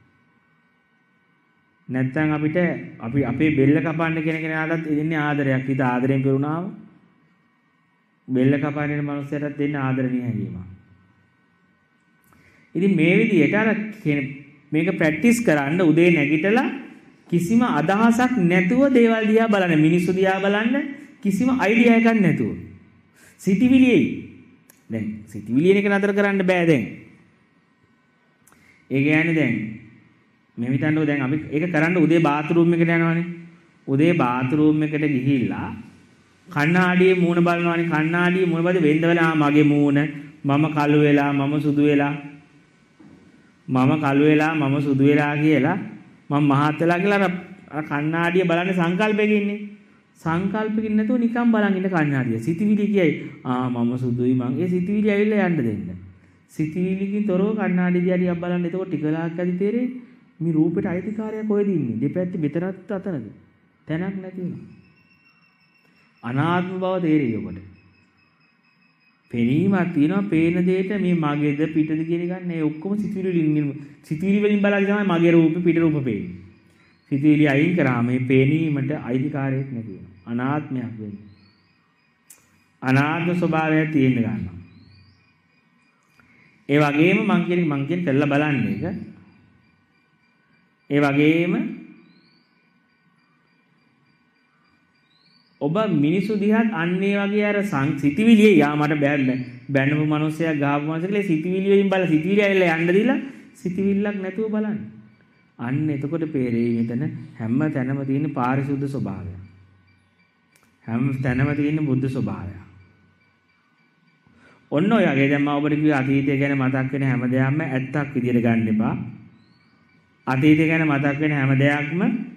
[SPEAKER 1] නැත්තම් අපිට අපි අපේ බෙල්ල කපන්න කියන කෙනාටත් දෙන්නේ ආදරයක්. හිත ආදරයෙන් පිරුණාම බෙල්ල කපන්නේ මනුස්සයටත් දෙන්න ආදරණීය හැඟීමක්. ඉතින් මේ විදිහට අර මේක ප්‍රැක්ටිස් කරන්න උදේ නැගිටලා කිසිම අදහසක් නැතුව දේවල් දිහා බලන්න, මිනිස්සු දිහා බලන්න කිසිම අයිඩියා එකක් නැතුව. සිටිවිලියයි. දැන් සිටිවිලියන එක නතර කරන්න බෑ දැන්. ඒ කියන්නේ දැන් මේ හිතන්නකෝ දැන් අපි ඒක කරන්න උදේ බාත් รู ම් එකට යනවානේ. උදේ බාත් รู ම් එකට ගිහිල්ලා කණ්ණාඩියේ මූණ බලනවානේ. කණ්ණාඩියේ මූණ බලද්දී වෙන්ද වෙලා මගේ මූණ මම කළු වෙලා මම සුදු වෙලා මම කළු වෙලා මම සුදු වෙලා කියලා මම මහත් වෙලා කියලා අර කණ්ණාඩිය බලන්නේ සංකල්පයකින් ඉන්නේ. සංකල්පකින් නැතුව නිකන් බලන් ඉන්න කණ්ණාඩිය. සිතවිලි කියයි ආ මම සුදුයි මං. ඒ සිතවිලි ඇවිල්ලා යන්න දෙන්න. සිතවිලිකින් තොරව කණ්ණාඩිය දිහා බලන්න. එතකොට ටික වෙලාවක් ඇති තේරෙයි මේ රූපෙට අයිතිකාරයා කොහෙද ඉන්නේ? දෙපැත්තේ මෙතනත් අතනද? තැනක් නැති වෙනවා. අනාත්ම බව තේරෙයි ඔබට. පෙනීමක් තියෙනවා. පේන දෙයට මේ මගේද පිටද කියන එක නේ ඔක්කොම සිතුවිලි වලින් සිතුවිලි වලින් බලලා තමයි මගේ රූපෙ පිට රූප පේන්නේ. සිතුවිලි අයින් කරාම මේ පේනීමට අයිතිකාරයක් නැති වෙනවා. අනාත්මයක් වෙන්නේ. අනාත්ම ස්වභාවය තියෙන්න ගන්නවා. ඒ වගේම මං කියන්නේ මං කියන්නේ කරලා බලන්න එක. ඒ වගේම ඔබ මිනිසු දිහාත් අන්නේ වගේ අර සිතිවිලියේ යා මට බෑ බැන්නපු මිනිස්සයා ගාපු මිනිස්සකලේ සිතිවිලි වලින් බල සිතිවිලි ඇවිල්ලා යන්න දීලා සිතිවිල්ලක් නැතුව බලන්න. අන්න එතකොට පේරෙයි මෙතන හැම තැනම තියෙන පාරිශුද්ධ ස්වභාවය. හැම තැනම තියෙන බුද්ධ ස්වභාවය. ඔන්න ඔය වගේ දැන් මම ඔබට කිව්ව අතීතය ගැන මතක් වෙන හැම දෙයක්ම ඇත්තක් විදියට ගන්න එපා. අතීතය ගැන මතක් වෙන හැම දෙයක්ම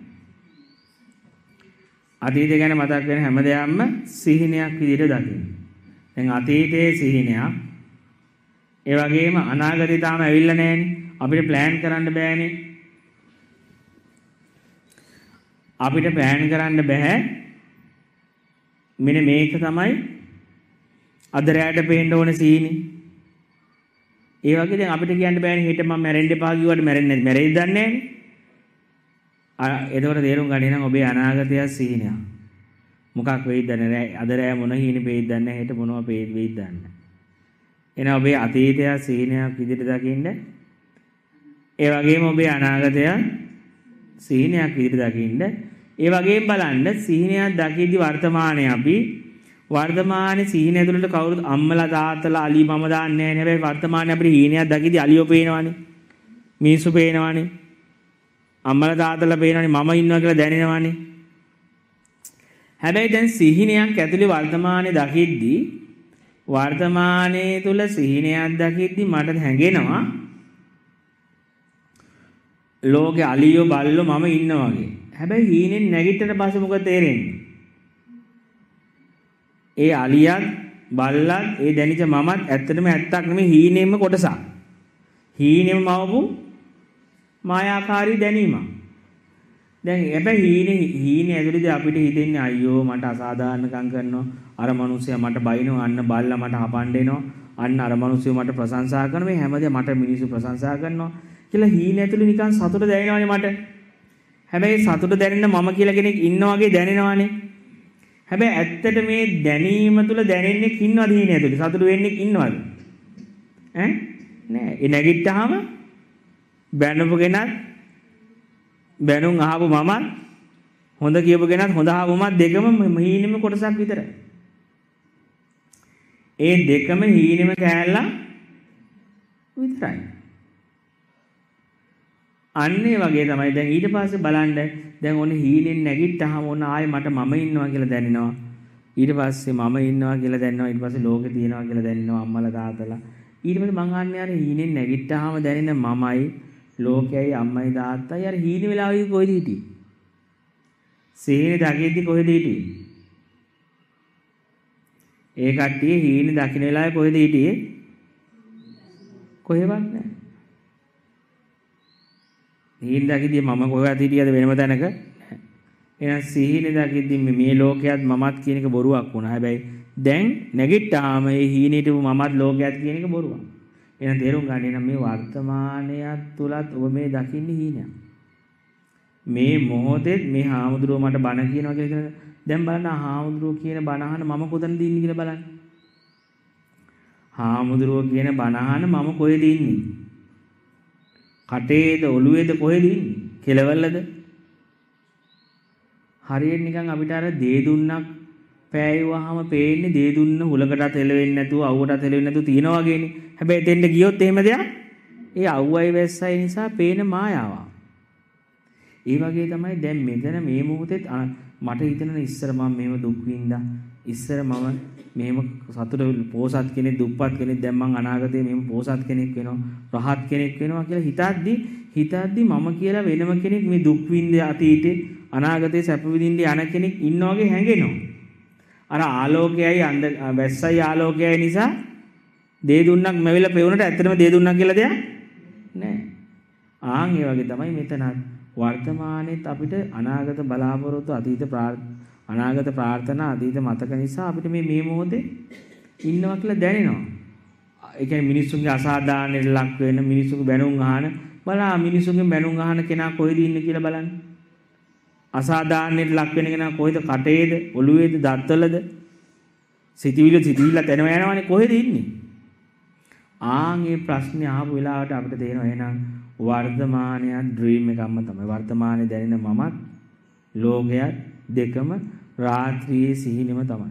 [SPEAKER 1] අතීතය ගැන මතක් වෙන හැම දෙයක්ම සිහිනයක් විදියට දකින්න. දැන් අතීතයේ සිහිනයක්. ඒ වගේම අනාගතේ තාම ඇවිල්ලා නැහැනේ. අපිට ප්ලෑන් කරන්න බෑනේ. අපිට ප්ලෑන් කරන්න බෑ. මෙන්න මේක තමයි අද රැයට පේන්න ඕන සීනි. ඒ වගේ දැන් අපිට කියන්න බෑනේ හෙට මම මැරෙන්න එපා කිව්වට මැරෙන්නේ නැති. මැරෙයිද දන්නේ නැහැනේ. ආ එතකොට තේරුම් ගන්න නම් ඔබේ අනාගතය සීනයක්. මොකක් වෙයිද දන්නේ නැහැ. අද රැය මොන හීනෙ වෙයිද දන්නේ නැහැ. හෙට මොනවා වෙයිද දන්නේ නැහැ. එහෙනම් ඔබේ අතීතය සීනයක් විදිහට දකින්න. ඒ වගේම ඔබේ අනාගතය සිහිනයක් විදිහට දකින්න. ඒ වගේම බලන්න සිහිනයක් දකිද්දි වර්තමානයේ අපි වර්තමානයේ සිහිනය ඇතුළට කවුරුත් අම්මලා තාත්තලා අලි මම දාන්නේ නැහැ. හැබැයි වර්තමානයේ අපිට හීනයක් දකිද්දි අලියෝ පේනවනේ. මිනිස්සු පේනවනේ. අම්මලා තාත්තලා පේනවනේ මම ඉන්නවා කියලා දැනෙනවනේ. හැබැයි දැන් සිහිනයක් ඇතුළේ වර්තමානයේ දකිද්දි වර්තමානයේ තුල සිහිනයක් දකිද්දි මට හැඟෙනවා ලෝකේ අලියෝ බල්ලෝ මම ඉන්නවා වගේ. හැබැයි හීනෙන් නැගිටට පස්සේ මොකද තේරෙන්නේ? ඒ අලියත් බල්ලත් ඒ දැනිච්ච මමත් ඇත්තටම ඇත්තක් නෙමෙයි හීනෙම කොටසක්. හීනෙම මවපු මායාකාරී දැනීමක්. දැන් හැබැයි හීනේ හීනේ ඇතුළේදී අපිට හිතෙන්නේ අයියෝ මට අසාධාරණකම් කරනවා අර මිනිස්සයා මට බයිනවා අන්න බල්ලා මට හපන්න එනවා අන්න අර මිනිස්සයා මට ප්‍රශංසා කරනවා මේ හැමදේම මට මිනිස්සු ප්‍රශංසා කරනවා කියලා හීනේ ඇතුළේ නිකන් සතුට දැනෙනවානේ මට. හැබැයි සතුට දැනෙන්න මම කියලා කෙනෙක් ඉන්නා වගේ දැනෙනවානේ. හැබැයි ඇත්තට මේ දැනීම තුල දැනෙන්නේ ඉන්නවද හීනේ ඇතුළේ? සතුට වෙන්නේ ඉන්නවද? ඈ නෑ. ඒ නැගිට්ටාම බැනපු කෙනත් බැනුම් අහපු මමත් හොඳ කියපු කෙනත් හොඳ අහපු මමත් දෙකම හීනෙම කොටසක් විතරයි. ඒ දෙකම හීනෙම කෑල්ල විතරයි. අන්න ඒ වගේ තමයි දැන් ඊට පස්සේ බලන්න දැන් ඔන්න හීනෙන් නැගිට්ටාම ඔන්න ආයේ මට මම ඉන්නවා කියලා දැනෙනවා. ඊට පස්සේ මම ඉන්නවා කියලා දැනෙනවා. ඊට පස්සේ ලෝකේ තියෙනවා කියලා දැනෙනවා අම්මලා තාත්තලා. ඊට පස්සේ මං අහන්නේ අර හීනෙන් නැගිට්ටාම දැනෙන මමයි ලෝකයයි අම්මයි තාත්තයි අර හීන වෙලාවෙදි කොහෙද හිටියේ? සිහිනේ දකිද්දි කොහෙද හිටියේ? ඒ කට්ටිය හීන දකින්න වෙලාවේ කොහෙද හිටියේ? කොහෙවත් නැහැ. හීන දකිද්දි මම කොහෙවත් හිටියද වෙනම තැනක? එහෙනම් සිහිනේ දකිද්දි මේ ලෝකයේත් මමත් කියන එක බොරුවක් වුණා. හැබැයි දැන් නැගිට්ටාම මේ හීනෙට මමත් ලෝකයේත් කියන එක බොරුවක්. එහෙනම් තේරුම් ගන්න නම් මේ වර්තමානයත් තුලත් ඔබ මේ දකින්නේ හීනයක්. මේ මොහොතේ මේ හාමුදුරුවෝ මට බණ කියනවා කියලා දැන් බලන්න හාමුදුරුවෝ කියන බණ අහන මම කොතනද ඉන්නේ කියලා බලන්න. හාමුදුරුවෝ කියන බණ අහන මම කොහෙද ඉන්නේ? කටේද ඔළුවේද කොහෙද ඉන්නේ? කෙලවලද? හරියට නිකන් අපිට අර දේ දුන්නක් පෑයුවාම පේන්නේ දේ දුන්න හුලකටත් එලෙවෙන්නේ නැතුව අවුවටත් එලෙවෙන්නේ නැතුව තියනවා වගේනේ. හැබැයි එතෙන්ට ගියොත් එහෙම දෙයක් ඒ අවුවයි වැස්සයි නිසා පේන මායාවක්. ඒ වගේ තමයි දැන් මෙතන මේ මොහොතේ මට හිතෙන ඉස්සර මම මේව දුක් විඳා ඉස්සර මම මේව සතුට පෝසත් කෙනෙක් දුප්පත් කෙනෙක් දැන් මං අනාගතේ මේව පෝසත් කෙනෙක් වෙනවා රහත් කෙනෙක් වෙනවා කියලා හිතද්දි හිතද්දි මම කියලා වෙනම කෙනෙක් මේ දුක් විඳ අතීතේ අනාගතේ සැප විඳින්න යන කෙනෙක් ඉන්නා වගේ හැඟෙනවා. අර ආලෝකයයි අන්ද වැස්සයි ආලෝකයයි නිසා දේ දුන්නක් මෙවිලා පෙවුනට ඇත්තටම දේ දුන්නක් කියලා දෙයක් නෑ. ආන් ඒ වගේ තමයි මෙතනත් වර්තමානයේත් අපිට අනාගත බලාපොරොත්තු අතීත අනාගත ප්‍රාර්ථනා අතීත මතක නිසා අපිට මේ මේ මොහොතේ ඉන්නවා කියලා දැනෙනවා. ඒ කියන්නේ මිනිස්සුන්ගේ අසාධාරණයට ලක් වෙන මිනිස්සුන්ගේ බැනුම් අහන බලන්න මිනිස්සුන්ගේ බැනුම් අහන කෙනා කොහෙද ඉන්නේ කියලා බලන්න. අසාධාරණයට ලක් වෙන කෙනා කොහෙද? කටේද ඔළුවේද දත්වලද? සිතවිලි සිතවිල්ල තැනව යනවනේ කොහෙද ඉන්නේ? ආන් මේ ප්‍රශ්නේ අහපු වෙලාවට අපිට තේරෙනවා එහෙනම් වර්තමානයත් ඩ්‍රීම් එකක්ම තමයි. වර්තමානයේ දැනෙන මමත් ලෝකයත් දෙකම රාත්‍රියේ සිහිනෙම තමයි.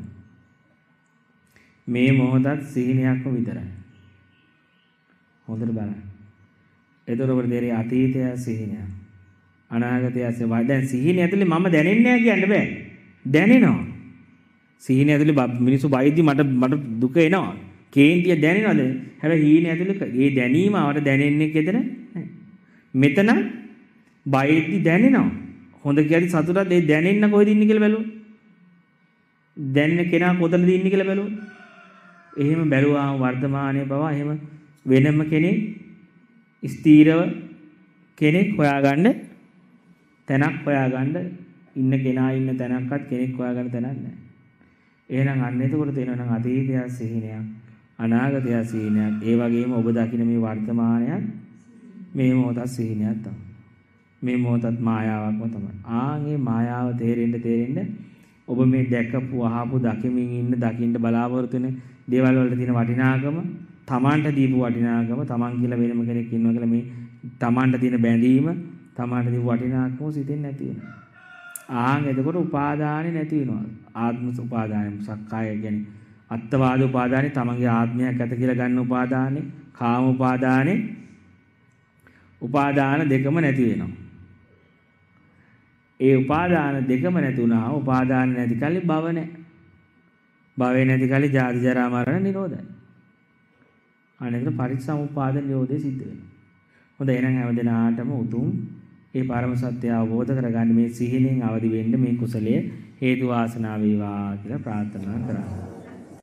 [SPEAKER 1] මේ මොහොතත් සිහිනයක්ම විතරයි. හොඳට බලන්න. එතකොට ඔබට තේරෙයි අතීතය සිහිනය. අනාගතය සිහිනය. දැන් සිහිනය ඇතුලේ මම දැනෙන්නේ නැහැ කියන්න බෑ. දැනෙනවා. සිහිනය ඇතුලේ මිනිස්සු බයිද්දි මට මට දුක එනවා. කේන්තිය දැනෙනවද? හැබැයි හීන ඇතුලේ ඒ දැනීම ආවට දැනෙන්නේ කෙතන නැහැ. මෙතන බයිද්දි දැනෙනවා. හොඳ කියද්දි සතුටත් ඒ දැනෙන්න කොහෙද ඉන්නේ කියලා බැලුවා. දැනෙන කෙනා කොතනද ඉන්නේ කියලා බැලුවා. එහෙම බැලුවාම වර්තමානයේ බව එහෙම වෙනම කෙනෙක් ස්ථීරව කෙනෙක් හොයාගන්න තැනක් හොයාගන්න ඉන්න කෙනා ඉන්න තැනක්වත් කෙනෙක් හොයාගන්න තැනක් නැහැ. එහෙනම් අන්න එතකොට තේරෙනවා නම් අතීතය සිහිනයක් අනාගතය සිහිනයක් ඒ වගේම ඔබ දකින මේ වර්තමානයත් මේ මොහොතත් සිහිනයක් තමයි. මේ මොහොතත් මායාවක්ම තමයි. ආන්ගේ මායාව තේරෙන්න තේරෙන්න ඔබ මේ දැකපු අහපු දකිමින් ඉන්න දකින්න බලාපොරොත්තු වෙන දේවල් වලට තියෙන වටිනාකම තමන්ට දීපු වටිනාකම තමන් කියලා වෙනම කෙනෙක් ඉන්නවා කියලා මේ තමන්ට තියෙන බැඳීම තමාටදී වටිනාකම සිතෙන් නැති වෙනවා. ආන් එතකොට උපාදානෙ නැති වෙනවා. ආත්ම උපාදානෙ සක්කාය කියන්නේ අත්වාද උපාදානෙ තමන්ගේ ආත්මයක් ඇත කියලා ගන්න උපාදානෙ, කාම උපාදානෙ උපාදාන දෙකම නැති වෙනවා. ඒ උපාදාන දෙකම නැති වුණා උපාදාන නැති කලි භව නැහැ. භවේ නැති කලි ජාති ජරා මරණ නිරෝධයි. අනේතර පරිසම්පාද නිරෝධය සිද්ධ වෙනවා. හොඳ එහෙනම් හැමදෙනාටම උතුම් ඒ පරම සත්‍ය අවබෝධ කරගන්න මේ සිහිනෙන් අවදි වෙන්න මේ කුසලයේ හේතු වාසනා වේවා කියලා ප්‍රාර්ථනා කරා.